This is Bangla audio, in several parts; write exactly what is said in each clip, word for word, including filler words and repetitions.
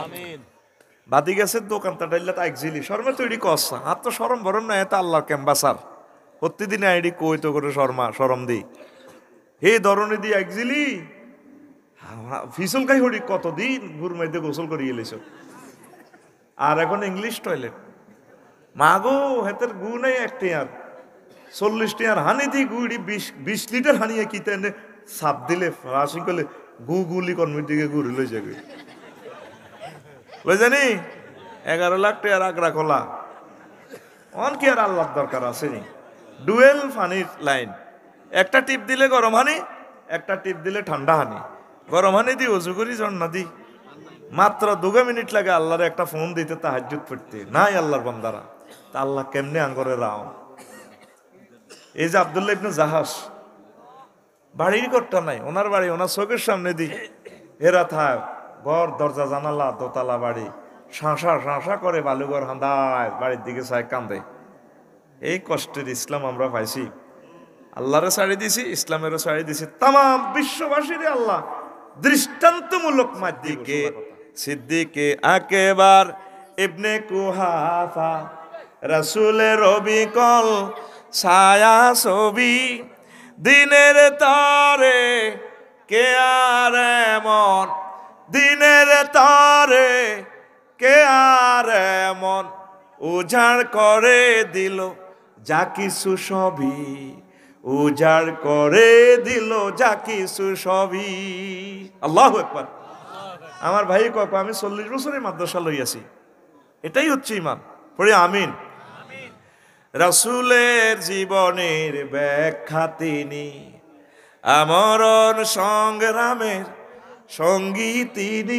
বাদি গেছে দোকানটা ডাইলা তা একজিলি শর্মা তৈরি করছা আর তো সরম ভরম না এত আল্লাহর ক্যাম্বাসার প্রতিদিন আইডি কই তো করে শর্মা সরম দি হে ধরনে দি একজিলি ফিসল খাই হরি কতদিন ঘুর মাইতে গোসল করিয়ে এলেছ আর এখন ইংলিশ টয়লেট মাগো হেতের গু নেই একটি আর চল্লিশ টিয়ার হানি দি গুড়ি বিশ বিশ লিটার হানিয়ে কিতে এনে সাপ দিলে রাশি করলে গু গুলি কর্মীর দিকে ঘুরে লই যাবে লই জানি এগারো লাখ টিয়ার আগ্রা খোলা অন কি আর আল্লাহর দরকার আছে নি ডুয়েল ফানির লাইন একটা টিপ দিলে গরম হানি একটা টিপ দিলে ঠান্ডা হানি গরম হানি দি অজু করি ঝর্ণা দি মাত্র দুগা মিনিট লাগে আল্লাহর একটা ফোন দিতে তাহাজ্জুদ পড়তে নাই আল্লাহর বান্দারা তা আল্লাহ কেমনে আঙ্গরে রাও এই যে আব্দুল্লাহ ইবনে জাহাজ বাড়ির ঘরটা নাই ওনার বাড়ি ওনার চোখের সামনে দি এরা থাক ঘর দরজা জানালা দোতলা বাড়ি শাঁসা শাঁসা করে বালুঘর হাঁদায় বাড়ির দিকে চাই কান্দে এই কষ্টের ইসলাম আমরা পাইছি আল্লাহরে ছাড়ি দিছি ইসলামেরও ছাড়ি দিছি তাম বিশ্ববাসীর আল্লাহ দৃষ্টান্তমূলক মাধ্যমে সিদ্দিকে আকেবার ইবনে কুহাফা রাসূলের অবিকল ছায়া ছবি দিনের তরে কে আর এমন দিনের তরে কে আর এমন উজাড় করে দিল যা কিছু সবই উজাড় করে দিল যা কিছু সবই আল্লাহু আকবার আমার ভাই কয় আমি চল্লিশ বছরের মাদ্রাসা লইয়াছি এটাই হচ্ছে ইমান পড়ি আমিন রাসূলের জীবনের ব্যাখ্যা তিনি আমরণ সংগ্রামের সঙ্গী তিনি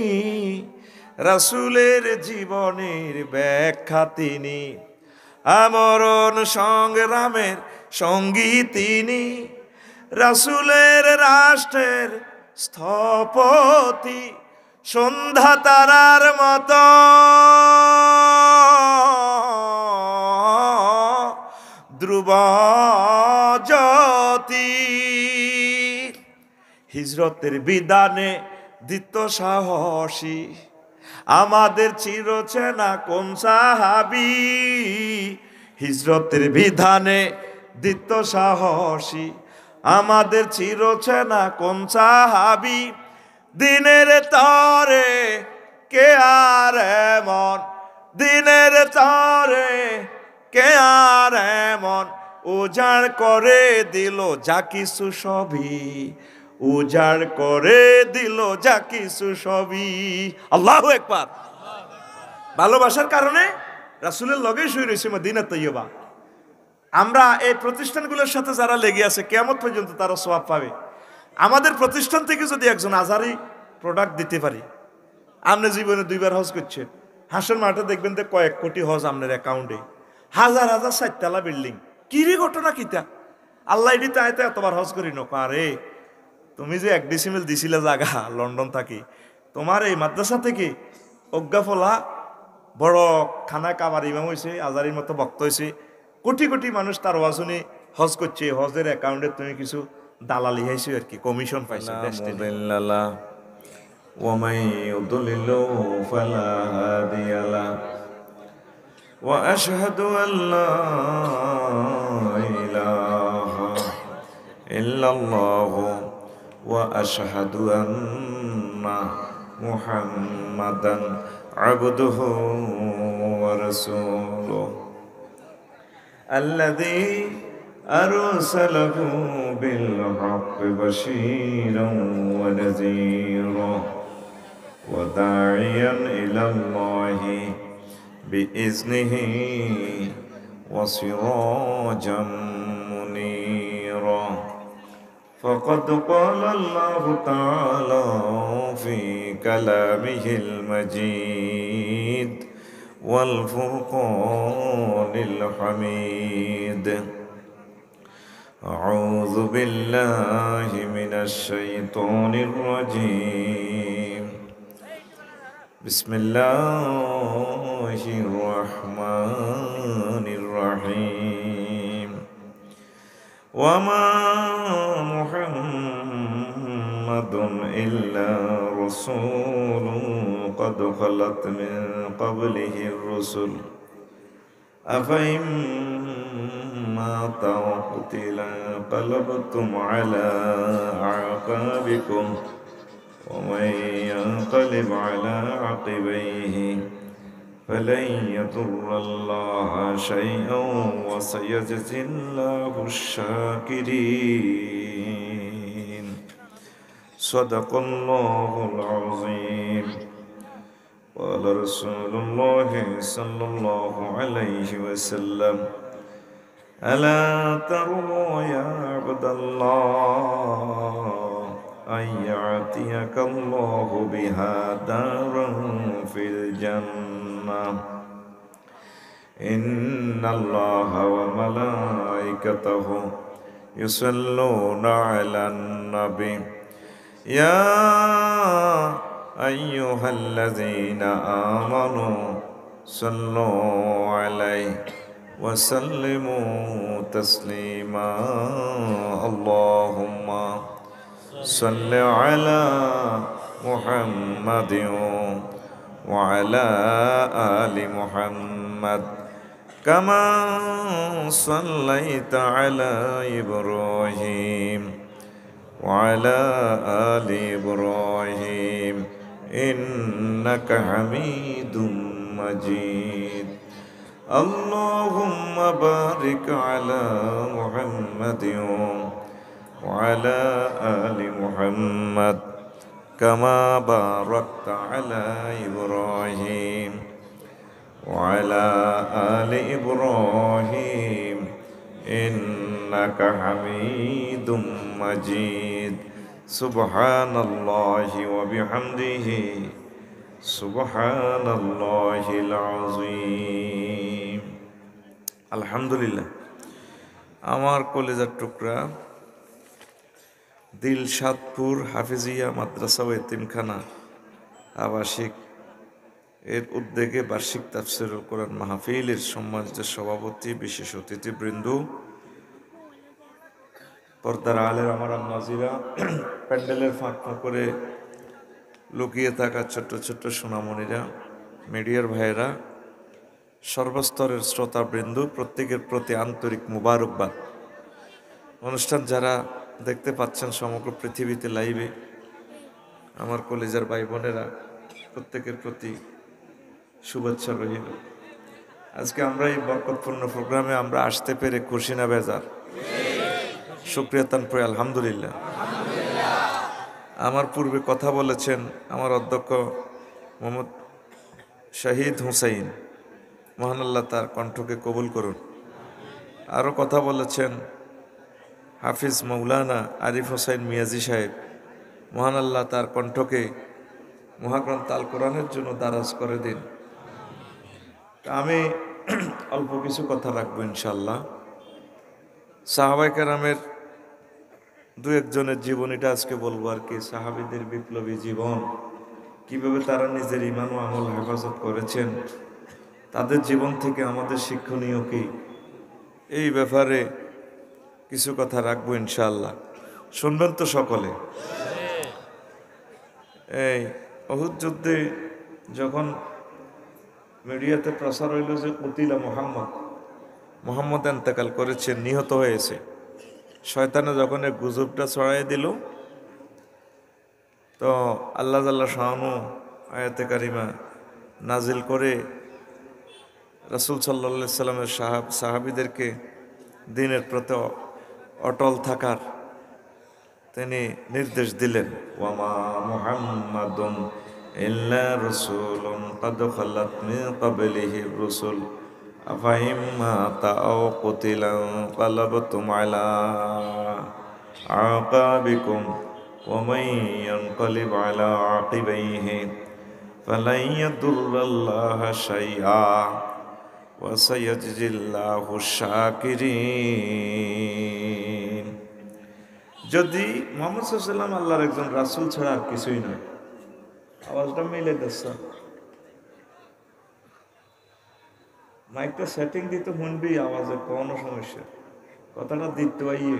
রাসূলের জীবনের ব্যাখ্যা তিনি আমরণ সংগ্রামের সঙ্গী তিনি রাসূলের রাষ্ট্রের স্থপতি সন্ধ্যা তারার মতো ধ্রুব জ্যোতি হিজরতের বিধানে দিত সাহসী আমাদের চিরচেনা কোন সাহাবী হিজরতের বিধানে দিত সাহসী আমাদের চিরচেনা কোন সাহাবী দিনের তরে কে আর এমন দিনের তরে কে আর এমন উজাড় করে দিল যা কিছু সবই উজাড় করে দিল যা কিছু সবই আল্লাহু আকবার ভালোবাসার কারণে রাসূলের লগে শুয়ে রয়েছে মদিনা তৈয়বা আমরা এই প্রতিষ্ঠানগুলোর সাথে যারা লেগে আছে কিয়ামত পর্যন্ত তারা সওয়াব পাবে আমাদের প্রতিষ্ঠান থেকে যদি একজন আজহারি প্রোডাক্ট দিতে পারি আপনি জীবনে দুইবার হজ করছেন হাসর মাঠে দেখবেন যে কয়েক কোটি হজ আপনার অ্যাকাউন্টে হাজার হাজার সাততলা বিল্ডিং কিরি ঘটনা কিতা আল্লাহ এটি তাই তো এতবার হজ করি নো আরে তুমি যে এক ডিসিমেল দিছিলে জায়গা লন্ডন থাকি তোমার এই মাদ্রাসা থেকে অজ্ঞাফলা বড় খানা কাবার ইমাম হয়েছে আজারির মতো বক্ত হয়েছে কোটি কোটি মানুষ তার ওয়াজনে হজ করছে হজের অ্যাকাউন্টে তুমি কিছু দালালি হয়েছে আর কি কমিশন পাইছে ومن يضلل فلا هادي له وأشهد أن لا إله إلا الله وأشهد أن محمدا عبده ورسوله الذي أرسله بالحق بشيرا ونذيرا وداعيا إلى الله بإذنه وسراجا منيرا فقد قال الله تعالى في كلامه المجيد والفرقان الحميد أعوذ بالله من الشيطان الرجيم بسم الله الرحمن الرحيم وما محمد إلا رسول قد خلت من قبله الرسل أفإن مات أو قتل انقلبتم على أعقابكم ومن ينقلب على عقبيه فلن يضر الله شيئا وسيجزي الله الشاكرين صدق الله العظيم قال رسول الله صلى الله عليه وسلم ألا تروا يا عبد الله أن يعطيك الله بها دارا في الجنة إن الله وملائكته يصلون على النبي يا أيها الذين آمنوا صلوا عليه وسلموا تسليما اللهم صل على محمد وعلى آل محمد كما صليت على إبراهيم وعلى آل إبراهيم إنك حميد مجيد اللهم بارك على محمد وعلى آل محمد كما باركت على إبراهيم وعلى آل إبراهيم إنك حميد مجيد سبحان الله وبحمده سبحان الله العظيم الحمد لله আমার কলেজার টুকরা দিলশাদপুর হাফিজিয়া মাদ্রাসা ও এতিমখানা আবাসিক এর উদ্যোগে বার্ষিক তাফসীরুল কোরআন মাহফিলের সম্মানিত সভাপতি বিশেষ অতিথিবৃন্দ পর্দার আলের আমার আম্মাজিরা প্যান্ডেলের ফাঁক ফাঁক করে লুকিয়ে থাকা ছোট্ট ছোট্ট সোনামণিরা মিডিয়ার ভাইয়েরা সর্বস্তরের শ্রোতাবৃন্দ প্রত্যেকের প্রতি আন্তরিক মুবারকবাদ অনুষ্ঠান যারা দেখতে পাচ্ছেন সমগ্র পৃথিবীতে লাইভে আমার কলেজার ভাই বোনেরা প্রত্যেকের প্রতি শুভেচ্ছা রহিল আজকে আমরা এই বরকতপূর্ণ প্রোগ্রামে আমরা আসতে পেরে খুশি না বেজার শুকরিয়া তান পড়ে আলহামদুলিল্লাহ আমার পূর্বে কথা বলেছেন আমার অধ্যক্ষ মোহাম্মদ শহীদ হুসাইন মহান আল্লাহ তার কণ্ঠকে কবুল করুন আরও কথা বলেছেন হাফিজ মৌলানা আরিফ হোসাইন মিয়াজি সাহেব মহান আল্লাহ তার কণ্ঠকে মহাগ্রন্থ আল কোরআনের জন্য দারাজ করে দিন আমি অল্প কিছু কথা রাখবো ইনশাল্লাহ সাহাবায়ে কেরামের দু একজনের জীবনীটা আজকে বলবো আর কি সাহাবীদের বিপ্লবী জীবন কিভাবে তারা নিজের ঈমান ও আমল হেফাজত করেছেন তাদের জীবন থেকে আমাদের শিক্ষণীয় কি এই ব্যাপারে কিছু কথা রাখবো ইনশাআল্লাহ শুনবেন তো সকলে এই উহুদ যুদ্ধে যখন মিডিয়াতে প্রচার হইল যে কুতিলা মুহাম্মদ মুহাম্মদ ইন্তেকাল করেছেন নিহত হয়েছে শয়তানে যখন এই গুজবটা ছড়াই দিল তো আল্লাহ জাল্লা শাহানু আয়াতে কারিমা নাজিল করে রাসূল সাল্লাল্লাহু আলাইহি সাল্লামের সাহাব সাহাবীদেরকে দ্বীনের প্রতি অটল থাকার তিনি নির্দেশ দিলেন ওয়ামা মুহাম্মাদুন ইল্লা রাসূলুন ক্বাদ খালাত মিন ক্বাবলিহির রুসুল আফাইম মাতা আও কুতিলা ক্বালাবতুম আলা আকাবিকুম ওয়া মান ইয়ানকালিব আলা আকিবাইহি ফালান ইয়াদুররাল্লাহা শাইআ ওয়া সায়াজজিল্লাহু শাকিরিন যদি মুহাম্মদ সাল্লাল্লাহু আলাইহি ওয়াসাল্লাম আল্লাহর একজন রাসূল ছাড়া আর কিছুই নয় আওয়াজটা মিলে যাচ্ছে মাইকটা সেটিং দিতে শুনবি আওয়াজে কোনো সমস্যা কথাটা দিতে আইয়ে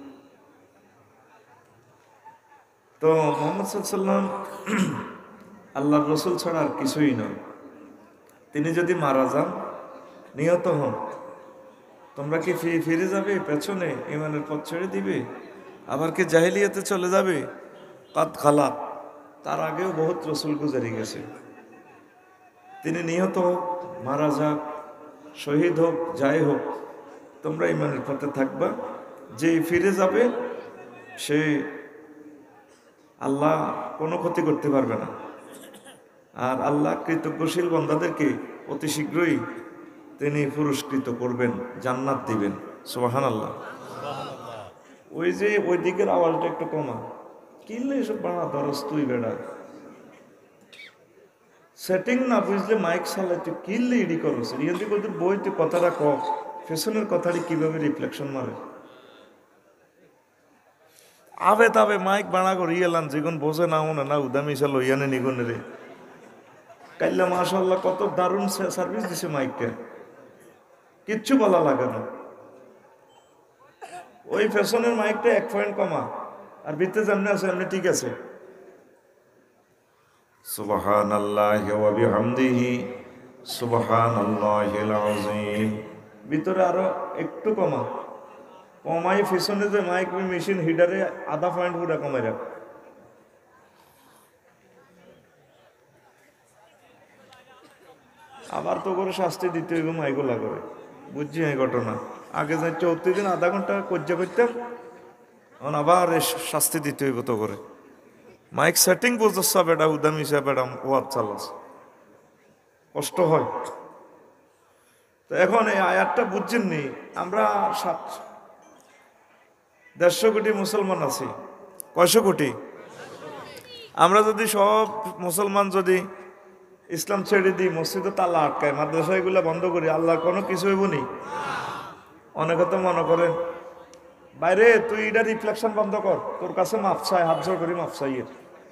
তো মুহাম্মদ সাল্লাল্লাহু আলাইহি ওয়াসাল্লাম আল্লাহর রসুল ছাড়া আর কিছুই নয়। তিনি যদি মারা যান, নিহত হন, তোমরা কি ফিরে যাবে পেছনে, ইমানের পথ ছেড়ে দিবে? আবার কি জাহিলিয়াতে চলে যাবে? কাদ খালাত, তার আগেও বহুত রসুল গুজারি গেছে। তিনি নিহত হোক, মারা যাক, শহীদ হোক, যাই হোক, তোমরা ইমানের পথে থাকবা। যে ফিরে যাবে সে আল্লাহ কোনো ক্ষতি করতে পারবে না। আর আল্লাহ কৃতজ্ঞশীল বান্দাদেরকে অতি শীঘ্রই তিনি পুরস্কৃত করবেন, জান্নাত দিবেন। সুবহানাল্লাহ। ওই যে ওই দিকের আওয়াজটা একটু কমা। কিনলে এসব বাড়া দরস তুই বেড়া, সেটিং না বুঝলে মাইক চালাই তুই কিনলে ইডি করস। রিয়েন্দি কদুর বই তুই কথাটা ক, ফেশনের কথাটি কিভাবে রিফ্লেকশন মারে। আবে তাবে মাইক বাড়া করি এলাম, যেগুন বোঝে না মনে না উদামি সে লইয়ানে নিগুনে রে। কাইল্লা মাশাআল্লাহ কত দারুণ সার্ভিস দিছে মাইকটা, কিচ্ছু বলা লাগে না। ওই ফ্যাশনের মাইকটা এক পয়েন্ট কমা, আর ভিতরে যেমনি আছে এমনি ঠিক আছে। সুবহানাল্লাহি ওয়া বিহামদিহি সুবহানাল্লাহিল আযীম। ভিতরে আরো একটু কমা, কমাই ফ্যাশনে যে মাইক মেশিন হিটারে আধা পয়েন্ট পুরা কমাই রাখ। আবার তো করে শাস্তি দিতে হইব মাইগুলা করে, বুঝছি এই ঘটনা। আগে যাই চৌত্রিশ দিন আধা ঘন্টা কজ্জ করতাম, এখন আবার শাস্তি দিতে হইব তো করে। মাইক সেটিং বুঝছ বেটা, উদামি সে বেটা ওয়াদ চালাস, কষ্ট হয়। তো এখন এই আয়াতটা বুঝছেন নি, আমরা সাত দেড়শো কোটি মুসলমান আছি। কয়শো কোটি? আমরা যদি সব মুসলমান যদি ইসলাম ছেড়ে দিই, মসজিদে তালা আটকায়, মাদ্রাসা এগুলো বন্ধ করি, আল্লাহ কোনো কিছু হইব নি? অনেকে তো মনে করেন বাইরে তুই এটা রিফ্লেকশন বন্ধ কর, তোর কাছে মাপ চাই, হাত জোর করি মাপ চাই।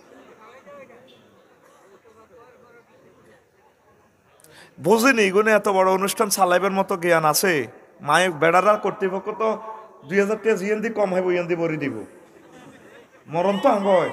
বুঝিনি গুনে এত বড় অনুষ্ঠান চালাইবার মতো জ্ঞান আছে? মায়ের বেড়ারা কর্তৃপক্ষ তো দুই হাজার টাকা জিএনদি কম হইব, ইয়েন্দি বরি দিব, মরণ তো আঙ্গ হয়।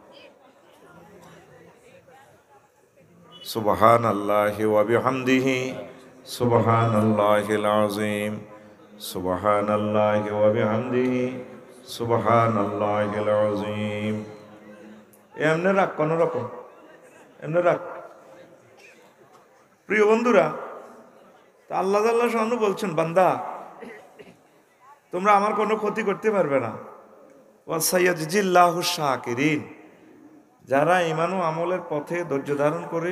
সুবহানাল্লাহি ওয়া বিহামদিহি সুবহানাল্লাহিল আযীম সুবহানাল্লাহি ওয়া বিহামদিহি সুবহানাল্লাহিল আযীম। এমনে রাখ, কোন রকম এমনে রাখ। প্রিয় বন্ধুরা, তা আল্লাহ আল্লাহ শানু বলছেন, বান্দা তোমরা আমার কোনো ক্ষতি করতে পারবে না। ওয়া সাইয়াজিল্লাহু শাকিরিন, যারা ঈমান ও আমলের পথে ধৈর্য ধারণ করে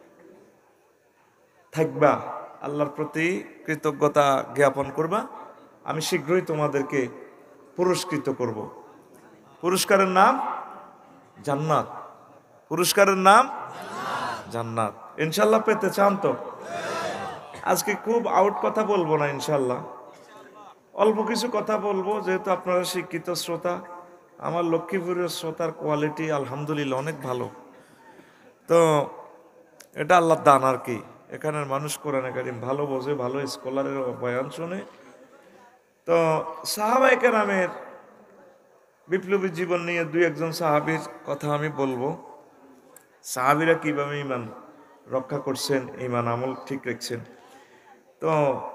থাকবা, আল্লাহর প্রতি কৃতজ্ঞতা জ্ঞাপন করবা, আমি শীঘ্রই তোমাদেরকে পুরস্কৃত করব। পুরস্কারের নাম জান্নাত। পুরস্কারের নাম জান্নাত। ইনশাল্লাহ পেতে চান তো? আজকে খুব আউট কথা বলবো না, ইনশাল্লাহ অল্প কিছু কথা বলবো, যেহেতু আপনারা শিক্ষিত শ্রোতা। আমার লক্ষ্মীপুরের শ্রোতার কোয়ালিটি আলহামদুলিল্লাহ অনেক ভালো। তো এটা আল্লাহর দান আর কি। এখানের মানুষ কোরআনে কারীম ভালো বোঝে, ভালো স্কলারের বয়ান শোনে। তো সাহাবায়ে কেরামের বিপ্লবী জীবন নিয়ে দুই একজন সাহাবীর কথা আমি বলবো। সাহাবীরা কিভাবে ঈমান রক্ষা করছেন, ঈমান আমল ঠিক রাখছেন। তো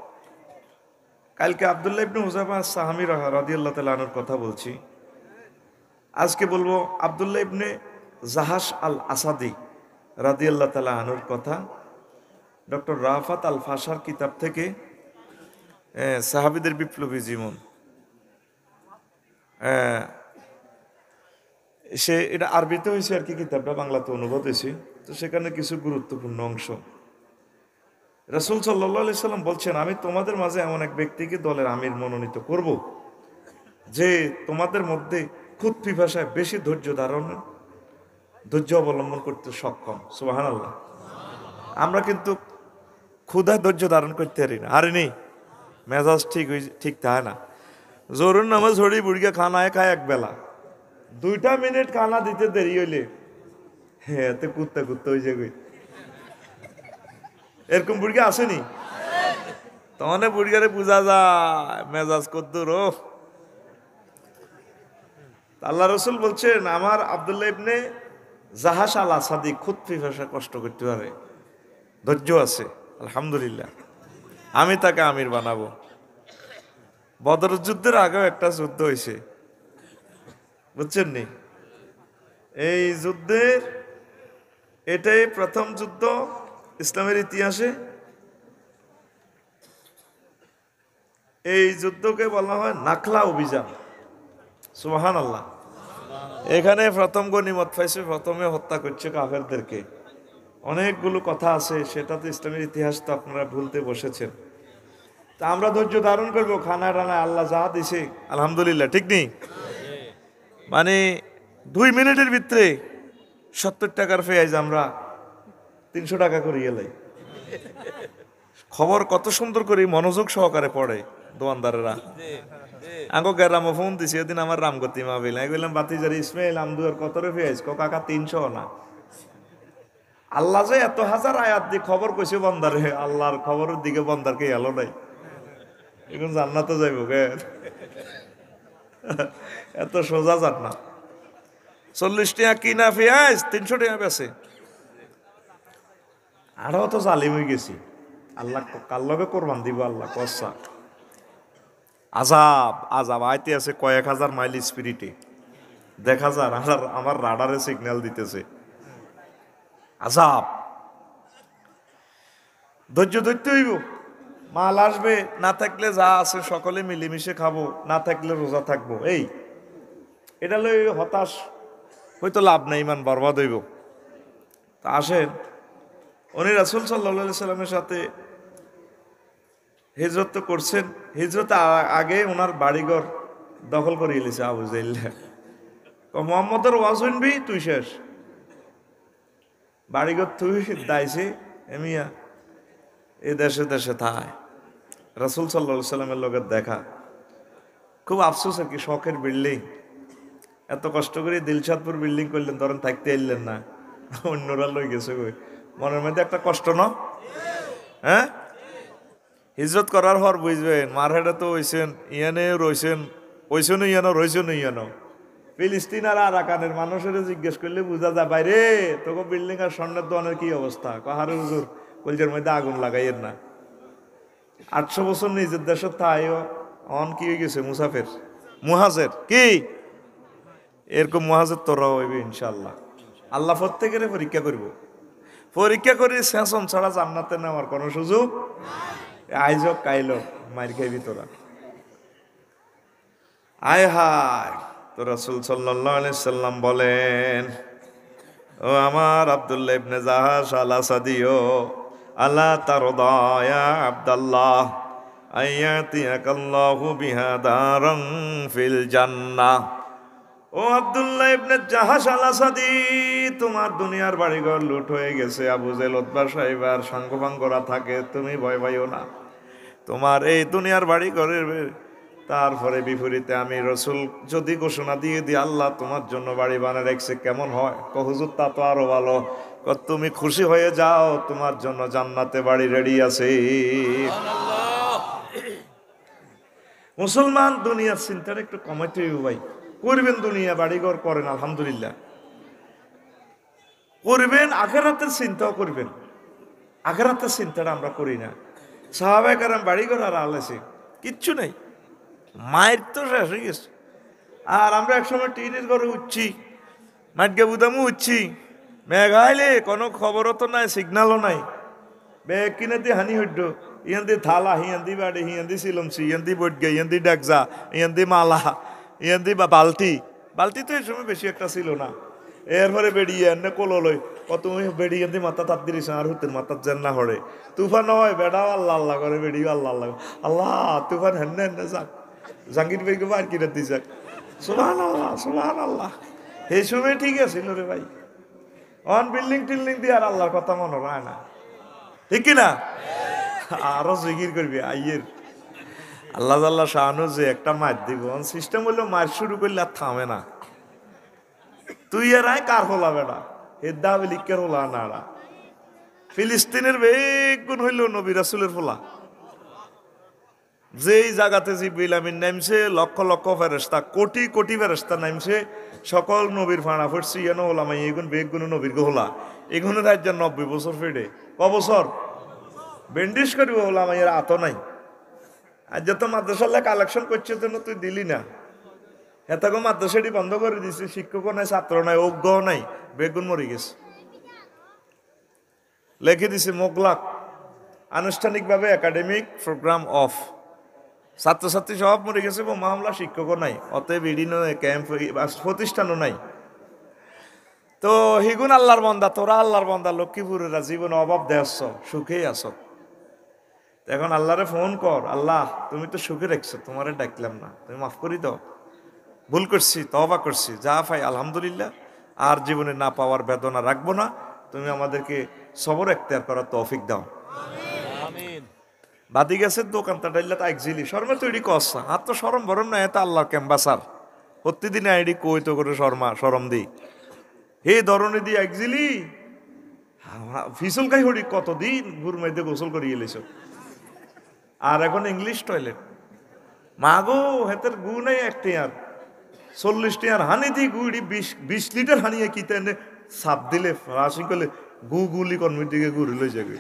কালকে আব্দুল্লাহ ইবনে হুযাফা সাহামী রাদিয়াল্লাহু তাআলা আনহুর কথা বলছি। আজকে বলবো আব্দুল্লাহ ইবনে জাহাশ আল আসাদি রাদিয়াল্লাহু তাআলা আনহুর কথা। ডক্টর রাফাত আল ফাসার কিতাব থেকে, সাহাবীদের বিপ্লবী জীবন। সে এটা আরবিতে হয়েছে আর কি, কিতাবটা বাংলাতে অনুবাদ হয়েছে। তো সেখানে কিছু গুরুত্বপূর্ণ অংশ। রাসূল সাল্লাল্লাহু আলাইহি সাল্লাম বলছেন, আমি তোমাদের মাঝে এমন এক ব্যক্তিকে দলের আমির মনোনীত করব, যে তোমাদের মধ্যে খুদ পিপাসায় বেশি ধৈর্য ধারণ ধৈর্য অবলম্বন করতে সক্ষম। সুবহানাল্লাহ। আমরা কিন্তু ক্ষুধা ধৈর্য ধারণ করতে পারি না, আর নেই মেজাজ ঠিক ঠিক থাকে না। জোরুন নামাজ হড়ি বুড়িকে খানায় খায় এক বেলা, দুইটা মিনিট খানা দিতে দেরি হইলে হ্যাঁ তো কুত্তা কুত্তা হয়ে যাবে। এরকম বুড়িকে আসেনি? তখন বুড়িয়ারে বোঝা যায় মেজাজ কদ্দুর। ও আল্লাহ রসুল বলছেন, আমার আব্দুল্লাহ ইবনে জাহাস আল আসাদি খুদ ভাষা কষ্ট করতে পারে, ধৈর্য আছে, আলহামদুলিল্লাহ। আমি তাকে আমির বানাবো। বদর যুদ্ধের আগেও একটা যুদ্ধ হয়েছে, বুঝছেন নি? এই যুদ্ধের এটাই প্রথম যুদ্ধ ইসলামের ইতিহাসে। এই যুদ্ধকে বলা হয় নাখলা অভিযান। সুবহানাল্লাহ। এখানে প্রথম গনিমত পাইছে, প্রথমে হত্যা করছে কাফেরদেরকে। অনেকগুলো কথা আছে, সেটা তো ইসলামের ইতিহাস, তো আপনারা ভুলতে বসেছেন। তা আমরা ধৈর্য ধারণ করবো, খানা টানা আল্লাহ যা দিছে আলহামদুলিল্লাহ, ঠিক নেই? মানে দুই মিনিটের ভিতরে সত্তর টাকার পেঁয়াজ আমরা তিনশো টাকা করে এলাই। খবর কত সুন্দর করে মনোযোগ সহকারে পড়ে দোয়ানদারেরা। আগো গ্রামে ফোন দিছি ওদিন আমার রামগতি মা বিল, আমি বললাম বাতিজার ইসমাইল আমদুয়ার কত রে পেঁয়াজ? ক কাকা তিনশো না। আল্লাহ যে এত হাজার আয়াত দিয়ে খবর কইছে বন্দারে, আল্লাহর খবরের দিকে বন্দারকে এলো নাই, এখন জান্নাতে যাইব গে, এত সোজা জান্নাত। চল্লিশ টাকা কিনা পেঁয়াজ তিনশো টাকা বেছে। আরো তো জালিম হয়ে গেছি। আল্লাহ কার লগে কোরবান দিব? আল্লাহ কসা আজাব আজাব আইতে আছে কয়েক হাজার মাইল স্পিরিটে, দেখা যায় আমার আমার রাডারে সিগন্যাল দিতেছে আজাব। ধৈর্য ধরতে হইব। মাল আসবে, না থাকলে যা আছে সকলে মিলেমিশে খাবো, না থাকলে রোজা থাকবো। এই এটা লই হতাশ হয়তো লাভ নাই, ইমান বরবাদ হইব। তা আসেন, উনি রাসূল সাল্লাল্লাহু আলাইহি সাল্লামের সাথে হিজরত তো করছেন। হিজরত আগে ওনার বাড়িঘর দখল করে এলেছে আবু জাহেল। মোহাম্মদের ওয়াজ শুনবি তুই শেষ, বাড়িঘর তুই দাইছে এমিয়া এ দেশে দেশে থায়। রাসূল সাল্লাল্লাহু আলাইহি সাল্লামের লোকের দেখা, খুব আফসোস আর কি, শখের বিল্ডিং, এত কষ্ট করে দিলশাদপুর বিল্ডিং করলেন, ধরেন থাকতে এলেন না, অন্যরা লই গেছে। মনের মধ্যে একটা কষ্ট না? হ্যাঁ, হিজরত করার পর বুঝবেন মারহেডে তো হইছেন, ইয়ানে রইছেন, ওইছেন ইয়ানো রইছেন ইয়ানো। ফিলিস্তিন আর আরাকানের মানুষের জিজ্ঞেস করলে বোঝা যায়, বাইরে তোকে বিল্ডিং আর স্বর্ণের দোকানের কি অবস্থা? কাহারে হুজুর কলজের মধ্যে আগুন লাগাইয়ের না। আটশো বছর নিজের দেশে তাইও অন কি হয়ে গেছে মুসাফের, মুহাজের কি এরকম মুহাজের তোরা হইবে ইনশাল্লাহ। আল্লাহ প্রত্যেকের পরীক্ষা করব, পরীক্ষা করে সেশন ছাড়া জান্নাতে নেওয়ার কোনো সুযোগ আইজ কাইল মার খাইবি তোরা। আয় হায়, তো রাসূল সাল্লাল্লাহু আলাইহি সাল্লাম বলেন, ও আমার আব্দুল্লাহ ইবনে জাহাশ আল আসাদিও, আলা তারদা ইয়া আব্দুল্লাহ আয়াতিয়াকাল্লাহু বিহা দারান ফিল জান্নাহ। ও আব্দুল্লাহ ইবনে জাহাশ আল আসাদি, তোমার দুনিয়ার বাড়িঘর লুট হয়ে গেছে, আবু জেহেল উতবা সাহেবার সঙ্গভঙ্গরা থাকে, তুমি ভয় পাইও না। তোমার এই দুনিয়ার বাড়িঘরের তারপরে বিপরীতে আমি রাসূল যদি ঘোষণা দিয়ে দিই আল্লাহ তোমার জন্য বাড়ি বানিয়ে রাখছে, কেমন হয়? ক হুজুর তা তো আরো ভালো। ক তুমি খুশি হয়ে যাও, তোমার জন্য জান্নাতে বাড়ি রেডি আছে। মুসলমান দুনিয়ার চিন্তাটা একটু কমাইতে হইব ভাই। করবেন দুনিয়া বাড়িঘর করেন আলহামদুলিল্লাহ, করবেন আখিরাতের চিন্তাও করবেন। আখিরাতের চিন্তাটা আমরা করি না। সাহাবায়ে কেরাম বাড়িঘর আর আলেছে কিচ্ছু নাই, মায়ের তো শেষ হয়ে গেছে। আর আমরা একসময় টিনের ঘরে উঠছি, মাটকে বুদামু উঠছি, মেঘ আইলে কোনো খবরও তো নাই, সিগনালও নাই। বেগ কিনে দিয়ে হানি হইড, ইয়ান দি থালা, হিয়ান দি বাড়ি, হিয়ান দি সিলমসি, ইয়ান দি বটগে, ইয়ান দি ডাকজা, ইয়ান দি মালা, ইয়ান দি বা বালতি। বালতি তো এই সময় বেশি একটা ছিল না। এরপরে বেড়িয়ে এনে কোলো লই, কত বেড়িয়ে দি মাথা তাপ দিস আর হুতের মাথার জেন না হরে। তুফান হয় বেড়াও আল্লাহ আল্লাহ করে, বেড়িও আল্লাহ আল্লাহ, আল্লাহ তুফান হেন হেন যাক, জাহাঙ্গীর ভাইকে বার কিনে দি যাক। সুবহানাল্লাহ সুবহানাল্লাহ। এই সময় ঠিক আছিল রে ভাই, অন বিল্ডিং টিল্ডিং দিয়ে আর আল্লাহর কথা মনে হয় না, ঠিক কিনা? আরো জিকির করবি আইয়ের আল্লাহ আল্লাহ শাহানু যে একটা মার দিব, সিস্টেম হইলো মার শুরু করলে আর থামে না। তুই আর আয় কার হলা বেড়া, হেদ্দা লিখের হলা নাড়া। ফিলিস্তিনের বেগুন হইল নবী রাসূলের ফলা, যেই জায়গাতে জিবরিল আমিন নামছে, লক্ষ লক্ষ ফেরেশতা, কোটি কোটি ফেরেশতা নামছে, সকল নবীর ফাঁড়া ফুটছি এন ওলামাই এগুন বেগুন নবীর গোহলা এগুলো রাজ্য নব্বই বছর ফেডে ক বছর বেন্ডিস করিব ওলামাইয়ের আত নাই। আর যত মাদ্রাসাল্লাহ কালেকশন করছে তো তুই দিলি না, এতগো মাদ্রাসাটি বন্ধ করে দিছে, শিক্ষকও নাই, ছাত্র নাই, অজ্ঞ নাই, বেগুন মরে গেছে। লিখে দিছে মোগলাক, আনুষ্ঠানিকভাবে একাডেমিক প্রোগ্রাম অফ, ছাত্রছাত্রী সব মরে গেছে, মামলা শিক্ষকও নাই, অতএব ইডি ক্যাম্প প্রতিষ্ঠানও নাই। তো হিগুন আল্লাহর বন্দা, তোরা আল্লাহর বন্দা, লক্ষ্মীপুরেরা জীবন অভাব দেয়স, সুখেই আস। এখন আল্লাহরে ফোন কর, আল্লাহ তুমি তো সুখে রাখছো, তোমারে ডাকলাম না, তুমি মাফ করি দাও, ভুল করছি, তওবা করছি, যা পাই আলহামদুলিল্লাহ, আর জীবনে না পাওয়ার বেদনা রাখবো না, তুমি আমাদেরকে সবর এখতিয়ার করার তৌফিক দাও। বাদি গেছে দোকানটা ডাইলা তা একজিলি শর্মা তৈরি কসা আর তো সরম বরম না, এত আল্লাহর ক্যাম্বাসার প্রতিদিন আইডি কই তো করে শর্মা সরম দি হে ধরনে দি একজিলি ফিসল খাই হড়ি কতদিন ঘুর মাইতে গোসল করি এলেছ। আর এখন ইংলিশ টয়লেট মা গো হেতের গু নাই একটি আর চল্লিশ টি আর হানি দি গুড়ি বিশ বিশ লিটার হানিয়ে কিতে এনে সাপ দিলে রাশি করলে গু গুলি কর্মীর দিকে ঘুরে লই যাবে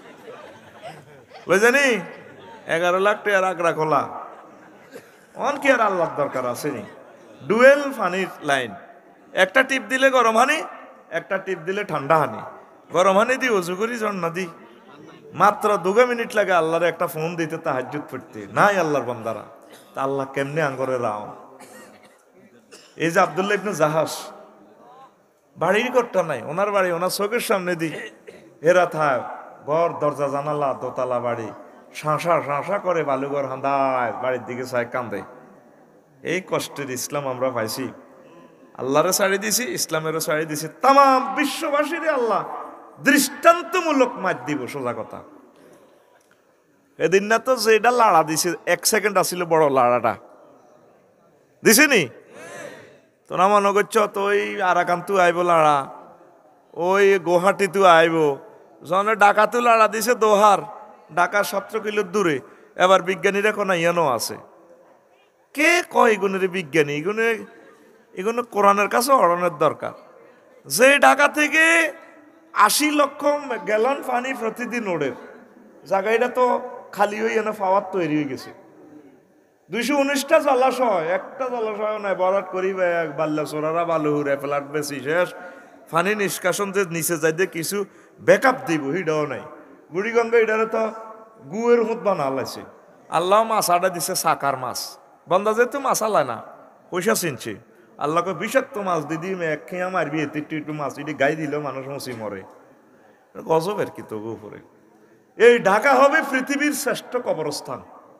লই জানি এগারো লাখ টাকার আগ্রা খোলা অন কি আর আল্লাহর দরকার আছে নি। ডুয়েল ফানির লাইন, একটা টিপ দিলে গরম হানি, একটা টিপ দিলে ঠান্ডা হানি। গরম হানি দি অজু করি ঝর্ণা দি, মাত্র দুগা মিনিট লাগে আল্লাহর একটা ফোন দিতে তাহাজ্জুদ পড়তে নাই আল্লাহর বান্দারা, তা আল্লাহ কেমনে আঙ্গরে রাও। এই যে আব্দুল্লাহ ইবনে জাহাস বাড়ির ঘরটা নাই, ওনার বাড়ি ওনার চোখের সামনে দি হেরা থাক ঘর দরজা জানালা দোতলা বাড়ি, শাঁসা শাঁসা করে বালুঘর হাঁদায় বাড়ির দিকে চায় কান্দে। এই কষ্টের ইসলাম আমরা পাইছি, আল্লাহরে ছাড়ি দিছি, ইসলামেরও ছাড়ি দিছি, তাম বিশ্ববাসীরে আল্লাহ দৃষ্টান্তমূলক মাত দিব। সোজা কথা এদিন না তো যেটা লাড়া দিছে এক সেকেন্ড আসিল বড় লাড়াটা দিছে নি, তোরা মনে করছ তো ওই আরাকান্তু আইব লাড়া, ওই গুয়াহাটিতে আইব, জনে ডাকাতু লাড়া দিছে দোহার, ঢাকা সতেরো কিলোর দূরে। এবার বিজ্ঞানীরা কোনো ইয়ানো আছে, কে কয় এগুনের বিজ্ঞানী, এগুলো এগুলো কোরআনের কাছে অরণের দরকার। যে ঢাকা থেকে আশি লক্ষ গ্যালন পানি প্রতিদিন ওড়ের জায়গাটা তো খালি হয়ে এনে পাওয়ার তৈরি হয়ে গেছে। দুইশো উনিশটা জলাশয়, একটা জলাশয় নাই, বরাট করি বাল্লা সোরারা বালুহুরে ফ্ল্যাট বেশি শেষ, পানি নিষ্কাশন যে নিচে যাইতে কিছু ব্যাকআপ দিব হিডাও নাই। বুড়িগঙ্গা এটারে তো গুয়ের হুত বানালাইছে, আল্লাহ মাছ আডা দিছে সাকার মাছ, বন্দা যেহেতু মাছ আলায় না পয়সা চিনছে, আল্লাহকে বিষাক্ত মাছ দিদি এক খেয়া মারবি এটি একটু মাছ এটি গাই দিলেও মানুষ মসি মরে, গজবের কি তবু উপরে। এই ঢাকা হবে পৃথিবীর শ্রেষ্ঠ কবরস্থান।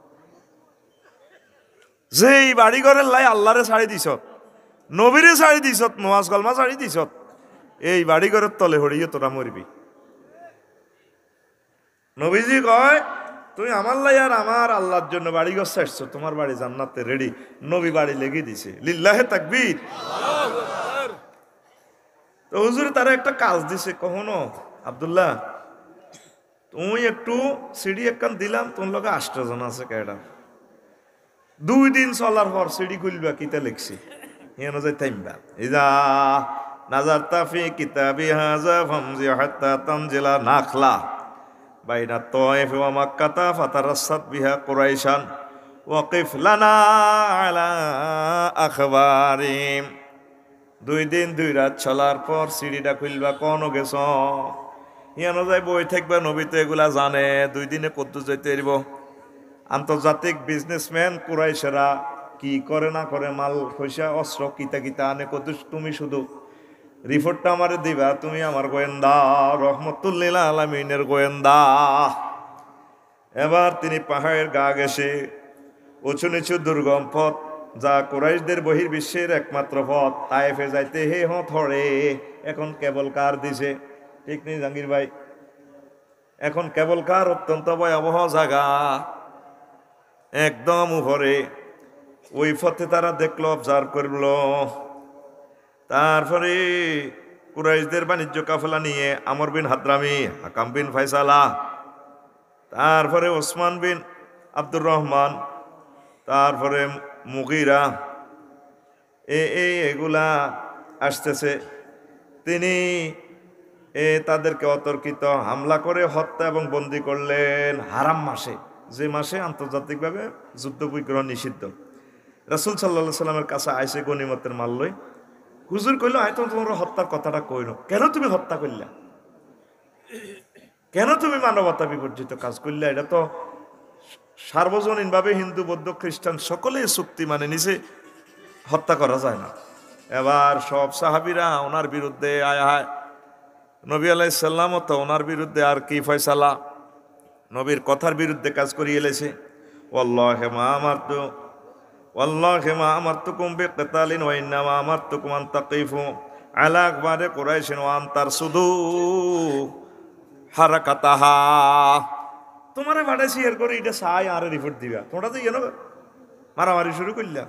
যে এই বাড়িঘরের লাই আল্লাহরে ছাড়ি দিছ, নবীরে ছাড়ি দিছ, নোয়াজ গলমা ছাড়ি দিছ, এই বাড়িঘরের তলে হরিয়ে তোরা মরবি। নবীজি কয় তুমি আমার লাই আর আমার আল্লাহর জন্য বাড়িঘর ছাড়ছো, তোমার বাড়ি জান্নাতে রেডি। নবী বাড়ি লেগে দিছে, লিল্লাহে তাকবীর। তো হুজুর তারা একটা কাজ দিছে, কখনো আব্দুল্লাহ তুমি একটু সিঁড়ি একখান দিলাম, তোর লোকে আষ্টটা জন আছে কেডা, দুই দিন চলার পর সিঁড়ি খুলবা কিতা লিখছি হেন যাই থাইমবা ইদা নাজারতা ফি কিতাবি হাযা ফামজি হাত্তা তানজিলা নাখলা বাইনা তায়েফ ওয়া মাক্কাতা ফাতারাসাত বিহা কুরাইশান ওয়াকিফ লানা আলা আখবারিম। দুই দিন দুই রাত চলার পর সিঁড়িটা খুলবা, কোন গেছ হেন যাই বই থাকবা, নবী তো এগুলা জানে, দুই দিনে কত যাইতে এরিব। আন্তর্জাতিক বিজনেসম্যান কুরাইশেরা কি করে না করে, মাল পয়সা অস্ত্র কিতা কিতা আনে, কত তুমি শুধু রিপোর্টটা আমারে দিবা, তুমি আমার গোয়েন্দা, রহমতুল্লিল আলামিনের গোয়েন্দা। এবার তিনি পাহাড়ের গা ঘেঁষে উঁচু নিচু দুর্গম পথ, যা কুরাইশদের বহির্বিশ্বের একমাত্র পথ, তায়েফে যাইতে হে হত হরে। এখন কেবল কার দিছে, ঠিক নেই জাহাঙ্গীর ভাই, এখন কেবল কার অত্যন্ত ভয়াবহ জায়গা একদম উপরে। ওই পথে তারা দেখলো, অবজার্ভ করলো। তারপরে কুরাইশদের বাণিজ্য কাফেলা নিয়ে আমর বিন হাদরামি, হাকাম বিন ফাইসালা, তারপরে ওসমান বিন আব্দুর রহমান, তারপরে মুগিরা, এ এই এগুলা আসতেছে। তিনি এ তাদেরকে অতর্কিত হামলা করে হত্যা এবং বন্দী করলেন হারাম মাসে, যে মাসে আন্তর্জাতিকভাবে যুদ্ধ বিগ্রহ নিষিদ্ধ। রাসূল সাল্লাল্লাহু আলাইহি সাল্লামের কাছে আইসে গনিমতের মাল লই। হুজুর কইল, আয় তো তোমরা হত্যার কথাটা কইল, কেন তুমি হত্যা করলা, কেন তুমি মানবতা বিবর্জিত কাজ করলে? এটা তো সার্বজনীনভাবে হিন্দু বৌদ্ধ খ্রিস্টান সকলে চুক্তি মানে নিচে হত্যা করা যায় না। এবার সব সাহাবীরা ওনার বিরুদ্ধে আয় হায়, নবী আলাইহিস সালামও তো ওনার বিরুদ্ধে আর কি ফয়সালা, নবীর কথার বিরুদ্ধে কাজ করিয়ে এলেছে। ওয়াল্লাহি মা আমারতু ওয়াল্লাহি মা আমারতুকুম বিকিতালিন ওয়া ইন্নামা আমারতুকুম আন তাকিফু আলা আকবারি কুরাইশিন ওয়া আন তারসুদু হারাকাতাহা। তোমারে পাঠাইছি এর করে এটা চাই আর রিপোর্ট দিবা, তোমরা তো ইয়ে মারামারি শুরু করলা।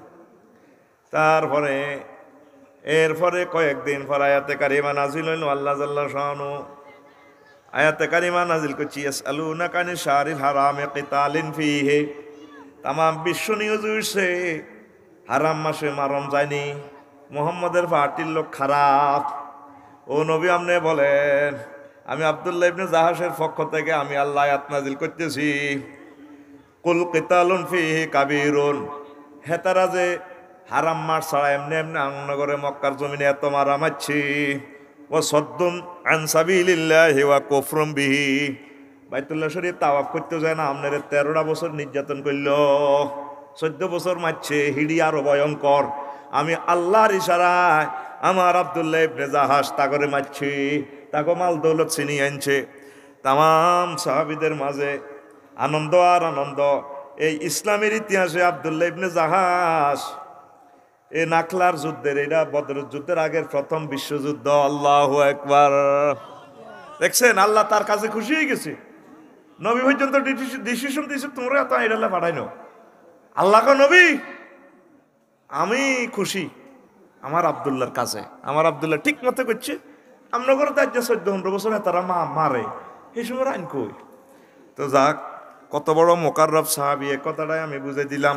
তারপরে এরপরে কয়েকদিন পর আয়াতে কারিমা নাজিল হইল। আল্লাহ জাল্লা শানু আয়াতে কারিমা নাজিল করছি, ইয়াসআলুনাকা আনিশ শাহরিল হারামি কিতালিন ফীহি। তামাম বিশ্ব নিউজ উঠছে হারাম মাসে মারণ যায়নি, মুহাম্মদের পার্টির লোক খারাপ। ও নবী আপনি বলেন, আমি আব্দুল্লাহ ইবনে জাহাসের পক্ষ থেকে আমি আল্লাহ আয়াত নাজিল করতেছি, কুল কিতালুন ফীহি কাবীরুন। হেতারা যে হারাম মাস ছাড়া এমনি এমনি আনগরে মক্কার জমিনে এত মারা মারছি, ও সদ্দুন আন সাবিলিল্লাহি ওয়া কুফরুম বিহি। বাইতুল্লাহ শরীফ তাওয়াফ করতে যায় না, আপনার তেরোটা বছর নির্যাতন করল, চোদ্দ বছর মারছে, হিড়ি আরো ভয়ঙ্কর। আমি আল্লাহর ইশারায় আমার আব্দুল্লাহ ইবনে জাহাস তাগরে মারছি, তাকে মাল দৌলত ছিনিয়ে আনছে। তাম সাহাবীদের মাঝে আনন্দ আর আনন্দ। এই ইসলামের ইতিহাসে আব্দুল্লাহ ইবনে জাহাস এই নাখলার যুদ্ধের, এটা বদরের যুদ্ধের আগের প্রথম বিশ্বযুদ্ধ। আল্লাহু আকবার। দেখছেন, আল্লাহ তার কাছে খুশি হয়ে গেছে। নবী পর্যন্ত ডিসিশন দিয়েছে, তোমরা এত আইডালে পাঠাইনো। আল্লাহ ক নবী আমি খুশি আমার আব্দুল্লাহর কাছে, আমার আব্দুল্লাহ ঠিক মতো করছে। আমরা করে তার যে চোদ্দ পনেরো বছর তারা মা মারে, এই সময় আইন কই। তো যাক, কত বড় মোকাররব সাহাবী, এ কথাটাই আমি বুঝে দিলাম।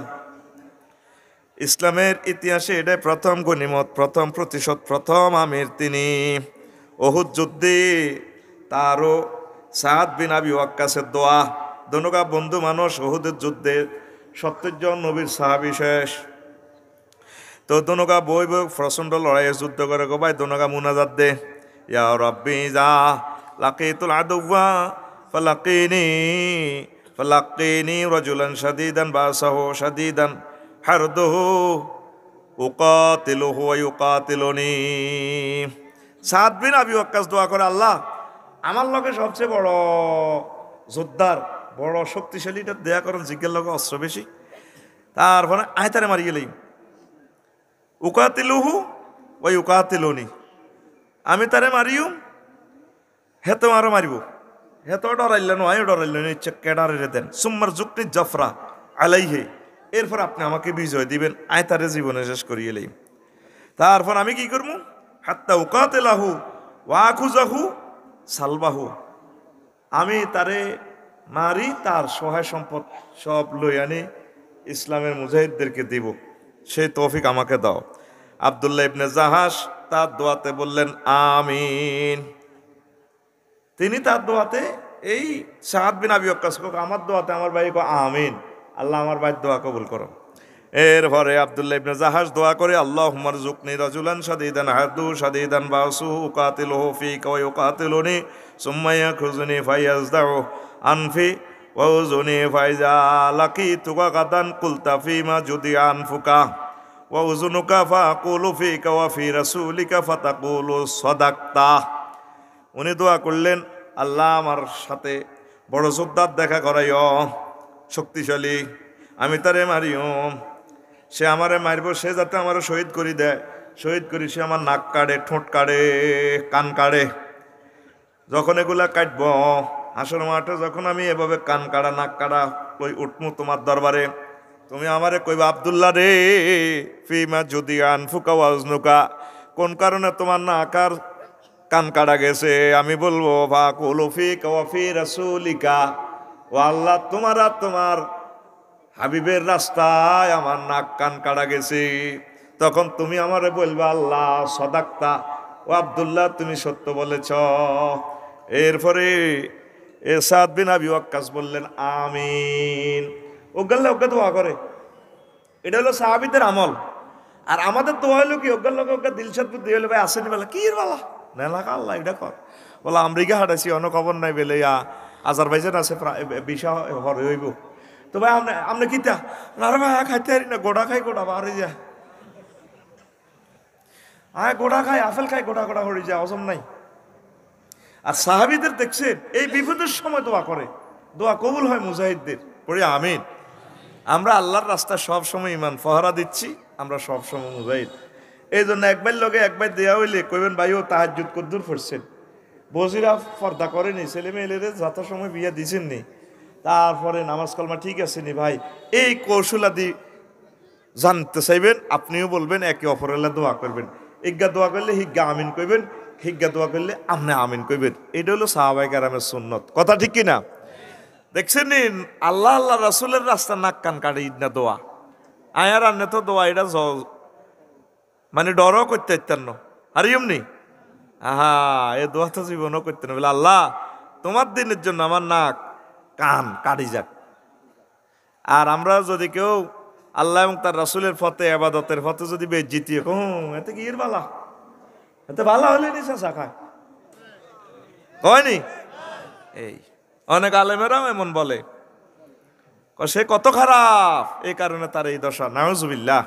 ইসলামের ইতিহাসে এটাই প্রথম গনিমত, প্রথম প্রতিশোধ, প্রথম আমির তিনি। উহুদ যুদ্ধে তারও সাদ বিন আবি ওয়াক্কাসের দোয়া, দনগা বন্ধু মানুষ। উহুদের যুদ্ধে সত্তর জন নবীর সাহাবী শেষ। তো দনগা বই বই প্রচণ্ড লড়াইয়ে যুদ্ধ করে গো ভাই, দনগা মুনাজাত দে, ইয়া রাব্বি যা লাকিতুল আদুওয়া ফালাকিনি ফালাকিনি রাজুলান শাদীদান বাসাহু শাদীদান হারদুহু উকাতিলুহু ওয়া ইউকাতিলুনি। সাদ বিন আবি ওয়াক্কাস দোয়া করে, আল্লাহ আমার লগে সবচেয়ে বড় যোদ্ধার, বড় শক্তিশালীটা দেয়া করেন, জিজ্ঞের লগে অস্ত্র বেশি। তারপরে আয়তারে মারি গেলেই উকাতিলুহু ওয়া ইউকাতিলুনি, আমি তারে মারিও, হেতো আরো মারিব, হেতো ডরাইলেন আয়ও ডরাইলেন, ইচ্ছে কেডারে দেন। সুম্মার যুক্তি জাফরা আলাইহে, এরপর আপনি আমাকে বিজয় দিবেন, আয় তারে জীবনে শেষ করিয়ে এলেই। তারপর আমি কি করবো, হাত্তা উকাতিলাহু ওয়া আখুজাহু সালবাহু, আমি তারে মারি, তার সহায় সম্পদ সব লই আনি ইসলামের মুজাহিদদেরকে দিব, সেই তৌফিক আমাকে দাও। আব্দুল্লাহ ইবনে জাহাস তার দোয়াতে বললেন আমিন। তিনি তার দোয়াতে এই সাদ বিন আবি ওয়াক্কাস আমার দোয়াতে আমার ভাই কো আমিন, আল্লাহ আমার ভাইয়ের দোয়া কবুল করো। এরপরে আব্দুল্লাহ ইবনে জাহাস দোয়া করে, আল্লাহুম্মা রযুকনি রাজুলান শাদীদান হাদু শাদীদান বাসু উকাতিলুহু ফীকা ওয়া ইউকাতিলুনি সুম্মা ইয়াখুযুনি ফায়াজদাউ আনফি ওয়া উযুনি ফাইজা লাকিতুকা গাদান কুলতা ফীমা জুদি আনফুকা ওয়া উযুনুকা ফাকুলু ফীকা ওয়া ফী রাসূলিকা ফাতাকুলু সাদাকতা। উনি দোয়া করলেন, আল্লাহ আমার সাথে বড় যোদ্ধার দেখা করাইও, শক্তিশালী, আমি তারে মারিও, সে আমারে মারব, সে যাতে আমার শহীদ করি দেয়, শহীদ করি সে আমার নাক কাড়ে, ঠোঁট কাড়ে, কান কাড়ে। যখন এগুলা কাটব হাসর মাঠে, যখন আমি এভাবে কান কাড়া নাক কাড়া কই উঠমু তোমার দরবারে, তুমি আমারে কইবা আব্দুল্লাহ রে ফিমা যদি আনফুকা ওয়াজনুকা, কোন কারণে তোমার নাক আর কান কাটা গেছে, আমি বলবো ফাকুলু ফীকা ওয়া ফী রাসূলিকা, ও আল্লাহ তোমার আর তোমার হাবিবের রাস্তায় আমার নাক কান কাটা গেছে, তখন তুমি আমারে বলবে আল্লাহ সদাক্তা, ও আব্দুল্লাহ তুমি সত্য বলেছ। এরপরে এ সাদ বিন আবি ওয়াক্কাস বললেন আমিন। ওগাল্লা ওগা দোয়া করে, এটা হলো সাহাবীদের আমল। আর আমাদের দোয়া হলো কি, ওগাল্লা ওগা দিলশাদ বুদ্ধি হলো ভাই আসেনি বেলা কি বালা নেলাকা আল্লাহ এটা কর বলা আমেরিকা হাঁটাইছি অন্য খবর নাই বেলে ইয়া আজারবাইজান আছে বিষা হরে হইব। তো ভাই আপনি আপনি কিতা না রে ভাই খাইতে পারি না, গোড়া খাই গোড়া বাড়ি যা, আয় গোড়া খাই আপেল খাই গোড়া গোড়া হয়ে যায়, অজম নাই। আর সাহাবীদের দেখছেন এই বিপদের সময় দোয়া করে, দোয়া কবুল হয় মুজাহিদদের পড়ে আমিন। আমরা আল্লাহর রাস্তা সব সময় ইমান ফহরা দিচ্ছি, আমরা সব সময় মুজাহিদ। এই জন্য একবার লগে একবার দেয়া হইলে কইবেন ভাই ও তাহাজ্জুদ কদ্দুর পড়ছেন, বজিরা পর্দা করেনি, ছেলে মেয়েদের যত সময় বিয়া দিছেননি, তারপরে নামাজ কালমা ঠিক আছে নি ভাই। এই কৌশলাদি জানতে চাইবেন, আপনিও বলবেন, একে অপরের দোয়া করবেন। ইজ্ঞা দোয়া করলে হিজ্ঞা আমিন কইবেন, হিজ্ঞা দোয়া করলে আপনি আমিন কইবেন। এটা হলো সাহাবায়ে কেরামের সুন্নত, কথা ঠিক কিনা? দেখছেন আল্লাহ আল্লাহ রাসূলের রাস্তা নাক কান কাটে না দোয়া, আয়ার আন্নে তো দোয়া এটা মানে ডরও করতে ইত্যান হারিয়ম নি, আহা এ দোয়া তো জীবনও করতে না, বলে আল্লাহ তোমার দিনের জন্য আমার নাক কান কাটি যাক। আর আমরা যদি কেউ আল্লাহ এবং তার রাসূলের পথে ইবাদতের পথে যদি বেজ্জিতি হুম এতে কি এর বালা, এতে বালা হলে নি চাচা খায় হয়নি। এই অনেক আলেমেরাও এমন বলে, সে কত খারাপ, এই কারণে তার এই দশা, নাউজুবিল্লাহ।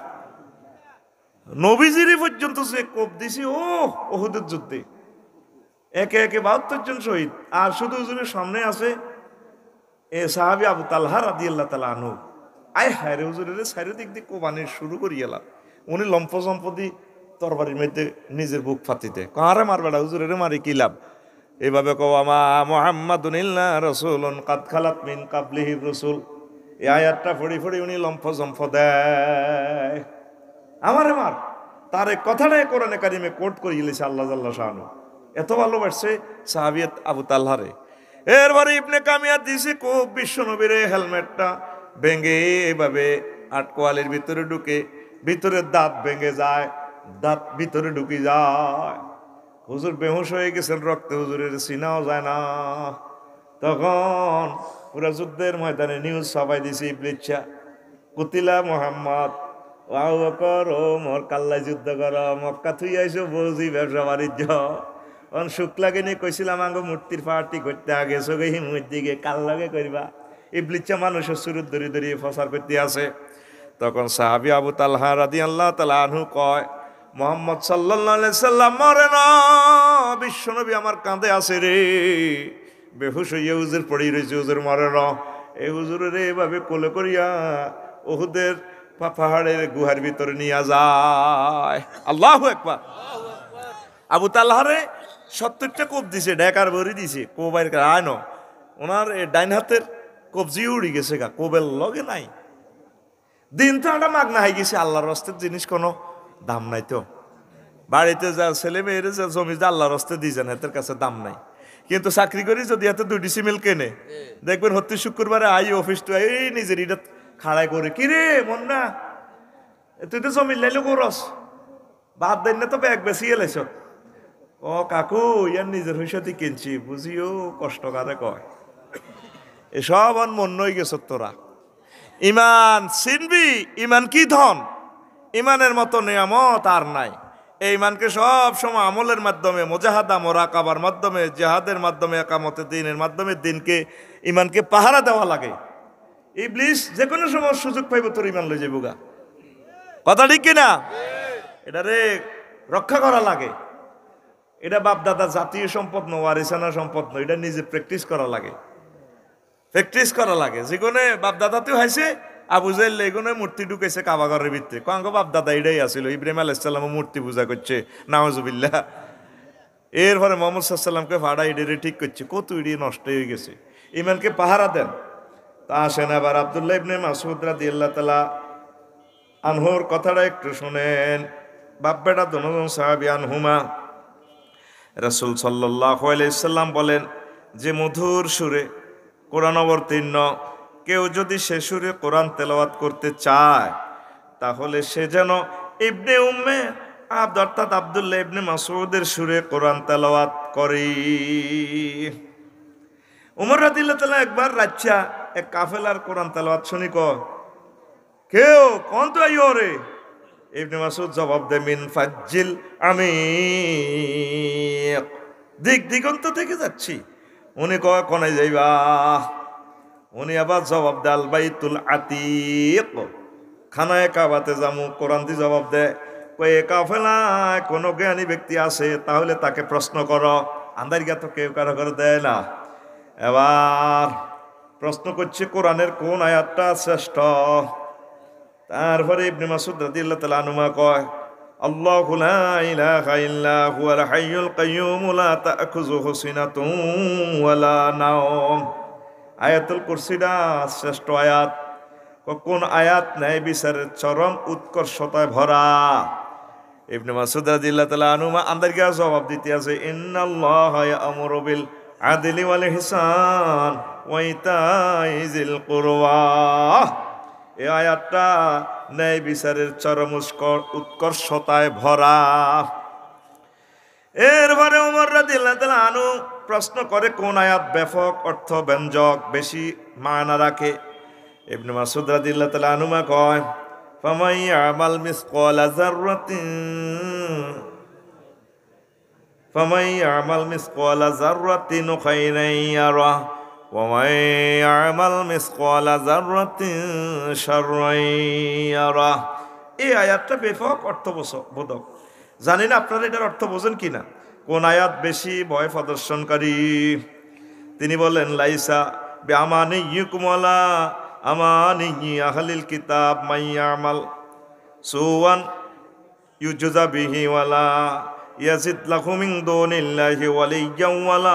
নবীজিরি পর্যন্ত সে কোপ দিছি ও উহুদের যুদ্ধে, একে একে বাহাত্তর জন শহীদ। আর শুধু হুজুরের সামনে আছে এ সাহাবী আবু তালহা রাদিয়াল্লাহু তাআলা আনহু, আয় হায় রে হুজুরের চারিদিক দিয়ে কোবানি শুরু করিয়ালা, উনি লম্ফ সম্পত্তি তরবারির মধ্যে নিজের বুক ফাতিতে, কারে মারবেড়া হুজুরের মারি কি লাভ। এইভাবে কওয়া মা মুহাম্মাদুন ইল্লা রাসূলুন কাদ খালাত মিন কাবলিহির রাসূল, এই আয়াতটা পড়ি পড়ি উনি লম্ফ জম্ফ দেয়, আমারে মার। তার এই কথাটাই কোরআনে কারিমে কোট করে গেলেছে আল্লাহ জাল্লা শাআনু, এত ভালোবাসছে সাহাবিয়ত আবু তালহারে। এরপরে ইবনে কামিয়া দিছে খুব বিশ্ব নবীর হেলমেটটা ভেঙে এইভাবে আটকোয়ালির ভিতরে ঢুকে, ভিতরে দাঁত ভেঙে যায়, দাঁত ভিতরে ঢুকে যায়, হুজুর বেহুশ হয়ে গেছেন, রক্তে হুজুরের চিনাও যায় না। তখন পুরা যুদ্ধের ময়দানে নিউজ সবাই দিছে ইবলিচ্ছা কুতিলা মোহাম্মদ আবু বকর ও মোর কাল্লাই যুদ্ধ কর, মক্কা থুই আইসো বৌজি ব্যবসা বাণিজ্য। অন শুক্লাকে নিয়ে কইছিলাম আঙ্গ মূর্তির পার্টি করতে আগে সগে হিমুর দিকে কাল লাগে করবা, ইবলিচ্ছা মানুষের সুরত ধরে ধরিয়ে ফসার করতে আছে। তখন সাহাবী আবু তালহা রাদিয়াল্লাহু তাআলা আনহু কয় মুহাম্মদ সাল্লাল্লাহু আলাইহি সাল্লাম মরে না, বিশ্বনবী আমার কাঁধে আছে রে, বেহুশ হইয়া হুজুর পড়ি রয়েছে, হুজুর মরে না। এই হুজুরের এভাবে কোলে করিয়া উহুদের পাহাড়ের গুহার ভিতরে নিয়ে যায়। আল্লাহু আকবার। আবু তালহারে সত্তরটা কোপ দিছে, ডেকার ভরি দিছে, কোবাইর আয় ন ওনার ডাইন হাতের কবজি উড়ি গেছে গা, কোবেল লগে নাই। দিন তো একটা মাগনা হয়ে গেছে, আল্লাহর রাস্তার জিনিস কোনো দাম নাই। তো বাড়িতে যা ছেলে মেয়েরে যা জমি যা আল্লাহর রাস্তা দিয়ে যান, হাতের কাছে দাম নাই। কিন্তু চাকরি করি যদি হাতে দুই ডিসিমেল কেনে, দেখবেন হত্যি শুক্রবারে আই অফিস তো এই নিজের এটা খাড়াই করে, কি রে মন না তুই তো জমি লাইলে করস, বাদ দেন না তো ব্যাগ বেশি এলাইছ। ও কাকু ইয়ার নিজের হইসাতি কিনছি, বুঝিও কষ্ট কারে কয়। এসব আন মন নই গেছ তোরা। ইমান চিনবি, ইমান কি ধন, ইমানের মতো নিয়ামত আর নাই। এই ইমানকে সব সময় আমলের মাধ্যমে, মুজাহাদা মোরাকাবার মাধ্যমে, জিহাদের মাধ্যমে, একামতে দিনের মাধ্যমে দিনকে ইমানকে পাহারা দেওয়া লাগে। ইবলিস যে কোনো সময় সুযোগ পাইব তোর ইমান লই যাইব গা, কথা ঠিক কিনা? এটারে রক্ষা করা লাগে। এটা বাপ দাদা জাতীয় সম্পদ নয়, ওয়ারিসানা সম্পদ নয়, এটা নিজে প্র্যাকটিস করা লাগে, প্র্যাকটিস করা লাগে। যেগুলো বাপ দাদাতেও হয়েছে, আবু জাহেল এগুলো মূর্তি ঢুকেছে কাবাঘরের ভিতরে, কাঙ্গ বাপ দাদা এটাই আসছিল, ইব্রাহিম আলাইহিস সালাম মূর্তি পূজা করছে, নাউজুবিল্লাহ। এরপরে মুহাম্মদ সাল্লাল্লাহু আলাইহি ওয়াসাল্লামকে ফাড়া ইডেরে ঠিক করছে, কত ইডি নষ্ট হয়ে গেছে। ইমানকে পাহারা দেন। তা আসেন আবার আব্দুল্লাহ ইবনে মাসউদ রাদিয়াল্লাহু তাআলা আনহুর কথাটা একটু শুনেন। বাপ বেটা দুজন সাহাবী আনহুমা, রাসূল সাল্লাল্লাহু আলাইহি ওয়াসাল্লাম বলেন যে মধুর সুরে কোরআন অবতীর্ণ কেউ যদি সে সুরে কোরআন তেলাওয়াত করতে চায় তাহলে সে যেন ইবনে উম্মে আব্দ অর্থাৎ আব্দুল্লাহ ইবনে মাসউদের সুরে কোরআন তেলাওয়াত করে। উমর রাদিয়াল্লাহু তাআলা একবার রাচ্চা এক কাফেলার কোরআন তেলাওয়াত শুনি ক কেউ কোন তো আইও রে। ইবনে মাসউদ জবাব দেয় মিন ফাজ্জিল আমি দিক দিগন্ত থেকে যাচ্ছি। উনি কয় কোনায় যাইবা? উনি আবার জবাব দেয় আল বাইতুল আতিক, খানায় কাবাতে যামু। কোরআন দি জবাব দেয় কই এ কাফেলায় কোনো জ্ঞানী ব্যক্তি আছে তাহলে তাকে প্রশ্ন করো। আন্দারিকা তো কেউ কারো করে দেয় না। এবার প্রশ্ন করছে কোরআনের কোন আয়াতটা শ্রেষ্ঠ। তারপরে ইবনে মাসউদ রাদিয়াল্লাহু তাআলা আনহু কয় আল্লাহু লা ইলাহা ইল্লা হুয়াল হাইয়ুল কাইয়্যুম লা তা'খুযুহু সিনাতুন ওয়ালা নাওম। আয়াতুল কুরসিটা শ্রেষ্ঠ আয়াত। কোন আয়াত ন্যায় বিচারের চরম উৎকর্ষতায় ভরা। ইবনে মাসউদ রাদিয়াল্লাহু তাআলা আনহু আন্দারিকা জবাব দিতে আছে ইন্নাল্লাহা ইয়া'মুরু বিল আদলি ওয়াল ইহসান ওয়া ইতাই যিল কুরবা। এই আয়াতটা ন্যায় বিচারের চরম উৎকর্ষতায় ভরা। এরপরে ওমর রাদিয়াল্লাহু তাআলা আনহু প্রশ্ন করে কোন আয়াত ব্যাপক অর্থ ব্যঞ্জক বেশি মায়না রাখে। ইবনে মাসউদ রাদিয়াল্লাহু তাআলা আনহু কয় ফামান ইয়ামাল মিসকালা যাররাতিন ফামান ইয়ামাল মিসকালা যাররাতিন খায়রান ইয়ারা ওয়া মান ইয়ামাল মিসকালা যাররাতিন শাররান ইয়ারা। এই আয়াতটা ব্যাপক অর্থবোধক। জানি না আপনারা এটার অর্থ বোঝেন কিনা। কোন আয়াত বেশি ভয় প্রদর্শনকারী? তিনি বলেন লাইসা বিআমানিয়্যিকুম ওয়ালা আমানি আহলিল কিতাব মাইয়ামাল সুওয়ান ইউজজা বিহি ওয়ালা ইয়াজিদ লাহু মিন দুনিল্লাহি ওয়ালিয়্যান ওয়ালা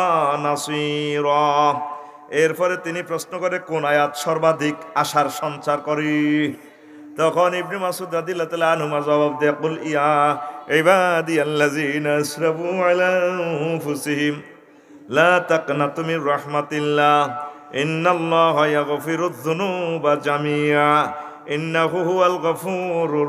নাসীরা। এরপরে তিনি প্রশ্ন করে কোন আয়াত সর্বাধিক আশার সঞ্চার করে। তখন ইবনে মাসউদ রাদিয়াল্লাহু তাআলা আনহু জবাব দেয় কুল ইয়া ইবাদিয়াল্লাযিনা আসরাফু আলা আনফুসিহিম লা তাকনাতু মির রাহমাতিল্লাহ ইন্নাল্লাহা ইয়াগফিরুয যুনুবা জামিআ ইন্নাহু হুয়াল গফুরুর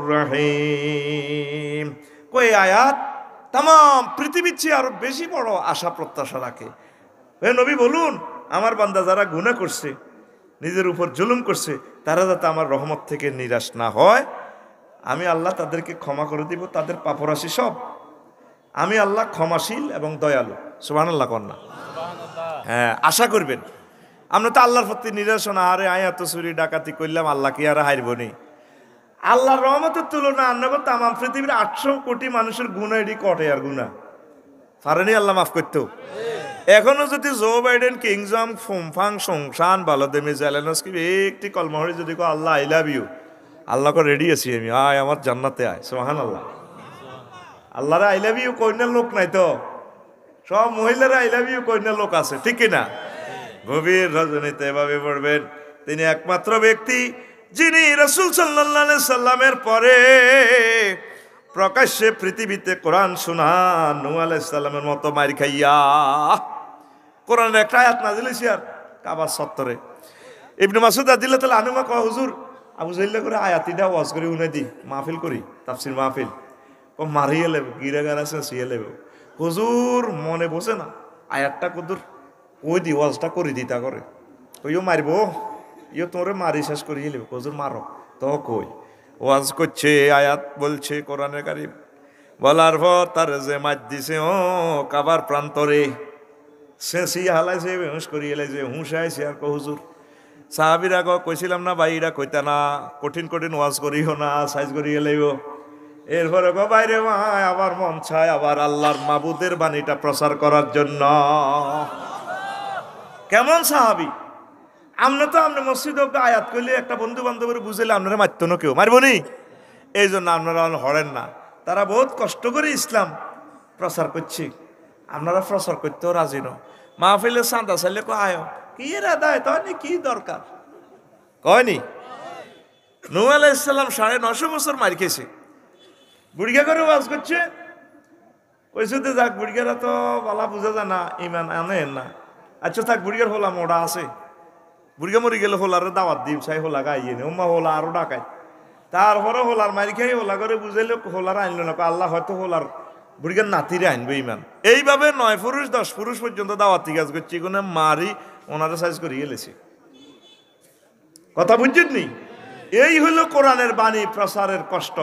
রহিম। কই আয়াত তাম পৃথিবীর চেয়ে আরো বেশি বড় আশা প্রত্যাশা রাখে। হে নবী বলুন আমার বান্দা যারা গুনাহ করছে, নিজের উপর জুলুম করছে, তারা যাতে আমার রহমত থেকে নিরাশ না হয়, আমি আল্লাহ তাদেরকে ক্ষমা করে দিব তাদের পাপরাশি সব। আমি আল্লাহ ক্ষমাশীল এবং দয়ালু। সুবহানাল্লাহ কন্যা। হ্যাঁ, আশা করবেন। আমরা তো আল্লাহর প্রতি নিরাশ না, আরে আয়াত চুরি ডাকাতি করলাম আল্লাহ কি আর হারব নি? আল্লাহর রহমতের তুলনা আন্নাগো তামাম পৃথিবীর আটশো কোটি মানুষের গুনাহ এডি কটে আর গুনাহ পারেনি আল্লাহ মাফ করতো। এখনো যদি জো বাইডেন কিংজম ফুমফাং সংসান বালদেমি জেলেনস্কি একটি কলমহরি যদি কো আল্লাহ আই লাভ ইউ, আল্লাহ কো রেডি আছি আমি, আয় আমার জান্নাতে আয়। সুবহানাল্লাহ। আল্লাহর আই লাভ ইউ কইনার লোক নাই তো, সব মহিলারা আই লাভ ইউ কইনার লোক আছে, ঠিক কিনা? গভীর রজনীতে এভাবে পড়বেন তিনি একমাত্র ব্যক্তি যিনি রাসূল সাল্লাল্লাহু আলাইহি সাল্লামের পরে প্রকাশ্যে পৃথিবীতে কোরআন শোনান নূহ আলাইহিস সালামের মতো মার খাইয়া। কোরআনের একটা আয়াত নাযিল হইছে আর কাবা চত্বরে। ইবনে মাসউদ রাদিয়াল্লাহু তাআলা আনহু কয় হুজুর আবু জাহিল করে আয়াতিটা ওয়াজ করে উনে দি মাহফিল করি তাফসীর মাহফিল ও মারিয়ে লেব গিরাগার আছে সিয়ে লেব। হুজুর মনে বসে না আয়াতটা কদুর ওই দি ওয়াজটা করে দিতা করে কইও মারবো ইও তোরে মারি শেষ করিয়ে লেব। হুজুর মারো তো কই ওয়াজ করছে আয়াত বলছে কোরআনের কারীম, বলার পর তার যে মাত দিছে ও কাবার প্রান্তরে শেষি হালাইছে বেহুশ করিয়ে লাইছে হুঁশাইছে আর কো হুজুর সাহাবীরা কইছিলাম না ভাই এরা কইতা না কঠিন কঠিন ওয়াজ করিও না সাইজ করিয়ে লাইব। এরপরে গো বাইরে ভাই আবার মন চায় আবার আল্লাহর মাবুদের বাণীটা প্রচার করার জন্য। কেমন সাহাবী? আমরা তো আমরা মসজিদ আয়াত করলে একটা বন্ধু বান্ধবের বুঝলে আপনারা মারত না কেউ মারব নি, এই জন্য আপনারা হরেন না। তারা বহুত কষ্ট করে ইসলাম প্রচার করছে, আপনারা প্রচার করতেও রাজি ন। মাহফিলে চাঁদা চাইলে কো আয় কি রাদায় তনি কি দরকার কয়নি। নূহ আলাইহিস সালাম সাড়ে নশো বছর মার খেয়েছে, বুড়িয়া করে ওয়াজ করছে। কইছে তো যাক বুড়িয়ারা তো বলা বুঝা যায় না, ইমান আনেন না। আচ্ছা থাক বুড়িয়ার হলাম ওরা আছে বুড়িগা মরি গেলে হোলারে দাওয়াত দিম চাই হোলা গাইয়ে নে ওম্মা হোলা আরো ডাকায় তারপরে হোলার মারি খাই হোলা করে বুঝাইলে হোলার আনলো না আল্লাহ হয়তো হোলার বুড়িগার নাতিরে আনবে ইমান। এইভাবে নয় পুরুষ দশ পুরুষ পর্যন্ত দাওয়াতি কাজ করছি কোনো মারি ওনারা সাইজ করে গেলেছি। কথা বুঝছেন নি? এই হইল কোরআনের বাণী প্রচারের কষ্ট।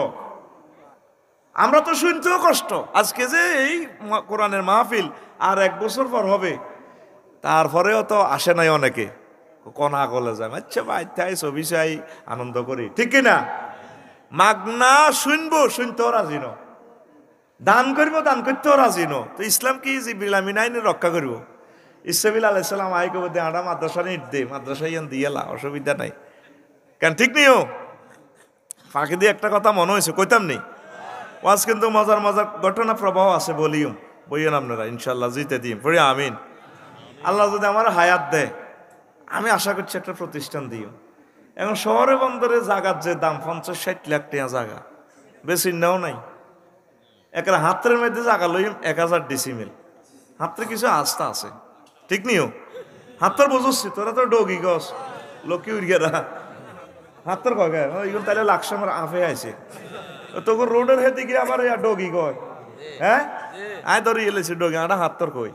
আমরা তো শুনতেও কষ্ট। আজকে যে এই কোরআনের মাহফিল আর এক বছর পর হবে, তারপরেও তো আসে নাই অনেকে, কনা গলে যায় আচ্ছা ভাই তাই ছবি চাই আনন্দ করি, ঠিক কিনা? মাগনা শুনবো, শুনতেও রাজি ন, দান করবো, দান করতেও রাজি ন। তো ইসলাম কি জিবরিল আমিন আইনে রক্ষা করবো? ইসরাফিল আলাইহিস সালাম আই কবে দে আড়া মাদ্রাসা নিট দে, মাদ্রাসা ইয়ান দিয়েলা, অসুবিধা নাই কেন, ঠিক নিও? ফাঁকে দিয়ে একটা কথা মনে হয়েছে, কইতাম নি? ওয়াজ কিন্তু মজার মজার ঘটনা প্রবাহ আছে, বলিও বইয়েন আপনারা ইনশাল্লাহ জিতে দিন পড়ি আমিন। আল্লাহ যদি আমার হায়াত দেয়, আমি আশা করছি একটা প্রতিষ্ঠান দিও। এখন শহরে বন্দরে জাগার যে দাম পঞ্চাশ ষাট লাখ টাকা জায়গা, বেশি নাও নাই। একটা হাতের মধ্যে জায়গা লই এক হাজার ডিসিমিল, হাতের কিছু আস্থা আছে, ঠিক নিও? হাতের বুঝছি তোরা তো ডগি গছ লোকি উড়িয়ারা হাতের কগে এগুলো তাহলে লাখ আমার আফে আছে তখন রোডের হেতে গিয়ে আবার ডগি কয়, হ্যাঁ আয় ধরে এলেছি ডগি আটা হাতর কই,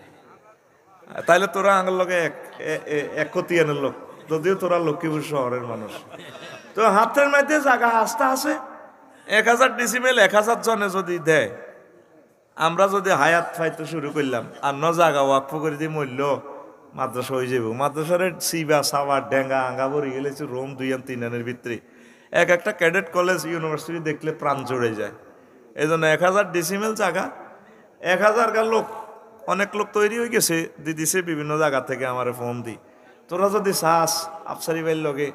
তাইলে তোরা আঙের লগে এক কতিয়ানের লোক, যদিও তোরা লক্ষ্মীপুর শহরের মানুষ। তো হাতের মধ্যে জায়গা আস্থা আছে, এক হাজার ডিসিমেল এক হাজার জনে যদি দেয়, আমরা যদি হায়াত ফাইতে শুরু করলাম আর ন জায়গা ওয়াকফ করে দিয়ে মূল্য মাদ্রাসা হয়ে যাব। মাদ্রাসার সিবা সাবার ডেঙ্গা আঙ্গা ভরে গেলেছে রোম দুই আন তিন আনের ভিতরে। এক একটা ক্যাডেট কলেজ ইউনিভার্সিটি দেখলে প্রাণ জড়ে যায়। এই জন্য এক হাজার ডিসিমেল জায়গা, এক হাজার গা লোক, অনেক লোক তৈরি হয়ে গেছে, দি দিছে বিভিন্ন জায়গা থেকে আমার ফোন দি, তোরা যদি চাস আফসারি ভাইয়ের লগে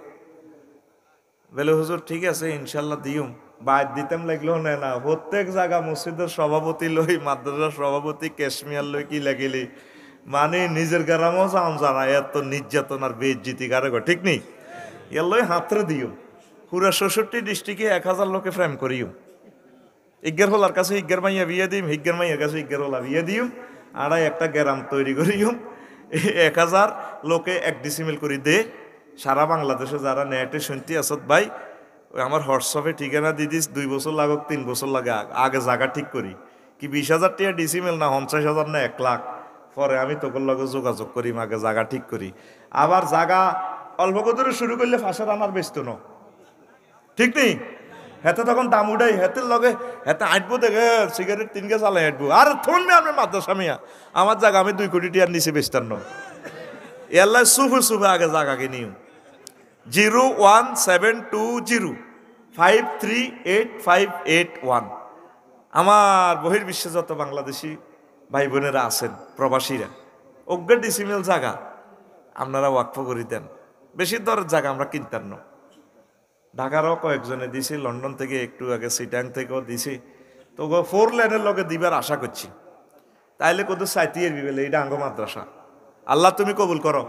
বেলে হুজুর ঠিক আছে ইনশাল্লাহ দিউম, বাইর দিতাম লাগলেও নেয় না। প্রত্যেক জায়গা মসজিদের সভাপতি লই, মাদ্রাসার সভাপতি ক্যাশমিয়ার লই কি লাগিলি, মানে নিজের গ্রামও যাও জানা এত নির্যাতন আর বেজ্জিতি কারে, ঠিক নেই? এর লই হাতরে দিও। পুরা ষষ্ঠটি ডিস্ট্রিক্টে এক হাজার লোকে ফ্রেম করিও। ইজ্ঞের হলার কাছে ইজ্ঞের মাইয়া বিয়ে দিম, হিজ্ঞের মাইয়ের কাছে ইজ্ঞের হলা বিয়ে দিও, আড়াই একটা গ্রাম তৈরি করিও। এক হাজার লোকে এক ডিসিমিল করে দে। সারা বাংলাদেশে যারা নেটে শুনতে আসত ভাই, ওই আমার হোয়াটসঅ্যাপে ঠিকানা দিয়ে দিস, দুই বছর লাগুক তিন বছর লাগে আগে জায়গা ঠিক করি, কি বিশ হাজার টাকা ডিসিমেল না পঞ্চাশ হাজার না এক লাখ, পরে আমি তোর লগে যোগাযোগ করি, আগে জায়গা ঠিক করি। আবার জায়গা অল্প করে শুরু করলে ফাঁসের আনার ব্যস্ত ন, ঠিক নেই? হেতে তখন দাম উঠাই, হেতের লগে হেতে আঁটবো, দেখে সিগারেট তিন গে চালাই আঁটবো, আর থনবে আপনার মাদ্রাসা মিয়া আমার জায়গা আমি দুই কোটি টিয়ার নিচে বেচতাম ন। এল্লাই সুফে সুফে আগে জায়গাকে নিও। Zero one seven two zero five three eight five eight one. আমার বহির্বিশ্বে যত বাংলাদেশি ভাই বোনেরা আছেন, প্রবাসীরা, অজ্ঞ ডিসিমেল জায়গা আপনারা ওয়াকফ করে দেন। বেশি দরের জায়গা আমরা কিনতাম না। ঢাকারও কয়েকজনে দিছি, লন্ডন থেকে একটু আগে সিটাং থেকেও দিছি। তো ফোর লেনের লগে দিবার আশা করছি, তাইলে কত সাইতিয়ে বিবেলে এইটা আঙ্গ মাদ্রাসা। আল্লাহ তুমি কবুল করো।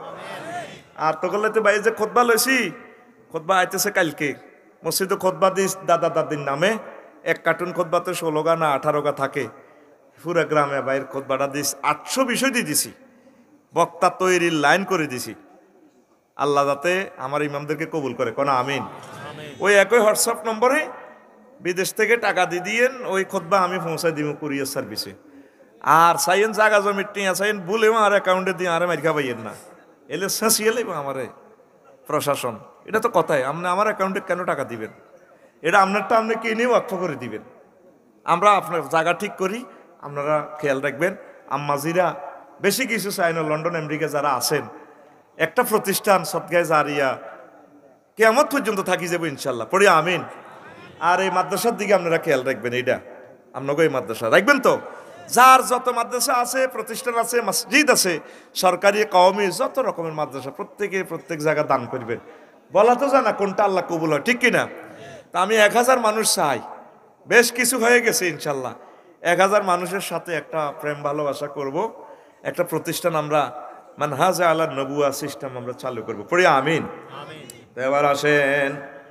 আর তো করলে তো ভাই যে খোদবা লইছি, খোদবা আইতেছে কালকে মসজিদে, খোদবা দিস দাদা দাদির নামে, এক কার্টুন খোদবাতে ষোলো গা না আঠারো গা থাকে, পুরা গ্রামে বাইরের খোদবাটা দিস, আটশো বিষয় দিয়ে দিছি, বক্তা তৈরির লাইন করে দিছি। আল্লাহ যাতে আমার ইমামদেরকে কবুল করে, কোন আমিন। ওই একই হোয়াটসঅ্যাপ নম্বরে বিদেশ থেকে টাকা দিয়ে দিয়েন, ওই খোদবা আমি পৌঁছাই দিব কুরিয়ার সার্ভিসে। আর চাইন জাগা জমির টিয়া চাইন বলেও আর অ্যাকাউন্টে দিয়ে আরে মারিখা পাইয়েন না, এলে শেষিয়ে লাগবে আমারে প্রশাসন। এটা তো কথাই, আপনি আমার অ্যাকাউন্টে কেন টাকা দিবেন? এটা আপনারটা আপনি কিনে ওয়াকফ করে দিবেন। আমরা আপনার জায়গা ঠিক করি, আপনারা খেয়াল রাখবেন। আম্মাজিরা বেশি কিছু চাই না, লন্ডন আমেরিকা যারা আছেন, একটা প্রতিষ্ঠান সদগায়ে জারিয়া কিয়ামত পর্যন্ত থাকি যাবো ইনশাল্লাহ, পড়ি আমিন। আর এই মাদ্রাসার দিকে আপনারা খেয়াল রাখবেন, এইটা আপনাকে এই মাদ্রাসা রাখবেন তো। যার যত মাদ্রাসা আছে, প্রতিষ্ঠান আছে, মসজিদ আছে, সরকারি কওমি যত রকমের মাদ্রাসা, প্রত্যেকে প্রত্যেক জায়গা দান করবেন। বলা তো জানা কোনটা আল্লাহ কবুল হয়, ঠিক কিনা? তা আমি এক হাজার মানুষ চাই, বেশ কিছু হয়ে গেছে ইনশাল্লাহ। এক হাজার মানুষের সাথে একটা প্রেম ভালোবাসা করব, একটা প্রতিষ্ঠান আমরা মানহাজ আলা নবুয়া সিস্টেম আমরা চালু করব, পড়ি আমিন। এবার আসেন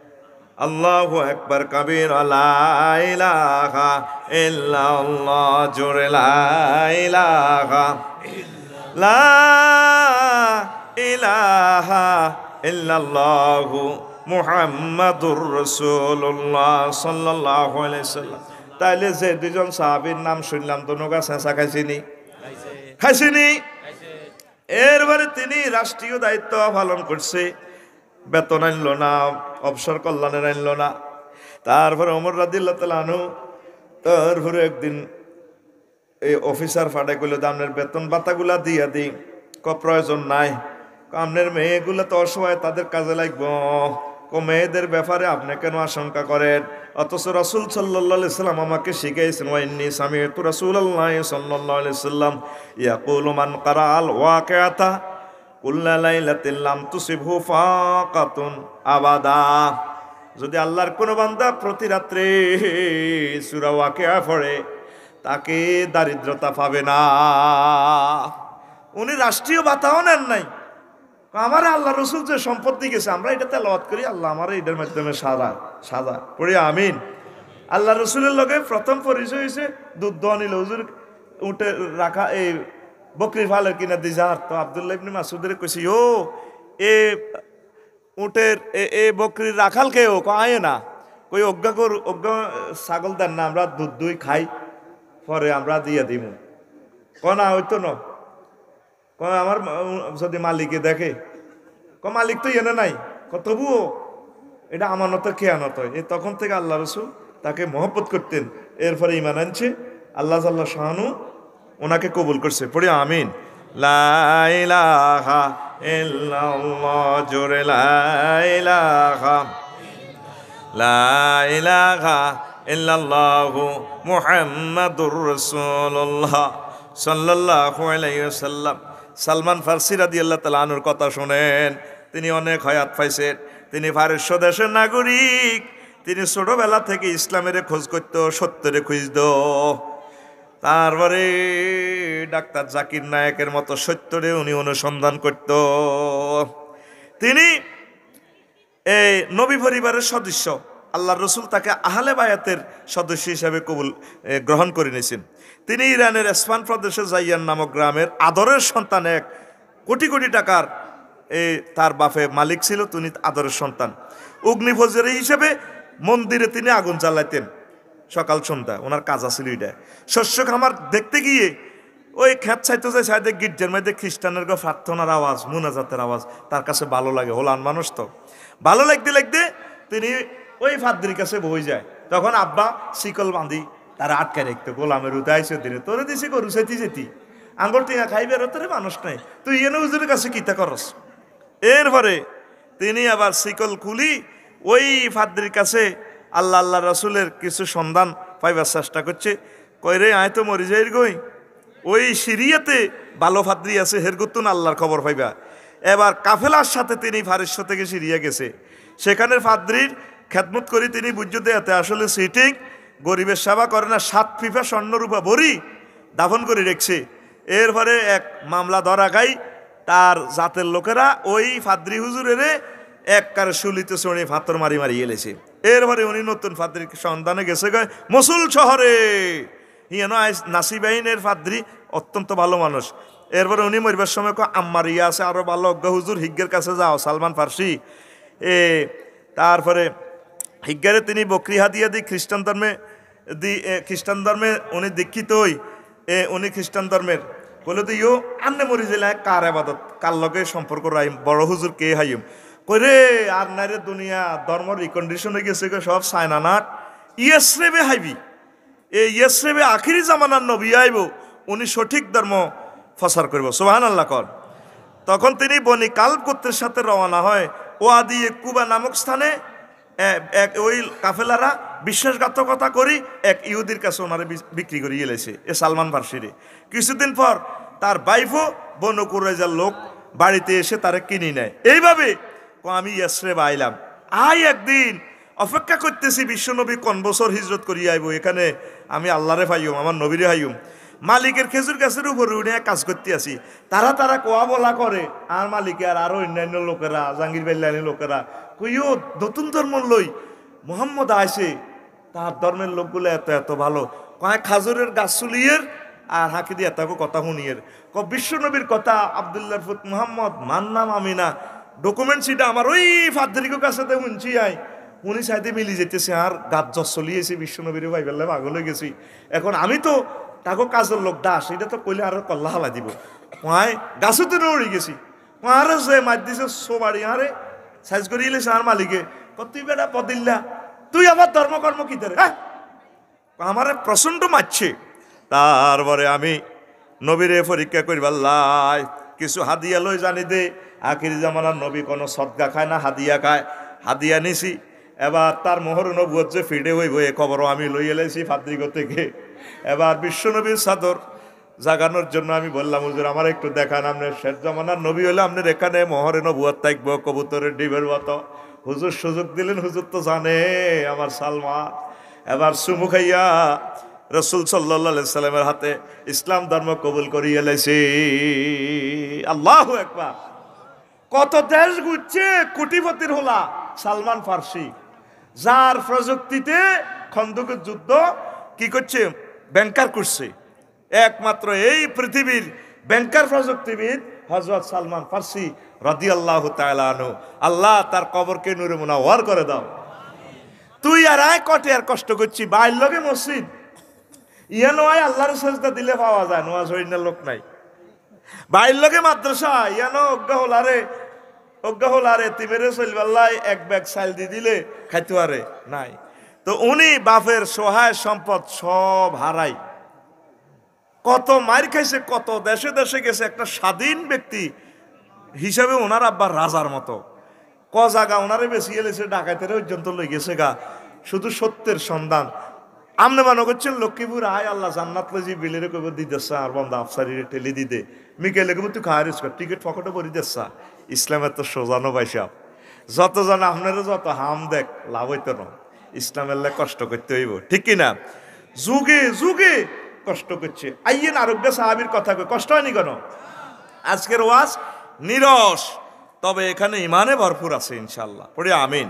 আল্লাহু আকবার কাবীর, লা ইলাহা ইল্লাল্লাহ, জোরে লা ইলাহা লা ইলাহা ইল্লাল্লাহু মুহাম্মাদুর রাসূলুল্লাহ সাল্লাল্লাহু আলাইহি সাল্লাম। তাইলে যে দুজন সাহাবীর নাম শুনলাম দোনোগা চেঁচা খাইছিনি খাইছিনি এরবারে তিনি রাষ্ট্রীয় দায়িত্ব পালন করছে, বেতন আনলো না, অবসর কল্যাণের আনলো না। তারপরে ওমর রাদিয়াল্লাহু তাআলা আনহু তারপরে একদিন এই অফিসার ফাটে কইল আপনার বেতন ভাতাগুলা দিয়া দিই। ক প্রয়োজন নাই, আপনার মেয়েগুলো তো অসহায়, তাদের কাজে লাগবো। ক মেয়েদের ব্যাপারে আপনি কেন আশঙ্কা করেন? অথচ রাসূল সাল্লাল্লাহু আলাইহি সাল্লাম আমাকে শিখাইছেন, ওয়া ইন্নী সামি'তু রাসূলাল্লাহ সাল্লাল্লাহু আলাইহি সাল্লাম ইয়াকুলু মান কারাআল ওয়াকিআতা কুল্লা লাইলাতিন লাম তুসিবহু ফাকাতুন আবাদা। যদি আল্লাহর কোন বান্দা প্রতি রাত্রে সূরা ওয়াকিয়া পড়ে তাকে দারিদ্রতা পাবে না। উনি রাষ্ট্রীয় ভাতাও নেন নাই, আমার আল্লাহ রসুল যে সম্পদ দিয়ে গেছে আমরা এটা তেলাওয়াত করি, আল্লাহ আমার এটার মাধ্যমে সাজা সাজা পড়ি আমিন। আল্লাহ রসুলের লগে প্রথম পরিচয় হয়েছে দুধ দনিল হুজুর উঠে রাখা এই বকরির ফালের কিনা দিজার। তো আব্দুল্লাহ ইবনে মাসউদের কইছি, ও এ উটের এ বকরির রাখাল কেউ কয় না, কই অজ্ঞা কর অজ্ঞা ছাগল দেন না, আমরা দুধ দুই খাই পরে আমরা দিয়ে দিব। ক না হইতো না, ক আমার যদি মালিকে দেখে, ক মালিক তো এনে নাই, ক তবুও এটা আমানত খেয়ানত হয়। এই তখন থেকে আল্লাহ রসুল তাকে মহব্বত করতেন, এরপরে ইমান আনছে, আল্লাহ আল্লাহ শাহানু ওনাকে কবুল করছে। পড়ি আমিন। লা ইলাহা ইল্লাল্লাহ, জোরে লা ইলাহা লা ইলাহা ইল্লাল্লাহু মুহাম্মাদুর রাসূলুল্লাহ সাল্লাল্লাহু আলাইহি ওয়াসাল্লাম। সালমান ফারসি রাদিয়াল্লাহু তাআলা আনহুর কথা শুনেন, তিনি অনেক হায়াত পাইছেন, তিনি ফারস্য দেশের নাগরিক। তিনি ছোটবেলা থেকে ইসলামের খোঁজ করতো, সত্যের খুঁজত। তারপরে ডাক্তার জাকির নায়েকের মতো সত্যরে উনি অনুসন্ধান করত। তিনি এই নবী পরিবারের সদস্য, আল্লাহ রসুল তাকে আহলে বায়াতের সদস্য হিসাবে কবুল গ্রহণ করে নিয়েছেন। তিনি ইরানের এসফান প্রদেশের জাইয়ান নামক গ্রামের আদরের সন্তান, এক কোটি কোটি টাকার এই তার বাপে মালিক ছিল, তিনি আদরের সন্তান। অগ্নিফজরি হিসেবে মন্দিরে তিনি আগুন জ্বালাইতেন সকাল সন্ধ্যা, ওনার কাজ আছিল এটা। শস্য খামার দেখতে গিয়ে ওই খেত চাইতে যায় সাইডে গির্জার মধ্যে খ্রিস্টানের গো প্রার্থনার আওয়াজ, মুনাজাতের আওয়াজ তার কাছে ভালো লাগে, হোলান মানুষ তো ভালো লাগতে লাগতে তিনি ওই ফাদ্রির কাছে বই যায়। তখন আব্বা শিকল বাঁধি তারা আটকে রাখতো, গোলামের উদাইছে দিনে তোরে দিছি গরু সেতি যেতি আঙ্গুর টিঙা খাইবে, আর তোরে মানুষ নাই, তুই এনে হুজুরের কাছে কিতা করস। এরপরে তিনি আবার শিকল খুলি ওই ফাদ্রির কাছে আল্লাহ আল্লাহ রসুলের কিছু সন্ধান পাইবার চেষ্টা করছে। কইরে আয় তো মরি যাই গই, ওই সিরিয়াতে ভালো ফাদ্রি আছে, হেরগুতুন আল্লাহর খবর পাইবা। এবার কাফেলার সাথে তিনি ফারিস্য থেকে সিরিয়া গেছে, সেখানের ফাদ্রির খেদমত করি তিনি বুঝতে দেয়াতে আসলে সিটিং গরিবের সেবা করে না, সাত ফিফা স্বর্ণরূপা ভরি দাফন করে রেখছে। এরপরে এক মামলা ধরা খাই, তার জাতের লোকেরা ওই ফাদ্রি হুজুরের এক কার শুলিতে চড়ে ফাতর মারি মারি এলেছে। এরপরে উনি নতুন ফাদ্রির সন্ধানে গেছে গায় মসুল শহরে, ইয়েন নাসিবাহিনের ফাদ্রি অত্যন্ত ভালো মানুষ। এরপরে উনি মরিবার সময় আম্মার ইয়া আছে আরো ভালো অজ্ঞ হুজুর, হিগ্গের কাছে যাও, সালমান ফার্সি। এ তারপরে হিগ্গারে তিনি বকরি হাদিয়া দিই খ্রিস্টান ধর্মে দি খ্রিস্টান ধর্মে উনি দীক্ষিত হই। এ উনি খ্রিস্টান ধর্মের বলে তো ইও আন্নে মরি জেলা কার আবাদত, কার লগে সম্পর্ক রাইম, বড় হুজুর কে হাইম কইরে আর নাইরে দুনিয়া ধর্ম রিকন্ডিশন হয়ে গেছে, সব সাইনা নাট ইয়েসরেবে হাইবি, এই ইয়েসরেবে আখিরি জামানার নবী আইব, উনি সঠিক ধর্ম ফসার করব, সুবহানাল্লাহ কর। তখন তিনি বনি কালব গোত্রের সাথে রওনা হয়। ওয়াদি কুবা নামক স্থানে এক ওই কাফেলারা বিশ্বাসঘাতকতা করি এক ইহুদির কাছে ওনারে বিক্রি করে গেলেছে, এ সালমান ফার্সিরে। কিছুদিন পর তার বাইফও বনু কুরাইজার লোক বাড়িতে এসে তারে কিনে নেয়। এইভাবে আমি ইয়াসরিব আইলাম, আই একদিন অপেক্ষা করতেছি বিশ্বনবী কোন বছর হিজরত করিয়া আইব, এখানে আমি আল্লাহরে পাইম, আমার নবীরে হাইম। মালিকের খেজুর গাছের উপরে উঠে কাজ করতে আসি, তারা তারা কোয়া বলা করে, আর মালিকে আর আরো অন্যান্য লোকেরা জাহাঙ্গীর বেল্লানি লোকেরা কইও নতুন ধর্ম লই মোহাম্মদ আইসে, তার ধর্মের লোকগুলো এত এত ভালো, কয় খাজুরের গাছ চুলিয়ের আর হাঁকি দিয়ে তাকে কথা শুনিয়ে ক বিশ্ব নবীর কথা আব্দুল্লাহ ফুত মোহাম্মদ মান্নাম আমিনা ডকুমেন্ট সিটা আমার ওই ফাদ্রিকো কাছে শুনছি আই উনি সাইডে মিলি যেতেছে আর গাছ জস চলিয়েছে বিশ্ব নবীর ভাই বেলা পাগল হয়ে গেছি এখন আমি তো তাকে কাজের লোক দাস এটা তো কইলে আরো কল্লা হালা দিব মায় গাছও তো উড়ে গেছি আরে যে মার দিছে সোবাড়ি আরে সাইজ করে ইলেছে আর মালিকে তুই বেটা পদিল্লা তুই আবার ধর্মকর্ম কি ধরে হ্যাঁ আমার প্রচন্ড মারছে তারপরে আমি নবীরে পরীক্ষা করিবার লাই কিছু হাদিয়া লই জানি দে আখির জামানার নবী কোনো সদকা খায় না হাদিয়া খায় হাদিয়া নিছি এবার তার মোহর নবুয়ত যে ফিডে হইব এ খবরও আমি লই এলাইছি ফাদ্রিগো থেকে এবার বিশ্ব নবীর চাদর জাগানোর জন্য আমি বললাম হুজুর আমার একটু দেখান আপনার শেষ জামানার নবী হলে আপনার এখানে মোহরে নবুয়ত থাকবো কবুতরের ডিবের মতো হুজুর সুযোগ দিলেন হুজুর তো জানে আমার সালমান এবার চুমু খাইয়া রসুল সাল্লাল্লাহু সাল্লামের হাতে ইসলাম ধর্ম কবুল করিয়ে এলাইছি আল্লাহু আকবার কত দেশ ঘুরছে কোটিপতির হলা সালমান ফার্সি যার প্রযুক্তিতে খন্দকের যুদ্ধ কি করছে ব্যাংকার করছে একমাত্র এই পৃথিবীর ব্যাংকার প্রযুক্তিবিদ হযরত সালমান ফার্সি রাদিয়াল্লাহু তাআলা আনহু আল্লাহ তার কবরকে নূরে মুনাওয়ার করে দাও তুই আর আয় কটে আর কষ্ট করছি বাইর লগে মসজিদ ইয়া নয় আল্লাহর সাজদা দিলে পাওয়া যায় নোয়াজ হইনার লোক নাই বাইর লগে মাদ্রাসা ইয়া ন অজ্ঞা হলারে অজ্ঞা হলারে তিমেরে চলবাল্লাই এক ব্যাগ চাল দি দিলে খাইতে পারে নাই তো উনি বাপের সহায় সম্পদ সব হারাই কত মার খাইছে কত দেশে দেশে গেছে একটা স্বাধীন ব্যক্তি হিসাবে ওনার আব্বার রাজার মতো ক জায়গা ওনারে বেশি এলেছে ডাকাতের পর্যন্ত লই গেছে গা শুধু সত্যের সন্ধান আমনে মনে করছেন লক্ষ্মীপুর আয় আল্লাহ জান্নাত লজি বিলের কইব দিতেছা আর বন্ধা আফসারিরে ঠেলি দিতে মিকেলে কইব তুই খারিজ কর টিকিট পকেটে ভরি দেছা ইসলামের তো সোজানো পাইসাব যতজন আপনারা যত হাম দেখ লাভ হইতো না ইসলামের লে কষ্ট করতে হইব ঠিক কিনা যুগে যুগে কষ্ট করছে আইয়েন আরোগ্য সাহাবীর কথা কই কষ্ট হয়নি কেন আজকের ওয়াজ নিরস তবে এখানে ইমানে ভরপুর আছে ইনশাআল্লাহ পড়ি আমিন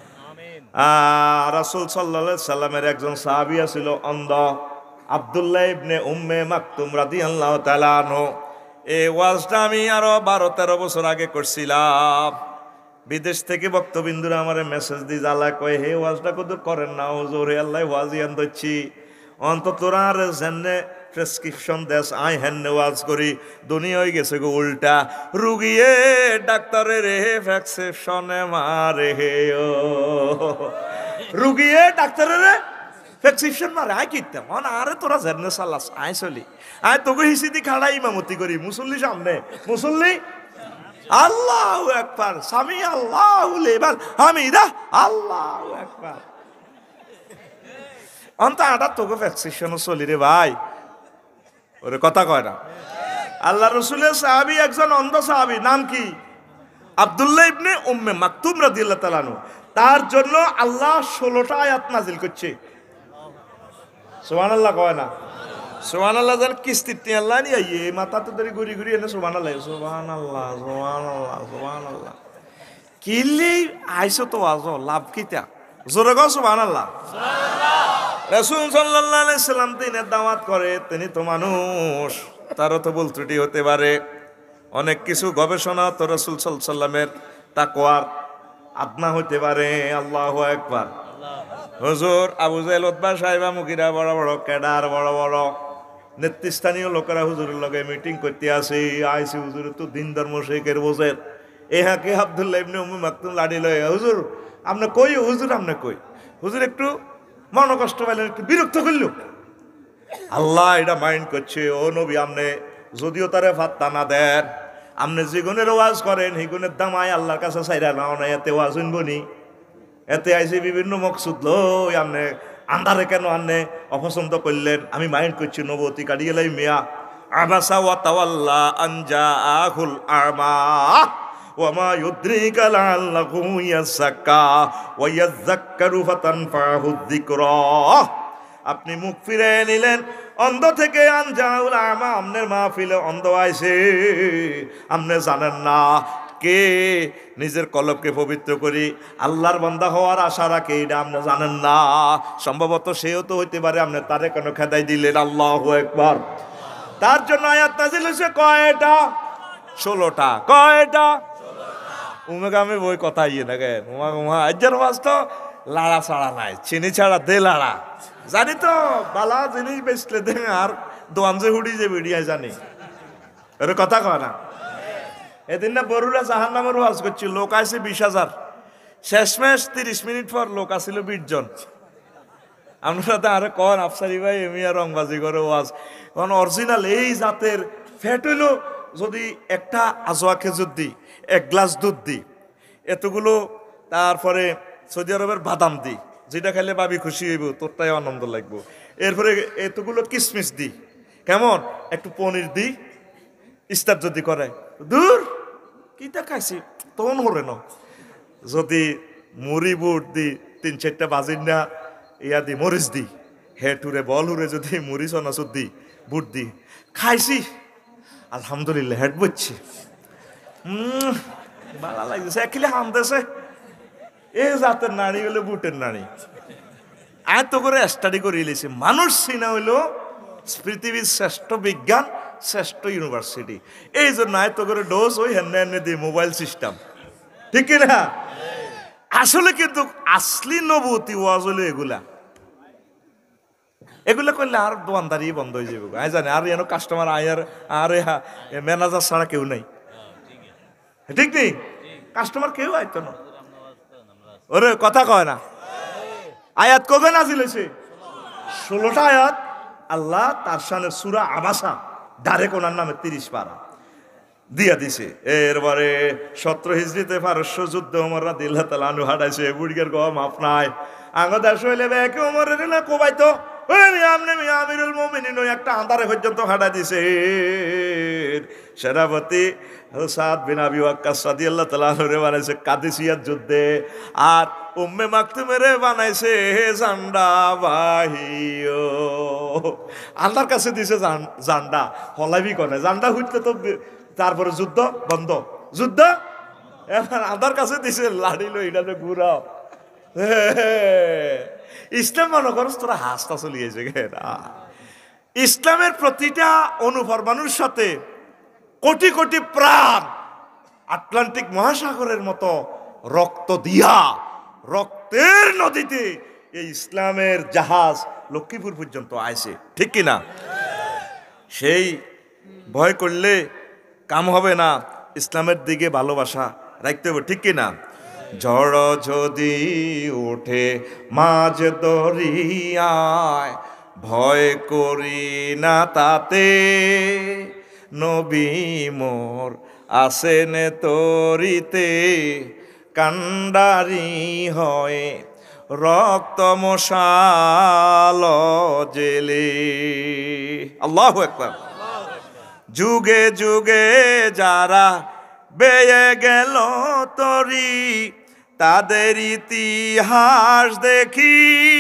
রাসূল সাল্লাল্লাহু আলাইহি সাল্লামের একজন সাহাবী ছিল অন্ধ আব্দুল্লাহ ইবনে উম্মে মাকতুম রাদিয়াল্লাহু তাআলা আনহু এই ওয়াজটা আমি আরো বারো তেরো বছর আগে করছিলাম বিদেশ থেকে বক্তবিন্দুরা আমারে মেসেজ দিয়ে জ্বালা কয় হে ওয়াজটা কত করেন না হুজুর হে আল্লাহ ওয়াজি আনতেছি অন্তত তোরা আর জেনে প্রেসক্রিপশন দেশ আই হেন ওয়াজ করি দুনিয়া হয়ে গেছে গো উল্টা রুগিয়ে ডাক্তারের হে প্রেসক্রিপশনে মারে হে ও রুগিয়ে ডাক্তারের প্রেসক্রিপশন মারে আই কিতাম অন আরে তোরা জেনে সালাস আই চলি আই তোকে হিসিদি খাড়া ইমামতি করি মুসল্লি সামনে মুসল্লি আল্লাহু আকবার সামি আল্লাহু লিমান হামিদা আল্লাহু আকবার অন্ত আটা তোকে প্রেসক্রিপশন চলি রে ভাই ওরে কথা কয় না আল্লাহ রসুলের সাহাবী একজন অন্ধ সাহাবী নাম কি আব্দুল্লাহ ইবনে উম্মে মাকতুম রাদিয়াল্লাহু তাআলা আনহু তার জন্য আল্লাহ ষোলোটা আয়াত নাজিল করছে সুবহানাল্লাহ কয় না সুবহানাল্লাহ জান কিস্তিতে আল্লাহ নি আইয়ে মাথা তো ধরে ঘুরি ঘুরি এনে সুবহানাল্লাহ সুবহানাল্লাহ সুবহানাল্লাহ সুবহানাল্লাহ কিলি আইছো তো আজো লাভ কিতা জোরে গো সুবহানাল্লাহ সুবহানাল্লাহ রাসূল সাল্লাল্লাহু আলাইহি সাল্লাম দিনের দাওয়াত করে তিনি তো মানুষ তারও তো ভুল ত্রুটি হতে পারে অনেক কিছু গবেষণা তো রাসূল সাল্লাল্লাহু আলাইহি সাল্লামের তাকওয়ার আদনা হতে পারে আল্লাহু আকবার হুজুর আবু জাহেল উতবা সাহেবা মুগিরা বড় বড় ক্যাডার বড় বড় নেতৃস্থানীয় লোকেরা হুজুরের লগে মিটিং করতে আসে আইসি হুজুর তো দিন ধর্ম শেখের বোঝের এ হাকে আব্দুল্লাহ ইবনে উম্মে মাকতুম লাড়ি লয় হুজুর আপনি কই হুজুর আপনি কই হুজুর একটু মন কষ্ট পাইলেন একটু বিরক্ত করল আল্লাহ এটা মাইন্ড করছে ও নবী আপনি যদিও তারে ফাত্তা না দেন আপনি যে গুণের ওয়াজ করেন সেই গুণের দাম আয় আল্লাহর কাছে চাইরা নাও না এতে ওয়াজ শুনবনি এতে আইসে বিভিন্ন মকসুদ লই আপনি আন্ধারে কেন আনে অপছন্দ করলেন আমি মাইন্ড করছি নবতী কাটিয়ে লাই মিয়া আবাসা ওয়া তাওয়াল্লা আনজা আহুল আমা ওয়ামা ইউদ্রিকা লাআল্লাহু ইয়াযাক্কা ওয়া ইয়াযাক্কারু ফাতানফাহু যিকরা আপনি মুখ ফিরে নিলেন অন্ধ থেকে আনজাউল আমা আমনের মাহফিলে অন্ধ আইছে আপনি জানেন না কে নিজের কলবকে পবিত্র করি আল্লাহর বান্দা হওয়ার আশা রাখে এটা আপনি জানেন না সম্ভবত সেও তো হইতে পারে আপনি তারে কেন খেদাই দিলেন আল্লাহু আকবার তার জন্য আয়াত নাযিল হয়েছে কয়টা? ষোলোটা। কয়টা? উমেক আমি বই কথা ইয়ে না গে উমা উমা আজ্জার মাস তো লাড়া ছাড়া নাই, চিনি ছাড়া দে লাড়া। জানি তো বালা জিনিস বেচলে দে আর দোয়ান যে হুড়ি যে বেড়িয়ায় জানি এর কথা কয় না। এদিন না বরুরা জাহান নামের ওয়াজ করছি, লোক আছে বিশ হাজার, শেষমেশ তিরিশ মিনিট পর লোক আসছিল বিশ জন। আপনারা তো আরে কন আফসারি ভাই এমি আর রংবাজি করে ওয়াজ, কারণ অরিজিনাল এই জাতের ফ্যাট হইল যদি একটা আজোয়া খেজুর দিই, এক গ্লাস দুধ দিই, এতগুলো তারপরে সৌদি আরবের বাদাম দিই, যেটা খেলে ভাবি খুশি হইব, তোরটাই আনন্দ লাগবো, এরপরে এতগুলো কিশমিশ দিই, কেমন একটু পনির দিই, ইস্তার যদি করে দূর কিটা খাইছি তখন হরে ন, যদি মুড়ি বুট দি তিন চারটা বাজির না ইয়া দি মরিচ দি, হে টুরে বল হুরে যদি মুড়ি সনাসুর দি বুট দি খাইছি আলহামদুলিল্লাহ হেড বলছি হম ভালো লাগছে একলে হামতেছে। এই জাতের নারী হলো বুটের নারী। এত করে স্টাডি করে এলেছে, মানুষ সিনা হইল পৃথিবীর শ্রেষ্ঠ বিজ্ঞান, শ্রেষ্ঠ ইউনিভার্সিটি। এই জন্য এত করে ডোজ ওই হেন হেন দিয়ে মোবাইল সিস্টেম, ঠিক না? আসলে কিন্তু আসলি নবুতি ওয়াজ হলো এগুলা, এগুলা করলে আর দোয়ানদারি বন্ধ হয়ে যাবে। আই জানে আর এন কাস্টমার আয়ার আর ম্যানেজার ছাড়া কেউ নাই, ঠিক নেই? কাস্টমার কেউ আইতো না। ওরে কথা কয় না। আয়াত কবে নাজিল হয়েছে? ষোলোটা আয়াত। আল্লাহ তার সামনে সূরা আবাসা ডাইরেক্ট ওনার নামে তিরিশ পারা দিয়া দিছে। এরপরে সতেরো হিজরিতে পারস্য যুদ্ধ ওমর রাদিয়াল্লাহু তাআলা আনহু হাঁটাইছে, বুড়ির গো মাপ নাই আঙ্গ দেশ হইলে বেকে ওমরের না কোবাইতো আমনে আমিরুল মুমিনিন ওই একটা আন্ধারে পর্যন্ত হাঁটা দিছে। সেনাপতি সাদ বিন আবি ওয়াক্কাস রাদিয়াল্লাহু তাআলা আনহুরে বানাইছে কাদেসিয়ার যুদ্ধে, আর উম্মে মাকতুমের বানাইছে জান্ডা বাহিও। আল্লাহর কাছে দিছে জান্ডা, হলাবি করে জান্ডা হইতে তো তারপরে যুদ্ধ বন্ধ, যুদ্ধ এবার আল্লাহর কাছে দিছে লাড়িল এটাতে ঘুরাও। ইসলাম মনে করস তোরা হাসতা চলিয়েছে না। ইসলামের প্রতিটা অনুপরমাণুর সাথে কোটি কোটি প্রাণ আটলান্টিক মহাসাগরের মতো রক্ত দিয়া রক্তের নদীতে এই ইসলামের জাহাজ লক্ষ্মীপুর পর্যন্ত আইছে, ঠিক কিনা? সেই ভয় করলে কাম হবে না, ইসলামের দিকে ভালোবাসা রাখতে হবে, ঠিক কিনা? ঝড় যদি ওঠে মাঝ দরিয়ায় ভয় করি না তাতে, নবী মোর আসেন তরিতে কান্ডারি হয় রক্ত মশাল জেলে। আল্লাহু আকবার। যুগে যুগে যারা বেয়ে গেল তরি তাদের ইতিহাস দেখি,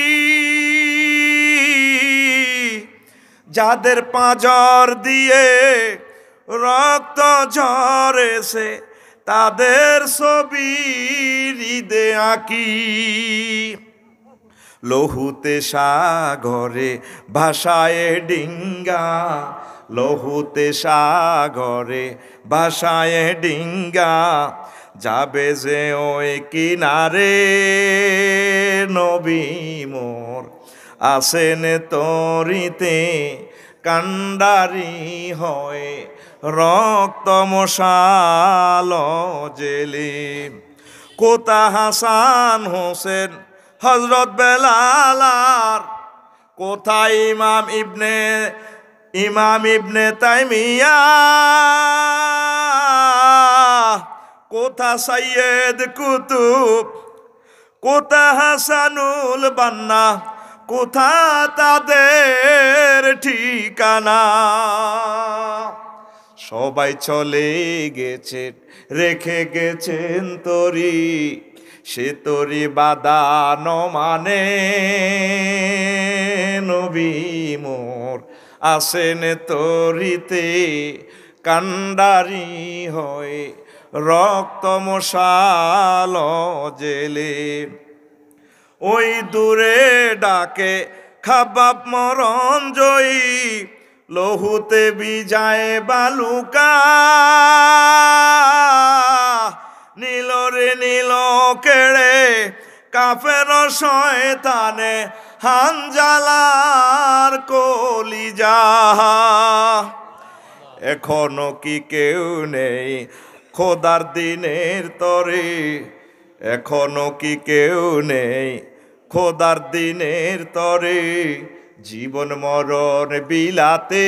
যাদের পাঁজর দিয়ে রক্ত ঝরেছে তাদের ছবি হৃদে আঁকি। লহুতে সাগরে ভাষায় ডিঙ্গা, লহুতে সাগরে ভাষায় ডিঙ্গা, যাবে যে ওই কিনারে নবী মোর আসেন তরিতে কান্ডারি হয় রক্ত মশাল জেলে। কোথা হাসান হোসেন হজরত বেলালার, কোথায় ইমাম ইবনে ইমাম ইবনে তাইমিয়া, কোথা সৈয়দ কুতুব, কোথা হাসানুল বান্না, কোথা তাদের ঠিকানা। সবাই চলে গেছেন রেখে গেছেন তরি, সে তরি বাদানো মানে নবী মোর আসেন তরিতে কান্ডারি হয় রক্ত মশাল জেলে। ওই দূরে ডাকে খাবাব মরণ জয়ী, লহুতে বিজায় বালুকা নীলরে নীল কেড়ে কাফের শয়তানে হানজালার কলিজা। এখনো কি কেউ নেই খোদার দিনের তরে, এখনো কি কেউ নেই খোদার দিনের তরে, জীবন মরণ বিলাতে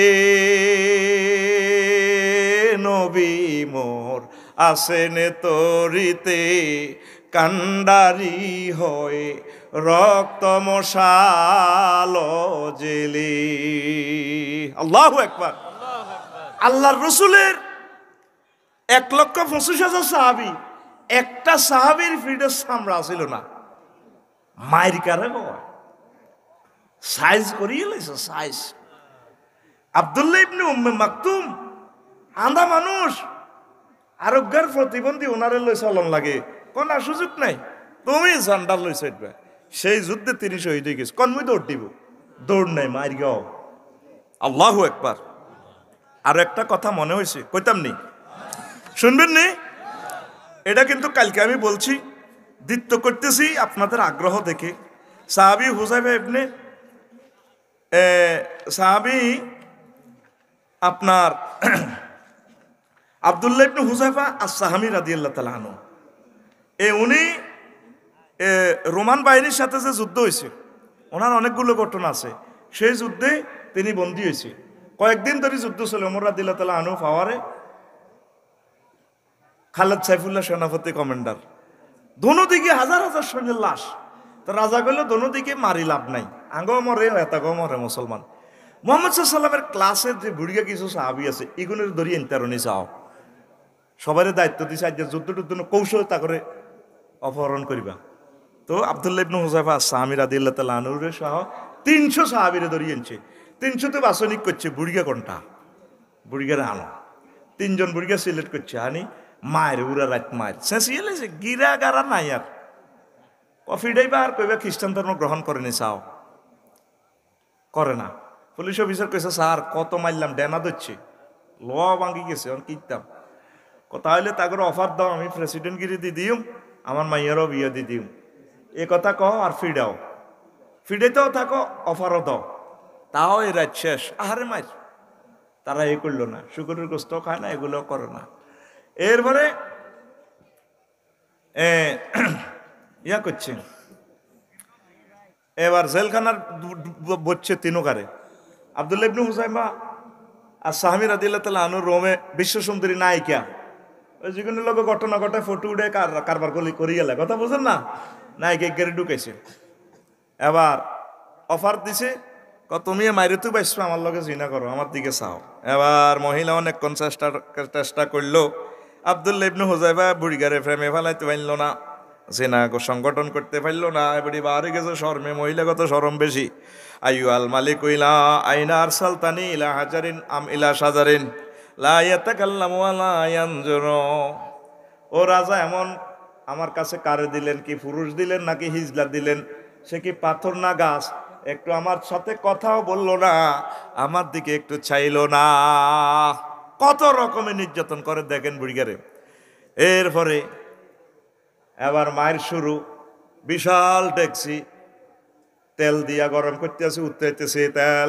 নবী মোর আসেন তরিতে, কান্ডারি হয়ে রক্ত মশাল জেলে। আল্লাহু আকবার। আল্লাহর রসুলের এক লক্ষ পঁচিশ হাজার সাহাবি, একটা সাহাবির ফিটের সামরা ছিল না। মায়ের কারে বাবা সাইজ করিয়ে লাইছে size. Abdullah ibn Umm Maktum আন্ধা মানুষ, আরোগ্যের প্রতিবন্ধী, ওনারে লই চলন লাগে, কোন সুযোগ নাই, তুমি ঝান্ডার লই চাইবা। সেই যুদ্ধে তিনি শহীদ হয়ে গেছে, কনমি দৌড় দিব, দৌড় নাই, মার গাও। আল্লাহু আকবার। আর একটা কথা মনে হয়েছে, কইতাম নি, শুনবেন নি? এটা কিন্তু কালকে আমি বলছি, দ্বিত্ব করতেছি আপনাদের আগ্রহ দেখে। সাহাবী হুযায়ফা ইবনে সাহাবী আপনার আব্দুল্লাহ ইবনে হুযায়ফা আস-সাহামী রাদিয়াল্লাহু তাআলা আনহু, এ উনি রোমান বাহিনীর সাথে যে যুদ্ধ হয়েছে, ওনার অনেকগুলো ঘটনা আছে। সেই যুদ্ধে তিনি বন্দী হয়েছে, কয়েকদিন ধরে যুদ্ধ ছিল। ওমর রাদিয়াল্লাহু তাআলা আনহু পাওয়ারে খালেদ সাইফুল্লাহ সেনাপতি কমান্ডার, দোনো দিকে হাজার হাজার সৈন্যের লাশ। তো রাজা কইল দোনো দিকে মারি লাভ নাই, আঙ্গো মরে এতাগো মরে মুসলমান। মুহাম্মদ সাল্লাল্লাহু আলাইহি ওয়াসাল্লামের ক্লাসের যে বুড়িয়া কিছু সাহাবী আছে, এগুলোর ধরিয়ে ইন্টারনি চাও, সবার দায়িত্ব দিছে আজ যুদ্ধ টুদ্ধ কৌশল তা করে অপহরণ করিবা। তো আব্দুল্লাহ ইবনে হুযায়ফা আস-সাহামী রাদিয়াল্লাহু তাআলা আনহু সহ তিনশো সাহাবীরে ধরিয়ে আনছে। তিনশোতে বাছনিক করছে, বুড়িয়া কোনটা, বুড়িয়ারে আনো। তিনজন বুড়িয়া সিলেক্ট করছে, আনি মায়ের উড়া রাত মায়ের শেষিয়ে লেছে, গিরা গারা নাই আর কফিটাই বা আর কইবা খ্রিস্টান ধর্ম গ্রহণ করেনি, চাও করে না। পুলিশ অফিসার কইছে, স্যার কত মারলাম, ডেনা দিচ্ছে, ল ভাঙ্গি গেছে, আমি কিনতাম কথা হইলে তাকে অফার দাও, আমি প্রেসিডেন্ট গিরি দি দিম, আমার মাইয়ারও বিয়ে দি দিম, এ কথা কও আর ফিডাও, ফিডাইতেও থাকো অফারও দাও, তাও এই রাত শেষ। আহারে মার, তারা এ করলো না, শুকুরের গোস্ত খায় না, এগুলো করে না। এরপরে ইয়া করছে, এবার জেলখানার বসছে তিনকারে। আব্দুল্লাহ ইবনে হুযায়ফা আস-সাহামী রাদিয়াল্লাহু তাআলা আনহু রোমে বিশ্ব সুন্দরী নায়িকা, ওই যেগুলো লোক ঘটনা ঘটায় ফটো উঠে কারবার করি গেলে, কথা বুঝেন না, নায়িকা গেড়ে ঢুকাইছে। এবার অফার দিছে, তুমি মাইরে তুই বাইসো, আমার লগে জিনা করো, আমার দিকে চাও। এবার মহিলা অনেকক্ষণ চেষ্টা চেষ্টা করলো, আব্দুল্লাহ ইবনে হুযায়ফা বুড়িগারে ফ্রেমে ফেলাইতে পারল না, জিনা সংগঠন করতে পারল না। এবারে বাড়ি গেছে শর্মে, মহিলাগত শরম বেশি। আইয়ু আল মালিক ইলা আইনা আরসালতানি ইলা হাজারিন আম ইলা শাজারিন লা ইয়াতাকাল্লামু ওয়া লা ইয়ানজুরু। ও রাজা, এমন আমার কাছে কারে দিলেন, কি পুরুষ দিলেন নাকি হিজলা দিলেন? সে কি পাথর না গাছ? একটু আমার সাথে কথাও বললো না, আমার দিকে একটু চাইলো না। কত রকমের নির্যাতন করে দেখেন বুড়িগারে। এরপরে এবার মায়ের শুরু, বিশাল ট্যাক্সি, তেল দিয়া গরম করতে আছে, উঠতেছে তেল।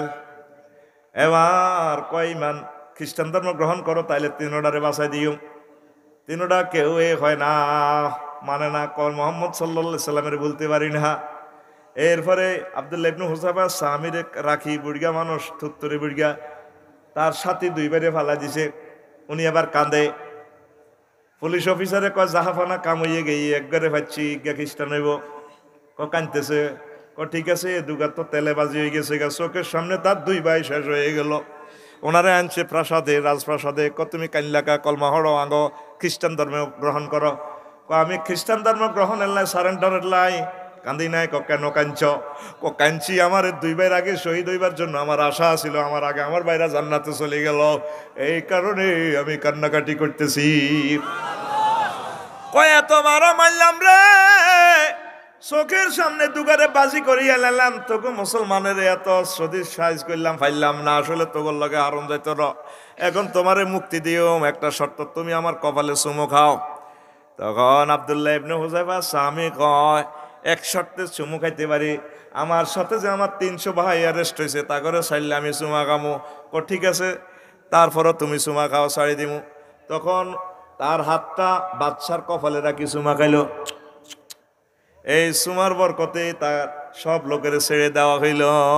এবার কয়মান খ্রিস্টান ধর্ম গ্রহণ করো, তাইলে তিনোডারে বাঁচাই দিও। তিনোডা কেউ এ হয় না, মানে না, কল মোহাম্মদ সাল্লাল্লাহু আলাইহি সাল্লামের বলতে পারি না। এরপরে আব্দুল্লাহ ইবনে হুযায়ফা সাহামীরে রাখি, বুড়িগা মানুষ, থুত্তরে বুড়িগা, তার সাথে দুইবারে ফালা দিছে। উনি আবার কাঁদে। পুলিশ অফিসারে কয় জাহাফানা কাম হইয়ে গেই, একবারে পাচ্ছি গা খ্রিস্টান হইব। ক কাঁদতেছে, ক ঠিক আছে, দুগার তো তেলে বাজি হয়ে গেছে গা। চোখের সামনে তার দুই ভাই শেষ হয়ে গেল। ওনারে আনছে প্রাসাদে, রাজপ্রাসাদে। ক তুমি কাইল্লাকা কলমা হড়ো, আঙ্গ খ্রিস্টান ধর্ম গ্রহণ করো। ক আমি খ্রিস্টান ধর্ম গ্রহণ এলাই সারেন্ডারের লাই কান্দি নাই। ক কেন কাঞ্চ? ক কাঞ্চি আমার দুই ভাইয়ের আগে শহীদ হইবার জন্য আমার আশা ছিল, আমার আগে আমার ভাইরা জান্নাতে চলে গেল, এই কারণে আমি কান্নাকাটি করতেছি। কয় এত মারা মারলাম রে, চোখের সামনে দুগারে বাজি করিয়া লালাম, তোকে মুসলমানের এত সদির সাইজ করলাম ফাইলাম না, আসলে তোর লগে আরম যাইতো র। এখন তোমারে মুক্তি দিও, একটা শর্ত, তুমি আমার কপালে চুমো খাও। তখন আব্দুল্লাহ ইবনে হুযায়ফা স্বামী কয়, এক শর্তে চুমু খাইতে পারি, আমার সাথে যে আমার তিনশো ভাই অ্যারেস্ট হয়েছে তা করে চাইলে আমি চুমা খামো। ও ঠিক আছে, তারপরও তুমি চুমা খাও, ছাড়ি দিমু। তখন তার হাতটা বাদশার কপালে রাখি চুমা খাইল। এই চুমার বরকতে তার সব লোকের ছেড়ে দেওয়া হইল।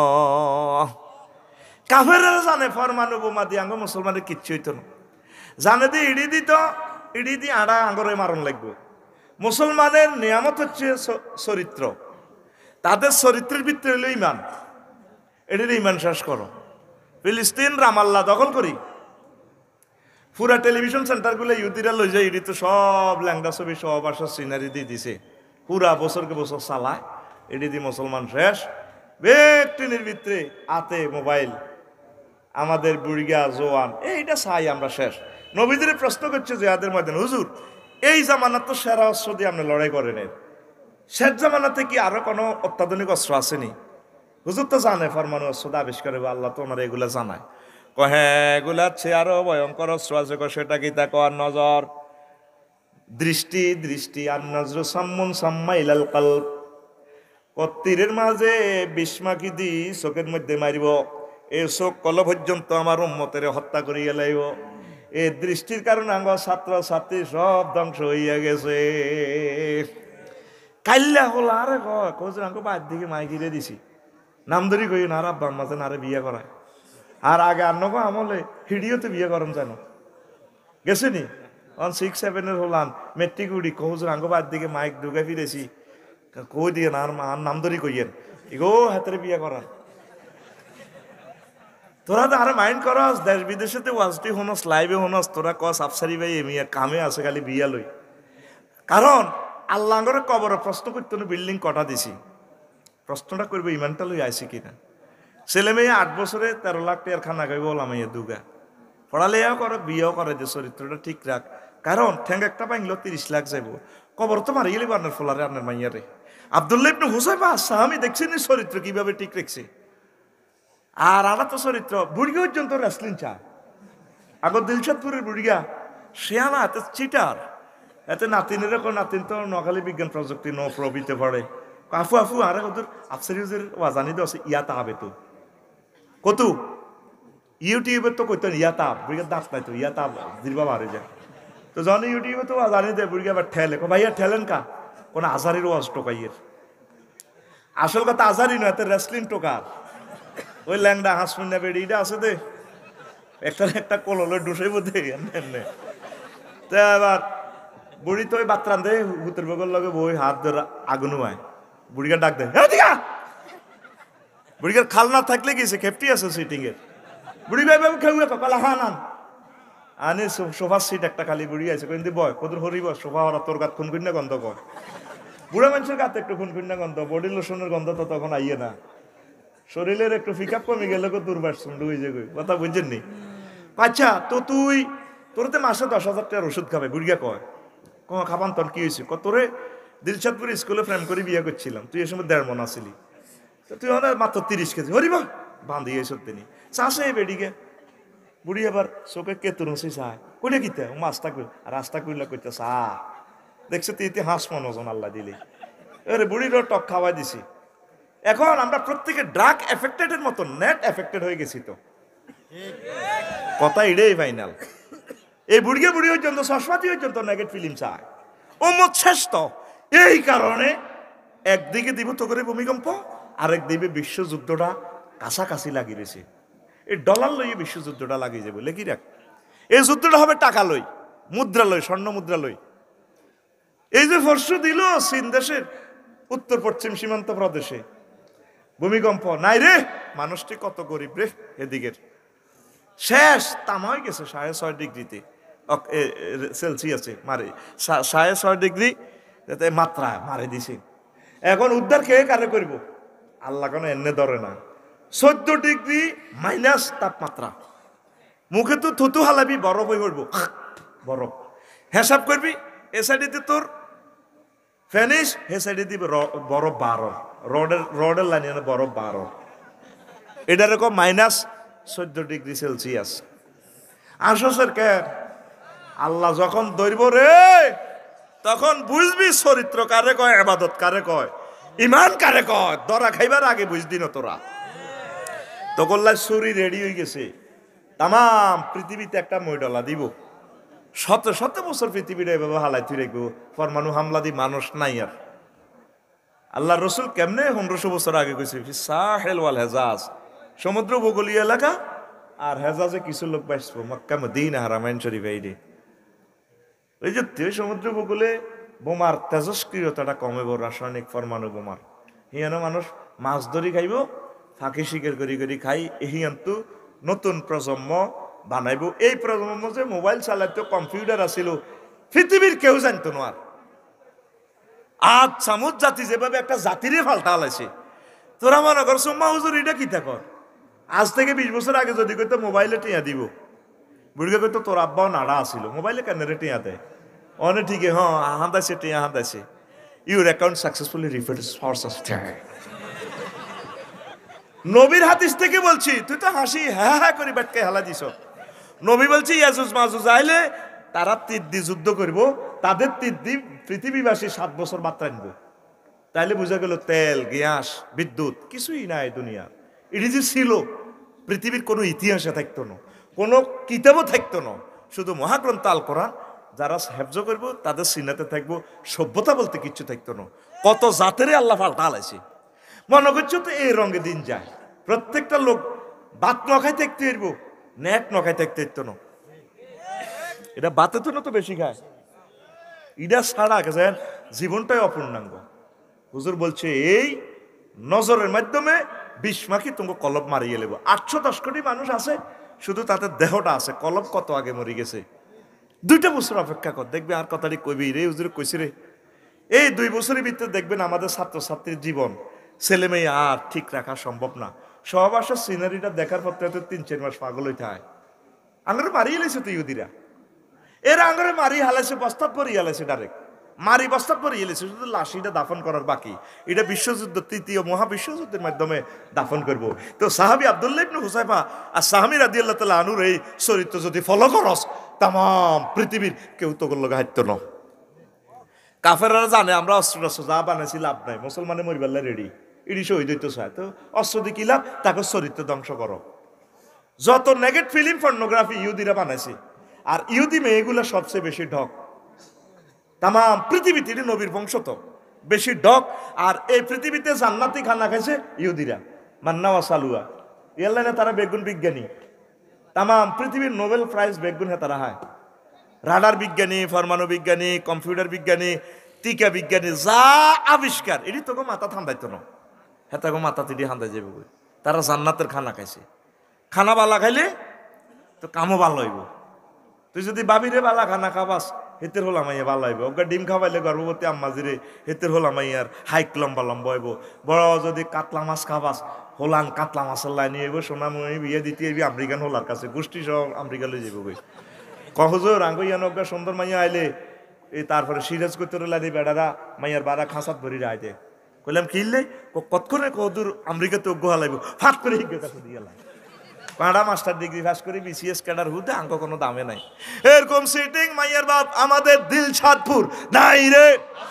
কাফেররা জানে ফরমানু বোমা দিয়ে আঙ্গ মুসলমানের কিচ্ছু হইতো না, জানে দিয়ে ইডি দিত, ইডি দিয়ে আড়া আঙ্গরে মারণ লাগবে। মুসলমানের নিয়ামত হচ্ছে চরিত্র, তাদের চরিত্রের ভিত্তি হইল ইমান। এটির ইমান শেষ করো। ফিলিস্তিন রামাল্লা দখল করি, পুরা টেলিভিশন সেন্টারগুলো ইউদিরা লই যায়, ইডি তো সব ল্যাংডা ছবি সব আসার সিনারি দিয়ে দিছে, পুরা বছরকে বছর চালায়। এটি দিয়ে মুসলমান শেষ। ব্যক্তির ভিতরে আতে মোবাইল, আমাদের বুড়িগা জোয়ান, এইটা চাই আমরা শেষ। নবীদের প্রশ্ন করছে জিহাদের ময়দানে, হুজুর এই জামানাত তো সেরা অস্ত্র দিয়ে আপনি লড়াই করেন, শেষ জামানাতে কি আরো কোনো অত্যাধুনিক অস্ত্র আসেনি? হুজুর তো জানে ফরমানু অস্ত্র আবিষ্কার হবে, আল্লাহ তো ওনারা এগুলা জানায়। ক হ্যাঁ, এগুলা আছে আরো ভয়ঙ্কর অস্ত্র আছে। সেটা কি? তা কর নজর, দৃষ্টি, দৃষ্টি। আর নজর সাম্মুন সাম্মা ইলাল কলব, তীরের মাঝে বিস্মাকি দি চোখের মধ্যে মারিব, এই চোখ কল পর্যন্ত আমার উম্মতের হত্যা করিয়া লাইব। এই দৃষ্টির কারণে আমার ছাত্র ছাত্রী সব ধ্বংস হইয়া গেছে। কাইল্লা হল আরে কজন আঙ্গ বাদ দিকে মাই গিরে দিছি, নাম ধরি কই না আব্বার মাঝে নারে বিয়ে করায়। আর আগে আন্নক আমলে হিডিওতে বিয়ে করেন যেন গেছে নি, অন সিক্স সেভেনের হলাম মেট্রিক উড়ি কজন আঙ্গ বাদ দিকে মাইক ঢুকে ফিরেছি, কই দিয়ে না আর নাম ধরি কইয়েন ইগো হাতের বিয়ে করার। তোরা তো আরে মাইন্ড করস, দেশ বিদেশেতে ওয়াজটি হনস, লাইভে হনস, তোরা কস আফসারি ভাই এমিয়া কামে আছে খালি বিয়া লই। কারণ আল্লাহ করে কবর প্রশ্ন করতে বিল্ডিং কটা দিছি, প্রশ্নটা করবে ইমানটা লই আইসি কিনা। ছেলে মেয়ে আট বছরে তেরো লাখ টাকার খানা খাইব ওলামাইয়া দুগা, পড়ালেও করে বিয়েও করে, যে চরিত্রটা ঠিক রাখ। কারণ ঠ্যাং একটা ভাঙলো তিরিশ লাখ যাইব, কবর তো মারি গেলি আপনার ফোলারে আপনার মাইয়ারে। আব্দুল্লাহ ইবনে হুযায়ফা আমি দেখছি নি চরিত্র কিভাবে ঠিক রেখছে। আর আরা তো চরিত্র বুড়িগা পর্যন্ত রেসলিং চা, আগর দিলশাদপুরের বুড়িগা শেয়ানা এত চিটার, এতে নাতিনের নাতিন তো নখালি বিজ্ঞান প্রযুক্তি ন প্রবিতে পড়ে। আফু আফু আরে ওদের আফসারিজের ওয়াজানি তো আছে, ইয়াতা হবে তো কত ইউটিউবে তো কইতেন ইয়াতা বুড়িগার দাঁত নাই তো ইয়াতা দিবা মারে যায়। তো যখন ইউটিউবে তো ওয়াজানি দেয় বুড়িগা আবার ঠেলে, ভাইয়া ঠেলেন কা কোন আজারির ওয়াজ টোকাইয়ের। আসল কথা আজারি নয়, এতে রেসলিং টোকার। ওই ল্যাংডা হাসমিনা বেড়িটা আছে দে একটা একটা কললে ডুসে বোধে এমনি। তো এবার বুড়ি তো ওই বাত্রান দে হুতের বগল লগে বই হাত ধরে আগুন হয়, বুড়িকে ডাক দেয় বুড়িকার খাল না থাকলে গেছে খেপটি আছে সিটিং এর। বুড়ি ভাই ভাই খেউ কলা হা নান আনে সোফার সিট একটা খালি বুড়ি আছে কিন্তু বয় কদর হরিব সোফা ওরা তোর গাত খুন খুন্না গন্ধ কয়, বুড়া মানুষের গাতে একটু খুন খুন্না গন্ধ, বডি লোশনের গন্ধ তো তখন আইয়ে না, শরীরের একটু ফিকআপ কমে গেলে দুর্বাস ডুই যে কথা বুঝছেন নি। আচ্ছা তো তুই তোর তো মাসে দশ হাজার টাকার ওষুধ খাবে, বুড়িয়া কয় ক খাবান তোর কি হয়েছে? কত তোরে দিলশাদপুর স্কুলে ফ্রেম করে বিয়ে করছিলাম, তুই এ সময় দেড় মন আসিলি, তুই মাত্র তিরিশ কেজি হরিব বাঁধি এই সত্যি নি চাষে বেডিকে। বুড়ি আবার চোখে কে তুরুসি চায় কইলে কিতে মাছটা কই রাস্তা কইলে কইতে চা দেখছে তুই ইতি হাঁস মনোজন আল্লাহ দিলি, এরে বুড়িরও টক খাওয়াই দিছি। এখন আমরা প্রত্যেকে ড্রাগ এফেক্টেডের মতো নেট এফেক্টেড হয়ে গেছি। তো কথা এটাই ফাইনাল। এই বুড়িয়ে বুড়ি পর্যন্ত সসমাতি পর্যন্ত নেগেট ফিল্ম চায় ও মত শেষ। তো এই কারণে একদিকে দিব তো করে ভূমিকম্প, আরেক দিবে বিশ্বযুদ্ধটা কাছাকাছি লাগিয়েছে। এই ডলার লইয়ে বিশ্বযুদ্ধটা লাগিয়ে যাবে লেখি রাখ। এই যুদ্ধটা হবে টাকা লই, মুদ্রা লই, স্বর্ণ মুদ্রা লই। এই যে ফর্স দিল চীন দেশের উত্তর পশ্চিম সীমান্ত প্রদেশে ভূমিকম্প নাই রে, মানুষটি কত গরিব রে, এদিকের শেষ তামা হয়ে গেছে সাড়ে ছয় ডিগ্রিতে সেলসিয়াসে মারে, সাড়ে ছয় ডিগ্রি মাত্রা মারে দিছে। এখন উদ্ধার কে কারে করব? আল্লাহ কোনো এনে ধরে না। চোদ্দ ডিগ্রি মাইনাস তাপমাত্রা, মুখে তো থুতু হালাবি বরফ হয়ে পড়বো, বরফ হিসাব করবি। এ সাইডে তোর ফেনিস হে সাইডে দিবে বরফ বারো, রোডের রোডের লাইনে বরফ বারো, এটা এরকম মাইনাস চোদ্দ ডিগ্রি সেলসিয়াস। আসসের কে আল্লাহ যখন ধরব রে তখন বুঝবি চরিত্র কারে কয়, ইবাদত কারে কয়, ইমান কারে কয়। দরা খাইবার আগে বুঝদি না তোরা। তখন ছুরি রেডি হয়ে গেছে, তামাম পৃথিবীতে একটা মইডলা দিব, শত শত বছর পৃথিবীটা এভাবে হালাই তুই রাখবো, পরমাণু হামলা দি মানুষ নাই আর। আল্লাহ রসুল কেমনে পনেরোশো বছর আগে কইছে সাহেল ওয়াল হেজাজ, সমুদ্র উপকূলীয় এলাকা আর হেজাজে কিছু লোক বাঁচবো, মক্কা মদিনা হারামাইন শরীফ এইডি। ওই যে তুই সমুদ্র উপকূলে বোমার তেজস্ক্রিয়তাটা কমেব, রাসায়নিক পরমাণু বোমার, হিয়ানো মানুষ মাছ ধরি খাইব, ফাঁকি শিকার করি করি খাই। হিয়ান্তু নতুন প্রজন্ম বানাইব। এই প্রজন্ম যে মোবাইল চালাইতো, কম্পিউটার আছিল, পৃথিবীর কেউ জানতো না। আর আজ সামুদ জাতি যেভাবে একটা জাতিরে ফাল্টা হালাইছে, তোরা মনে কর সোম্মা হুজুর এটা কি থাকর। আজ থেকে বিশ বছর আগে যদি কইতো মোবাইলে টিয়া দিব, বুড়িকে কইতো তোর আব্বাও নাড়া আসিল, মোবাইলে কেন রে টিয়া দেয় অনে ঠিকই, হ্যাঁ হাঁদাইছে টিয়া হাঁদাইছে, your account successfully refund for subscribe. নবীর হাদিস থেকে বলছি, তুই তো হাসি হ্যাঁ হ্যাঁ করি ব্যাটকে হালা দিস। নবী বলছি ইয়াজুজ মাজুজ আইলে তারা তীর দিয়ে যুদ্ধ করবো, তাদের তীর দিয়ে পৃথিবীবাসী সাত বছর মাত্রা নিব। তাইলে বোঝা গেল তেল গ্যাস বিদ্যুৎ কিছুই নাই দুনিয়া। এটি যে ছিল পৃথিবীর কোনো ইতিহাসে থাকতো না, কোনো কিতাবও থাকতো না, শুধু মহাগ্রন্থ আল কোরআন যারা হেফজ করবো তাদের সিনাতে থাকবো, সভ্যতা বলতে কিচ্ছু থাকতো না। কত জাতেরে আল্লাহ পাল্টা হালাইছে। মনে করছো তো এই রঙে দিন যায়, প্রত্যেকটা লোক বাত নখাই থাকতে পারব, নেট নখাই থাকতে পারতো না। এটা বাতে তো না তো বেশি খায়, ইডা ছাড়া গেছেন জীবনটাই অপূর্ণাঙ্গ। হুজুর বলছে এই নজরের মাধ্যমে বিষ মাখি তোমাকে কলব মারিয়ে নেব। আটশো দশ কোটি মানুষ আছে, শুধু তাদের দেহটা আছে, কলব কত আগে মরে গেছে। দুইটা বছর অপেক্ষা কর, দেখবে আর কথাটি কইবি রে হুজুর কইছি রে। এই দুই বছরের ভিতরে দেখবেন আমাদের ছাত্রছাত্রীর জীবন ছেলে মেয়ে আর ঠিক রাখা সম্ভব না। সহবাসের সিনারিটা দেখার পর তো তিন চার মাস পাগল হইতে হয়। আঙরে মারিয়ে লাইছে তো ইহুদিরা, এরা আঙরে মারি হালাইছে, বস্তাত পরিয়ে হালাইছে, ডাইরেক্ট মারি বস্তাত পরিয়ে হালাইছে, শুধু লাশিটা দাফন করার বাকি। এটা বিশ্বযুদ্ধ, তৃতীয় মহাবিশ্বযুদ্ধের মাধ্যমে দাফন করব। তো সাহাবী আব্দুল্লাহ ইবনে হুযায়ফা আর সাহামী রাদিয়াল্লাহু তাআলা আনহুর এই চরিত্র যদি ফলো করস, তাম পৃথিবীর কেউ তো করলো হাইতো না। কাফেররা জানে আমরা অস্ত্র টস্ত্র যা বানাইছি লাভ নাই, মুসলমানে মরিবাল্লা রেডি, ইডি শহীদ হইতে চায়, তো অস্ত্র দিয়ে কি লাভ, তাকে চরিত্র ধ্বংস করো। যত নেগেট ফিল্ম পর্নোগ্রাফি ইহুদিরা বানাইছে, আর ইহুদি মেয়েগুলো সবচেয়ে বেশি ঢক তাম পৃথিবীতে, নবীর বংশ তো বেশি ঢক। আর এই পৃথিবীতে জান্নাতি খানা খাইছে ইহুদিরা, মান্না ওয়া সালুয়া, ইয়াল্লাহ তারা বেগুন বিজ্ঞানী, তাম পৃথিবীর নোবেল প্রাইজ বেগুন হে তারা হয়। রাডার বিজ্ঞানী, পরমাণু বিজ্ঞানী, কম্পিউটার বিজ্ঞানী, টিকা বিজ্ঞানী, যা আবিষ্কার এটি তোকে মাথা ঠান্ডাইতো না, হ্যাঁ তোকে মাথা তিডি ঠান্ডাই যাবে। তারা জান্নাতের খানা খাইছে। খানা বালা খাইলে তো কামও ভালো হইব। তুই যদি বাবিরে বালা খানা খাবাস, হেতের হল আমাইয়া ভালো হইব। ওকে ডিম খাওয়াইলে গর্ভবতী আম্মাজিরে হেতের হল আমাইয়ার হাইক লম্বা লম্বা হইব। বড় যদি কাতলা মাছ খাবাস, হোলান কাতলা মাছের লাইনে হইব। সোনামণি বিয়ে দিতে হইবি আমেরিকান হোলার কাছে, গোষ্ঠী সব আমেরিকা লই যাব। কই কহজোর আঙ্গুইয়া নজ্ঞা সুন্দর মাইয়া আইলে এই তারপরে সিরাজ করতে লাইনি বেড়ারা মাইয়ার বাড়া খাঁচাত ভরি রায় দে। কইলাম কিনলে কতক্ষণে কদূর আমেরিকাতে অজ্ঞ হালাইব, ফাট করে হিজ্ঞ কাছে দিয়ে লাই। পাড়া মাস্টার ডিগ্রি পাস করে বিসিএস ক্যাডার হুদে আঙ্ক কোনো দামে নাই। এরকম সিটিং মাইয়ার বাপ আমাদের দিল ছাদপুর নাই রে।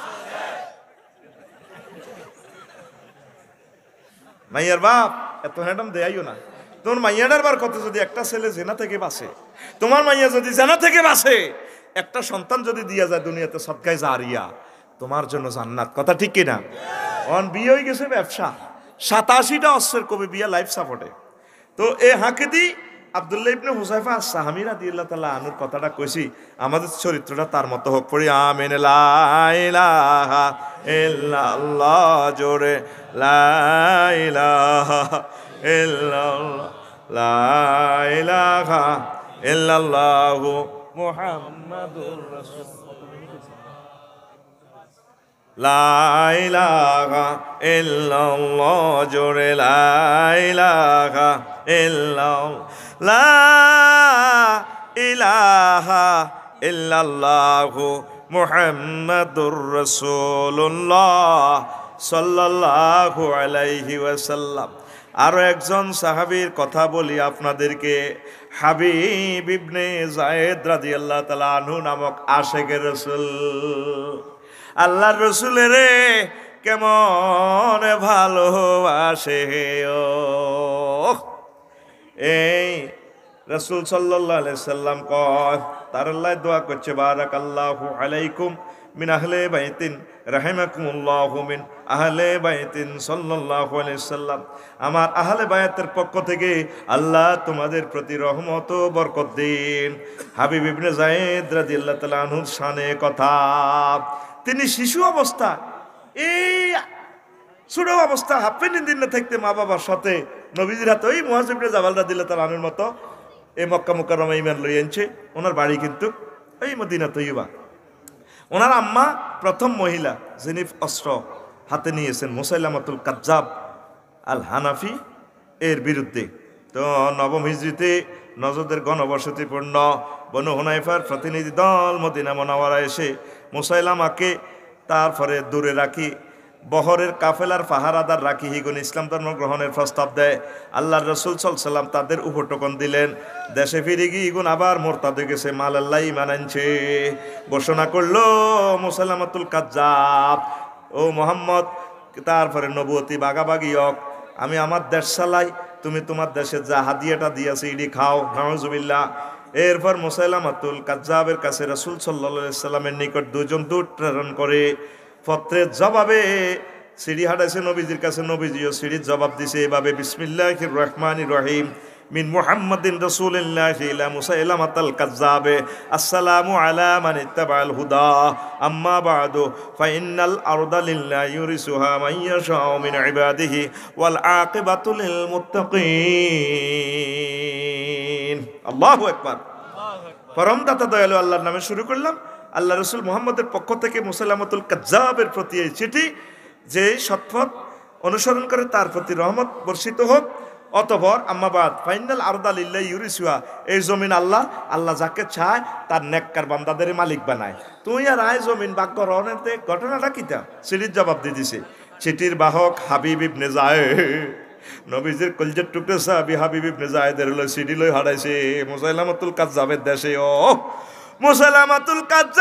মাইয়ার বাপ এত হ্যাডাম দেয়াইও না। তোমার মাইয়াটার বার কত যদি একটা ছেলে জেনা থেকে বাঁচে, তোমার মাইয়া যদি জেনা থেকে বাঁচে, একটা সন্তান যদি দিয়া যায় দুনিয়াতে সদকায়ে জারিয়া, তোমার জন্য জান্নাত। কথা ঠিক কিনা? অন বিয়ে হয়ে গেছে ব্যবসা, সাতাশিটা অস্ত্রের কবি বিয়া লাইফ সাপোর্টে। তো এ হাকিদি আব্দুল্লাহ ইবনে হুযায়ফা সাহামী রাদিয়াল্লাহু তাআলা আনহুর কথাটা কইছি, আমাদের চরিত্রটা তার মতো হোক। পড়ি আমিন লা ইলাহা ইল্লাল্লাহ, জোরে লা ইলাহা ইল্লাল্লাহ, লা ইলাহা ইল্লাল্লাহু মুহাম্মাদুর রাসূলুল্লাহ, লা ইলাহা ইল্লাল্লাহ, জোরে লা ইলাহা ইল্লাল্লাহ, লা ইলাহা ইল্লাল্লাহু মুহাম্মাদুর রাসূলুল্লাহ সাল্লাল্লাহু আলাইহি ওয়াসাল্লাম। আরো একজন সাহাবীর কথা বলি আপনাদেরকে, হাবিব ইবনে যায়েদ রাদিয়াল্লাহু তাআলা আনহু নামক আশিকের রাসূল। আল্লাহর রাসূলের কেমন ভালোবাসে ও। এই রাসূল সাল্লাল্লাহু আলাইহি সাল্লাম কয়, তার আল্লাহ দোয়া করছে, বারাকাল্লাহু আলাইকুম মিন আহলে বাইতিন রাহিমাকুমুল্লাহু মিন আহলে বাইতিন সাল্লাল্লাহু আলাইহি সাল্লাম। আমার আহলে বায়াতের পক্ষ থেকে আল্লাহ তোমাদের প্রতি রহমত ও বরকত দিন। হাবিব ইবনে যায়েদ রাদিয়াল্লাহু তাআলা আনহুর শানে কথা, তিনি শিশু অবস্থা, এই ছোট অবস্থা হাফে নিদিনে থাকতে মা বাবার সাথে নবীজির হাতে ওই মুআয ইবনে জাবাল রাদিয়াল্লাহু তাআলা আনহুর মতো এই মক্কা মুকাররমা ঈমান লই আনছে। ওনার বাড়ি কিন্তু এই মদিনা তৈয়বা। ওনার আম্মা প্রথম মহিলা যিনি অস্ত্র হাতে নিয়েছেন মুসাইলামাতুল কাজ্জাব আল হানাফি এর বিরুদ্ধে। তো নবম হিজরিতে নজদের গণবসতিপূর্ণ বনু হুনাইফার প্রতিনিধি দল মদিনা মুনাওয়ারা এসে মুসাইলামাকে তারপরে দূরে রাখি, বহরের কাফেলার পাহারাদার রাখি হিগুন ইসলাম ধর্ম গ্রহণের প্রস্তাব দেয়। আল্লাহর রাসূল সাল্লাল্লাহু আলাইহি সাল্লাম তাদের উপটোকন দিলেন। দেশে ফিরে গিয়ে ইগুন আবার মোরতাদ হয়ে গেছে, মাল আল্লাহ ঈমান আনছে। ঘোষণা করলো মুসাইলামাতুল কাজ্জাব, ও মুহাম্মদ, তারপরে নবুয়তি বাগাবাগি হক, আমি আমার দেশ চালাই, তুমি তোমার দেশে যা হাদিয়াটা দিয়েছে ইডি খাও, নাউজুবিল্লাহ। এরপর মুসাইলামাতুল কাজ্জাবের কাছে রাসূল সাল্লাল্লাহু আলাইহি সাল্লামের নিকট দুজন দূত প্রেরণ করে পত্রের জবাবে সিঁড়ি হাঁটাইছে নবীজির কাছে। নবীজিও সিঁড়ির জবাব দিছে এভাবে, বিসমিল্লাহির রহমানির রহিম, মিন মুহাম্মাদিন রাসূলিল্লাহি ইলা মুসাইলামাতাল কাজ্জাবে, আসসালামু আলা মান ইত্তাবাল হুদা, আম্মা বা'দু, ফা ইন্নাল আরদা লিল্লাহি ইউরিসুহা মান ইয়াশাউ মিন ইবাদিহি ওয়াল আকিবাতু লিল মুত্তাকিন। আল্লাহু আকবার। পরম দাতা দয়ালু আল্লাহর নামে শুরু করলাম। আল্লাহ রসুল মুহাম্মদের পক্ষ থেকে মুসাইলামাতুল কাজ্জাবের প্রতি এই চিঠি, যে সৎপথ অনুসরণ করে তার প্রতি রহমত বর্ষিত হোক। অতঃপর আম্মাবাদ, ফাইনাল আরদা লিল্লাহি ইউরিসুহা, এই জমিন আল্লাহ, আল্লাহ যাকে চায় তার নেককার বান্দাদের মালিক বানায়। তুই আর আয় জমিন ভাগ্য রহনেতে ঘটনাটা কিতা? চিঠির জবাব দিয়ে দিছে। চিঠির বাহক হাবিব ইবনে যায়েদ, নবীজির কলজের টুকরে সাহাবী হাবিব ইবনে যায়েদের লই চিঠি লই হারাইছে মুসাইলামাতুল কাজ্জাবের দেশে। ও মুসাইলামাতুল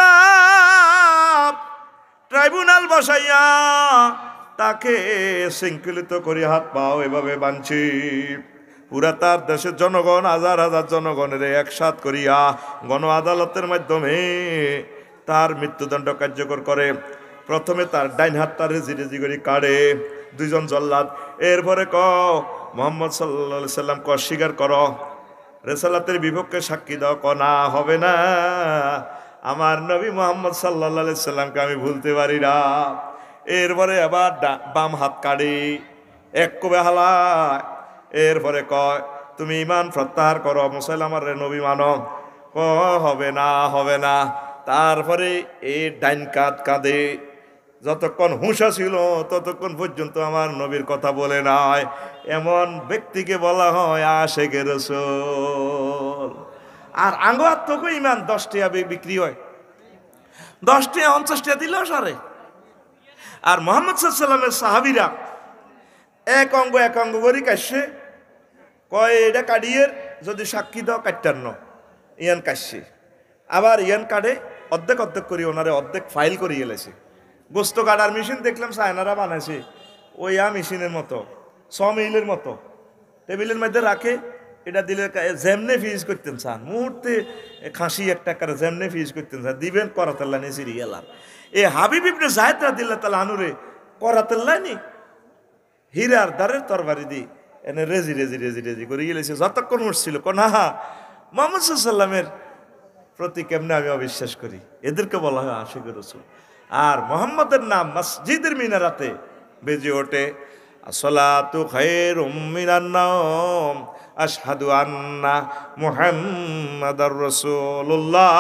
কাজ্জাব ট্রাইব্যুনাল বসাইয়া তাকে শৃঙ্খলিত করে হাত পাও এভাবে বাঁধছি। পুরা তার দেশের জনগণ, হাজার হাজার জনগণের একসাথ করিয়া গণ আদালতের মাধ্যমে তার মৃত্যুদণ্ড কার্যকর করে। প্রথমে তার ডাইন হাত তার রেজি রেজি করে কাড়ে দুইজন জল্লাদ। এরপরে ক মুহাম্মদ সাল্লাল্লাহু আলাইহি সাল্লাম ক স্বীকার করো, রেসালাতের বিপক্ষে সাক্ষী দাও। ক না, হবে না, আমার নবী মুহাম্মদ সাল্লাল্লাহু আলাইহি সাল্লামকে আমি ভুলতে পারি না। এরপরে আবার বাম হাত কাড়ি এক কোবে হালায়। এরপরে কয় তুমি ইমান প্রত্যাহার করো, মুসাইলামার রে নবী মানো। ক হবে না, হবে না। তারপরে এই ডাইন কাঁধ কাঁদে, যতক্ষণ হুঁশা ছিল ততক্ষণ পর্যন্ত আমার নবীর কথা বলে নাই। এমন ব্যক্তিকে বলা হয় আশিকে রাসূল। আর আঙ্গো আত্মকে ইমান দশ টাকা বিক্রি হয়, দশ টাকা পঞ্চাশ টাকা দিলেও সারে। আর মুহাম্মদ সাল্লাল্লাহু আলাইহি সাল্লামের সাহাবীরা এক অঙ্গ এক অঙ্গ করে কাটছে। কয় এটা কাটিয়ে যদি সাক্ষী দাও কাটটান্ন ইয়ান কাটছে। আবার ইয়ান কাটে অর্ধেক অর্ধেক করি ওনারে অর্ধেক ফাইল করে গেলেছে। গোস্ত কাটার মেশিন দেখলাম চায়নারা বানাইছে, ওই আ মেশিনের মতো, ছ মিলের মতো টেবিলের মধ্যে রাখে। এটা দিলে যেমনে ফিজ করতেন চান, মুহূর্তে খাসি একটা করে যেমনে ফিজ করতেন চান দিবেন করাতাল্লা নি সিরিয়াল। আর এ হাবিব ইবনে যায়েদ রাদিয়াল্লাহু তাআলা আনহুরে করাতাল্লা নি হীরার দারের তরবারি দি এনে রেজি রেজি রেজি রেজি করে গেলেছে। যতক্ষণ উঠছিল কোন হা মুহাম্মদ সাল্লাল্লাহু আলাইহি সাল্লামের প্রতি কেমনে আমি অবিশ্বাস করি, এদেরকে বলা হয় আশিকে রাসূল। আর মুহাম্মদের নাম মসজিদের মিনারাতে বেজে ওঠে, আসসালাতু খায়রুম মিনান নাওম, আশহাদু আন্না মুহাম্মাদার রাসূলুল্লাহ।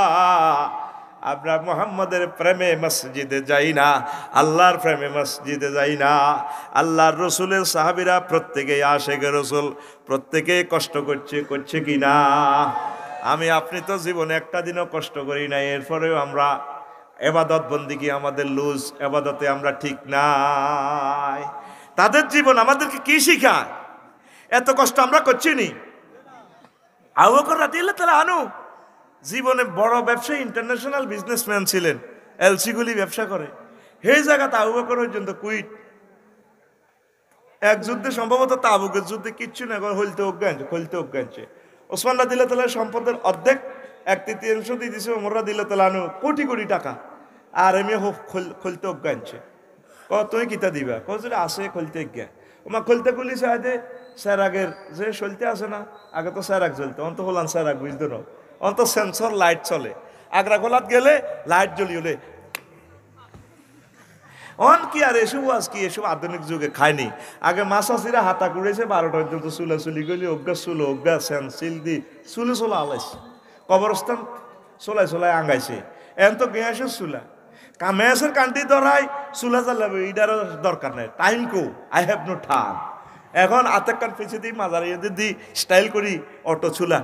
আমরা মুহাম্মাদের প্রেমে মসজিদে যাই না, আল্লাহর প্রেমে মসজিদে যাই না। আল্লাহর রসুলের সাহাবীরা প্রত্যেকেই আশিকে রাসূল, প্রত্যেকে কষ্ট করছে, করছে কি না? আমি আপনি তো জীবনে একটা দিনও কষ্ট করি না, এরপরেও আমরা এবাদত বন্দিগি আমাদের লুজ, এবাদতে আমরা ঠিক নাই। তাদের জীবন আমাদেরকে কি শিখায়? এত কষ্ট আমরা করছি নি। আবু বকর রাদিয়াল্লাহু তাআলা আনহু জীবনে বড় ব্যবসায়ী, ইন্টারন্যাশনাল বিজনেসম্যান ছিলেন, এলসি গুলি ব্যবসা করে। সেই জায়গাতে আবু বকর পর্যন্ত কুইট। এক যুদ্ধে সম্ভবত তাবুকের যুদ্ধে কিচ্ছু না, হইলতে অজ্ঞানছে খলতে অজ্ঞানছে। ওসমান রাদিয়াল্লাহু তাআলা সম্পদের অর্ধেক এক তৃতীয়াংশ দিয়ে দিছে ওমর রাদিয়াল্লাহু তাআলা আনহু, কোটি কোটি টাকা। আর এমনি খলতে অজ্ঞানছে। ক তুই কিতা দিবা? কজরে আছে খলতে অজ্ঞা। ওমা খলতে গুলি সাহায্যে স্যারাগের যে চলতে আছে না, আগে তো স্যারাক চলতে, অন্ত হলান স্যারাক বুঝতে ন, অন্ত সেন্সর লাইট চলে। আগ্রা খোলাত গেলে লাইট জ্বলি হলে অন কি আর এসব আজ কি এসব আধুনিক যুগে খায়নি। আগে মাছাছিরা হাতা কুড়েছে বারোটা পর্যন্ত চুলা চুলি গলি অজ্ঞা চুলো অজ্ঞা সেন্সিল দি চুলে চোলা আলাইছে, কবরস্থান চলাই চলাই আঙ্গাইছে। এন তো গ্যাসের চুলা, কামেসের কান্টি ধরাই চুলা চালাবে, এটারও দরকার নাই। টাইম কো আই হ্যাভ নো টাইম। এখন আতেক কান পিছে দিই মাজার ইয়ে দি স্টাইল করি অটো চুলা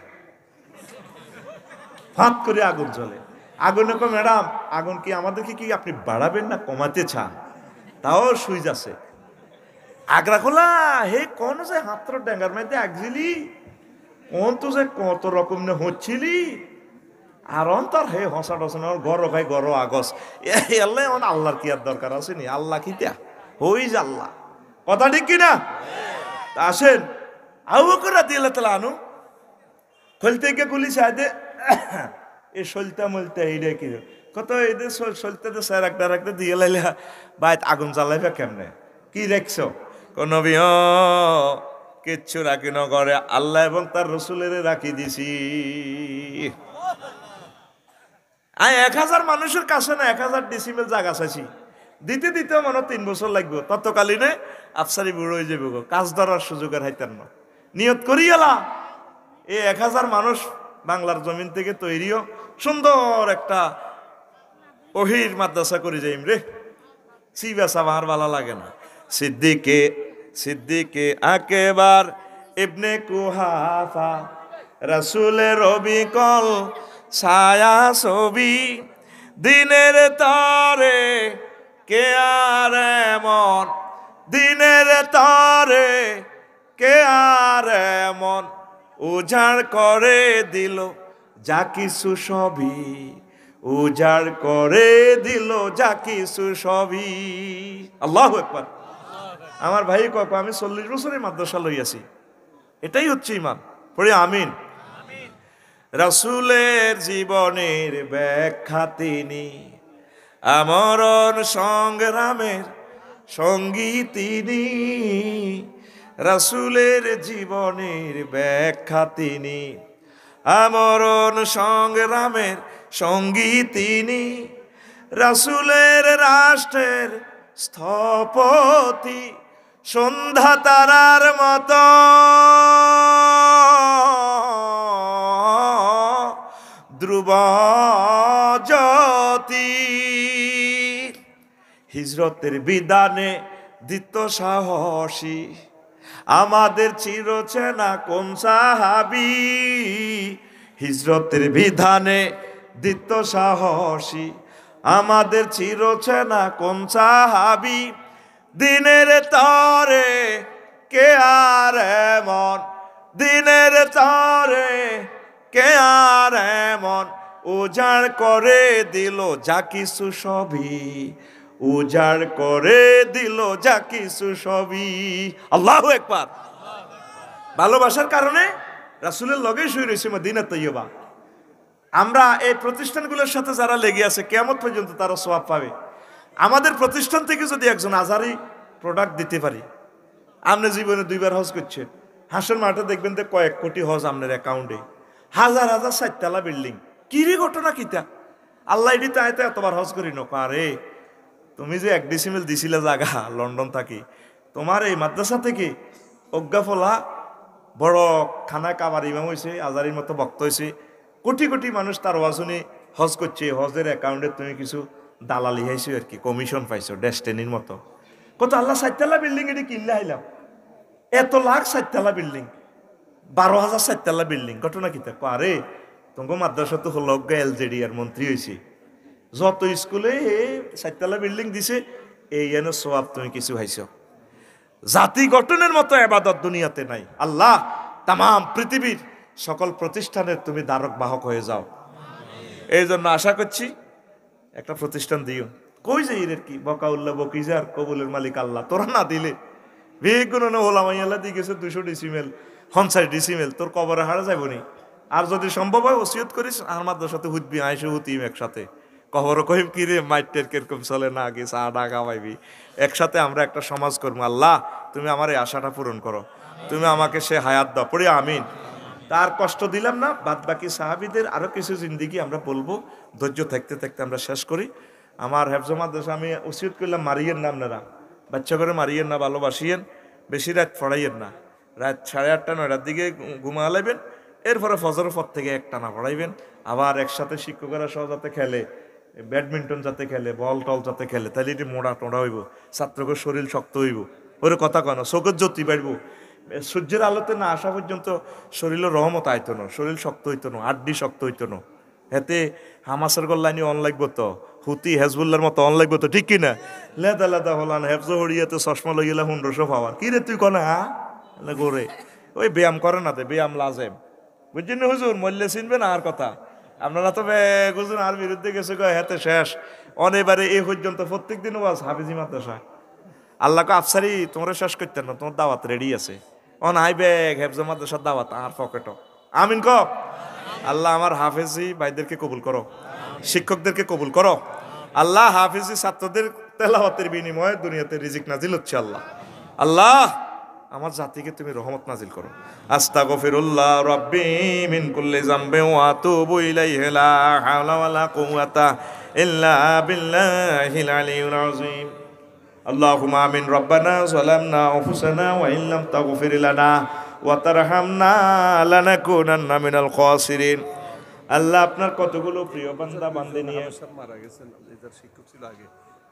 ফাঁক করে আগুন চলে। আগুনে কো ম্যাডাম আগুন কি আমাদেরকে কি আপনি বাড়াবেন না কমাতে চান? তাও সুইচ আছে। আগ্রা খোলা হে কোন যে হাতর ড্যাঙ্গার মধ্যে একজিলি কোন তো যে কত রকম নে হচ্ছিলি। আর অন্তর হে হসা টসন গর ভাই গর আগস এলে অন আল্লাহর কি আর দরকার আছে নি? আল্লাহ কিতা হই যে আল্লাহ, কথা ঠিক কিনা? তা আসেন আবু বকর রাদিয়াল্লাহু তাআলা আনহু খলতে গিয়ে গুলি সাইদে এ সলতা মলতা এইটা কি কত এদের সলতে তো স্যার একটা রাখতে দিয়ে লাইলা বাইত আগুন জ্বালাইবে কেমনে? কি দেখছো? কোন কিচ্ছু রাখি ন করে, আল্লাহ এবং তার রসুলের রাখি দিছি। আমি এক হাজার মানুষের কাছে না এক হাজার ডিসিমেল জায়গা চাইছি, দিতে দিতে মনে তিন বছর লাগবে। ততকালীনে আফসারি বুড়ো হয়ে যাবে, কাজ ধরার সুযোগের হাইতেন না। নিয়ত করি এলা এই এক হাজার মানুষ বাংলার জমিন থেকে তৈরিও সুন্দর একটা ওহির মাদ্রাসা করে যাইম রে। সিবাসা আমার ভালো লাগে না। সিদ্দিকে সিদ্দিকে আকেবার ইবনে কুহাফা রাসূলের অবিকল ছায়া ছবি, দিনের তরে কে আর এমন, দিনের তরে কে আর এমন উজাড় করে দিল যা কিছু সবই, উজাড় করে দিল যা কিছু সবই। আল্লাহু আকবার। আমার ভাই কক আমি চল্লিশ বছরের মাদ্রাসা লইয়াছি, এটাই হচ্ছে ইমান। পড়ি আমিন। রাসূলের জীবনের ব্যাখ্যা তিনি, আমরণ সংগ্রামের সঙ্গী তিনি। রাসূলের জীবনের ব্যাখ্যা তিনি, আমরণ সংগ্রামের সঙ্গী তিনি। রাসূলের রাষ্ট্রের স্থপতি, সন্ধ্যা তারার মতো ধ্রুব জ্যোতি। হিজরতের বিধানে দিত সাহসী, আমাদের চিরচেনা কোন সাহাবী। হিজরতের বিধানে দিত সাহসী, আমাদের চিরচেনা কোন সাহাবী। দিনের তরে কে আর এমন, দিনের তরে কে আর এমন উজাড় করে দিল যা কিছু সবই, উজাড় করে দিল যা কিছু সবই। আল্লাহু আকবার। ভালোবাসার কারণে রাসূলের লগে শুয়ে রয়েছে মদিনা তৈয়বা। আমরা এই প্রতিষ্ঠানগুলোর সাথে যারা লেগে আছে কিয়ামত পর্যন্ত তারা সওয়াব পাবে। আমাদের প্রতিষ্ঠান থেকে যদি একজন আজহারি প্রোডাক্ট দিতে পারি, আপনি জীবনে দুইবার হজ করছেন, হাসর মাঠে দেখবেন তো কয়েক কোটি হজ আপনার অ্যাকাউন্টে, হাজার হাজার চারতলা বিল্ডিং। কিরে ঘটনা কিতা? আল্লাহ এটি তাইতে এতবার হজ করি নো। আরে তুমি যে এক ডিসিমেল দিছিলে জায়গা লন্ডন থাকি, তোমার এই মাদ্রাসা থেকে অজ্ঞাফলা বড় খানা কাবার ইমাম হয়েছে, আজারির মতো বক্ত হয়েছে, কোটি কোটি মানুষ তার ওয়াজনে হজ করছে। হজের অ্যাকাউন্টে তুমি কিছু দালালি হাইছো আর কি, কমিশন পাইছো ডেস্টিনির মতো। কত আল্লাহ চারতলা বিল্ডিং এটি কিনলে আইলাম, এত লাখ চারতলা বিল্ডিং, বারো হাজার চারতলা বিল্ডিং। ঘটনা কিতা? আরে তোমাকে মাদ্রাসা তো হল এলজেডি আর মন্ত্রী হয়েছে, যত স্কুলে চারতলা বিল্ডিং দিছে এই যেন সওয়াব তুমি কিছু হাইছো। জাতি গঠনের মতো ইবাদত দুনিয়াতে নাই। আল্লাহ তামাম পৃথিবীর সকল প্রতিষ্ঠানের তুমি দ্বারক বাহক হয়ে যাও। এই জন্য আশা করছি একটা প্রতিষ্ঠান দিও। কই যে এর কি বকাউল্লাহ বকিজার কবুলের মালিক আল্লাহ, তোরা না দিলে বেগুন ওলামাইয়াল্লাহ দিয়ে গেছে দুশো ডিসিমেল হনসাই ডিসিমেল তোর কবরে হারা যাবো নি। আর যদি সম্ভব হয় ওসিয়ত করিস আর মাদ্রার সাথে হুদবি আইসে হুতিম একসাথে কবর কহিম কি রে মাইটের কিরকম চলে না আগে চা ডা খাওয়াইবি একসাথে আমরা একটা সমাজ করবো। আল্লাহ তুমি আমার এই আশাটা পূরণ করো, তুমি আমাকে সে হায়াত দাও, পড়ি আমিন। তার কষ্ট দিলাম না। বাদ বাকি সাহাবিদের আরো কিছু জিন্দিগি আমরা বলবো, ধৈর্য থাকতে থাকতে আমরা শেষ করি। আমার হেফজ মাদ্রাসা আমি উচিত করলাম মারিয়েন না, আপনারা বাচ্চা করে মারিয়েন না, ভালোবাসিয়েন, বেশি রাত পড়াইয়েন না। রাত সাড়ে আটটা নয়টার দিকে ঘুমা লাইবেন, এরপরে ফজরের পর থেকে একটা না পড়াইবেন। আবার একসাথে শিক্ষকেরা সহ যাতে খেলে, ব্যাডমিন্টন যাতে খেলে, বল টল যাতে খেলে, তাহলে এটি মোড়া টোড়া হইব, ছাত্রকে শরীর শক্ত হইব। ওর কথা কেন চোখের জ্যোতি বাড়ব। সূর্যের আলোতে না আসা পর্যন্ত শরীরের রহমত আইতো না, শরীর শক্ত হইতো না, আড্ডি শক্ত হইতো না। এতে হামাসের গল্লানি অন লাগবো তো, হুতি হেজবুল্লার মতো অন লাগবো তো, ঠিক কিনা? লেদা লেদা হলান হেফজ হরিয়াতে চশমা লই গেলে হুন্ড্রশো পাওয়ার কি রে তুই কনা হ্যাঁ গোরে ওই ব্যায়াম করে না দে, ব্যায়াম লাজেম বুঝছেন না হুজুর, মল্লে চিনবে না আর কথা। আপনারা তো বুঝুন আর বিরুদ্ধে গেছে গো হাতে শেষ অনেবারে এই পর্যন্ত প্রত্যেক দিন ওয়াজ হাফিজি মাদ্রাসা। আল্লাহকে আফসারি তোমরা শেষ করতেন না, তোমার দাওয়াত রেডি আছে। অন আই ব্যাগ হেফজ মাদ্রাসার দাওয়াত আর পকেটও আমিন ক। আল্লাহ আমার হাফেজি ভাইদেরকে কবুল করো, শিক্ষকদেরকে কবুল করো। আল্লাহ হাফেজি ছাত্রদের তেলাওয়াতের বিনিময়ে দুনিয়াতে রিজিক নাজিল হচ্ছে। আল্লাহ আল্লাহ আমার জাতিকে তুমি রহমত নাজিল করো। আস্তাগফিরুল্লাহ রাব্বি মিন কুল্লি যামবি ওয়া আতুবু ইলাইহি লা হাওলা ওয়ালা কুওয়াতা ইল্লা বিল্লাহিল আলিয়্যিল আযীম। আল্লাহুম্মা আমিন। রব্বানা যালামনা আনফুসানা ওয়া ইন লাম তাগফির লানা ওয়া তারহামনা লানাকুনান্না মিনাল খাসিরিন। আল্লাহ আপনার কতগুলো প্রিয় বান্দা বান্দে নিয়ে মারা গেছেন, এটার শিক্ষক ছিল আগে।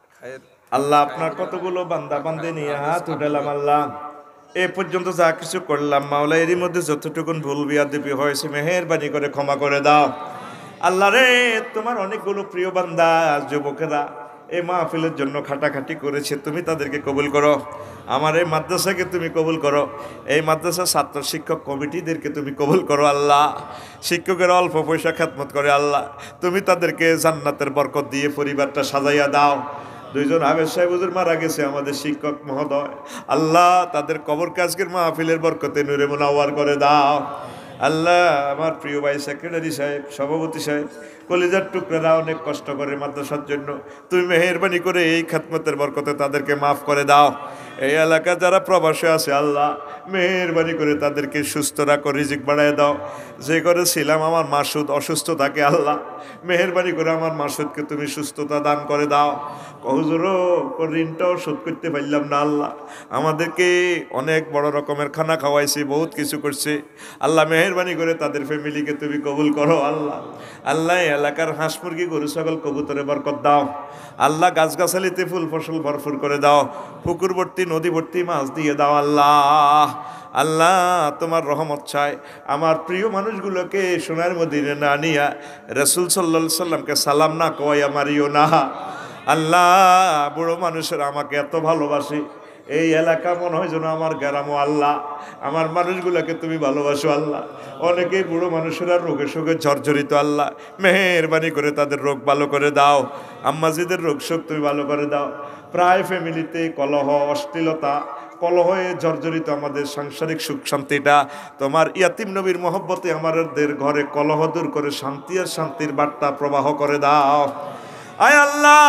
আল্লাহ আপনার কতগুলো বান্দা বান্দে নিয়ে হাত উঠালাম। আল্লাহ এ পর্যন্ত যা কিছু করলাম মাওলা এরই মধ্যে যতটুকুন ভুল বিয়াদবি হয়েছে মেহেরবানি করে ক্ষমা করে দাও। আল্লাহ রে তোমার অনেকগুলো প্রিয় বান্দা যুবকেরা এই মাহফিলের জন্য খাটাখাটি করেছে, তুমি তাদেরকে কবুল করো। আমার এই মাদ্রাসাকে তুমি কবুল করো, এই মাদ্রাসার ছাত্র শিক্ষক কমিটিদেরকে তুমি কবুল করো। আল্লাহ শিক্ষকের অল্প পয়সা খেদমত করে আল্লাহ তুমি তাদেরকে জান্নাতের বরকত দিয়ে পরিবারটা সাজাইয়া দাও। দুইজন হাফেজ সাহেব হুজুর মারা গেছে আমাদের শিক্ষক মহোদয়, আল্লাহ তাদের কবর কাজকের মাহফিলের বরকতে নূরে মুনাওয়ার করে দাও। আল্লাহ আমার প্রিয় ভাই সেক্রেটারি সাহেব, সভাপতি সাহেব, কলিজার টুকরারা অনেক কষ্ট করে মাদ্রাসার জন্য, তুমি মেহেরবানি করে এই খেদমতের বরকতে তাদেরকে মাফ করে দাও। এই এলাকা যারা প্রবাসে আছে আল্লাহ মেহেরবানি করে তাদেরকে সুস্থ রাখো, রিজিক বাড়ায় দাও। যে করে ছিলাম আমার মাসুদ অসুস্থ থাকে আল্লাহ মেহেরবানি করে আমার মাসুদকে তুমি সুস্থতা দান করে দাও। হুজুরও ঋণটাও শোধ করতে পারলাম না আল্লাহ, আমাদেরকে অনেক বড় রকমের খানা খাওয়াইছে, বহুত কিছু করছে আল্লাহ মেহেরবানি করে তাদের ফ্যামিলিকে তুমি কবুল করো। আল্লাহ আল্লাহ এলাকার হাঁস মুরগি গরু ছাগল কবুতরে বরকত দাও। আল্লাহ গাছগাছালিতে ফুল ফসল ভরপুর করে দাও, পুকুর ভর্তি নদী ভর্তি মাছ দিয়ে দাও। আল্লাহ আল্লাহ তোমার রহমত চাই আমার প্রিয় মানুষগুলোকে সোনার মদিনে না নিয়া রাসূল সাল্লাল্লাহু সাল্লামকে সালাম না কওয়াইয়া মারিও না। আল্লাহ বুড়ো মানুষের আমাকে এত ভালোবাসে, এই এলাকা মনে হয় যেন আমার গ্রামও। আল্লাহ আমার মানুষগুলোকে তুমি ভালোবাসো আল্লাহ। অনেকেই বুড়ো মানুষেরা রোগে শোকে জর্জরিত আল্লাহ মেহেরবানি করে তাদের রোগ ভালো করে দাও। আম্মাজিদের রোগ শোক তুমি ভালো করে দাও। প্রায় ফ্যামিলিতে কলহ অশ্লীলতা কলহে জর্জরিত আমাদের সাংসারিক সুখ শান্তিটা তোমার ইয়াতিম নবীর মহব্বতে আমাদের ঘরে কলহ দূর করে শান্তি আর শান্তির বার্তা প্রবাহ করে দাও। আয় আল্লাহ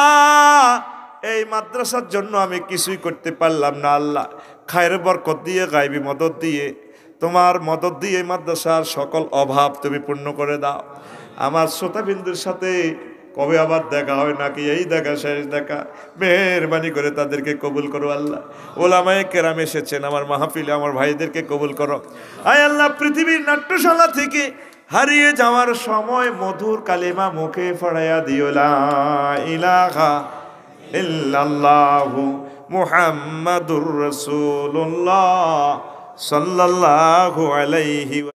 এই মাদ্রাসার জন্য আমি কিছুই করতে পারলাম না আল্লাহ, খায়ের বরকত দিয়ে গায়বী মদত দিয়ে তোমার মদত দিয়ে এই মাদ্রাসার সকল অভাব তুমি পূর্ণ করে দাও। আমার শ্রোতাবিন্দুর সাথে কবে আবার দেখা হয় নাকি এই দেখা শেষ দেখা, মেহেরবানি করে তাদেরকে কবুল করো আল্লাহ। ওলামায়ে কেরাম এসেছেন আমার মাহফিলে, আমার ভাইদেরকে কবুল করো। আয় আল্লাহ পৃথিবীর নাট্যশালা থেকে হারিয়ে যাওয়ার সময় মধুর কালিমা মুখে পড়াইয়া দিও লা ইলাহা ইল্লাল্লাহু মুহাম্মাদুর রাসূলুল্লাহ সাল্লাল্লাহু আলাইহি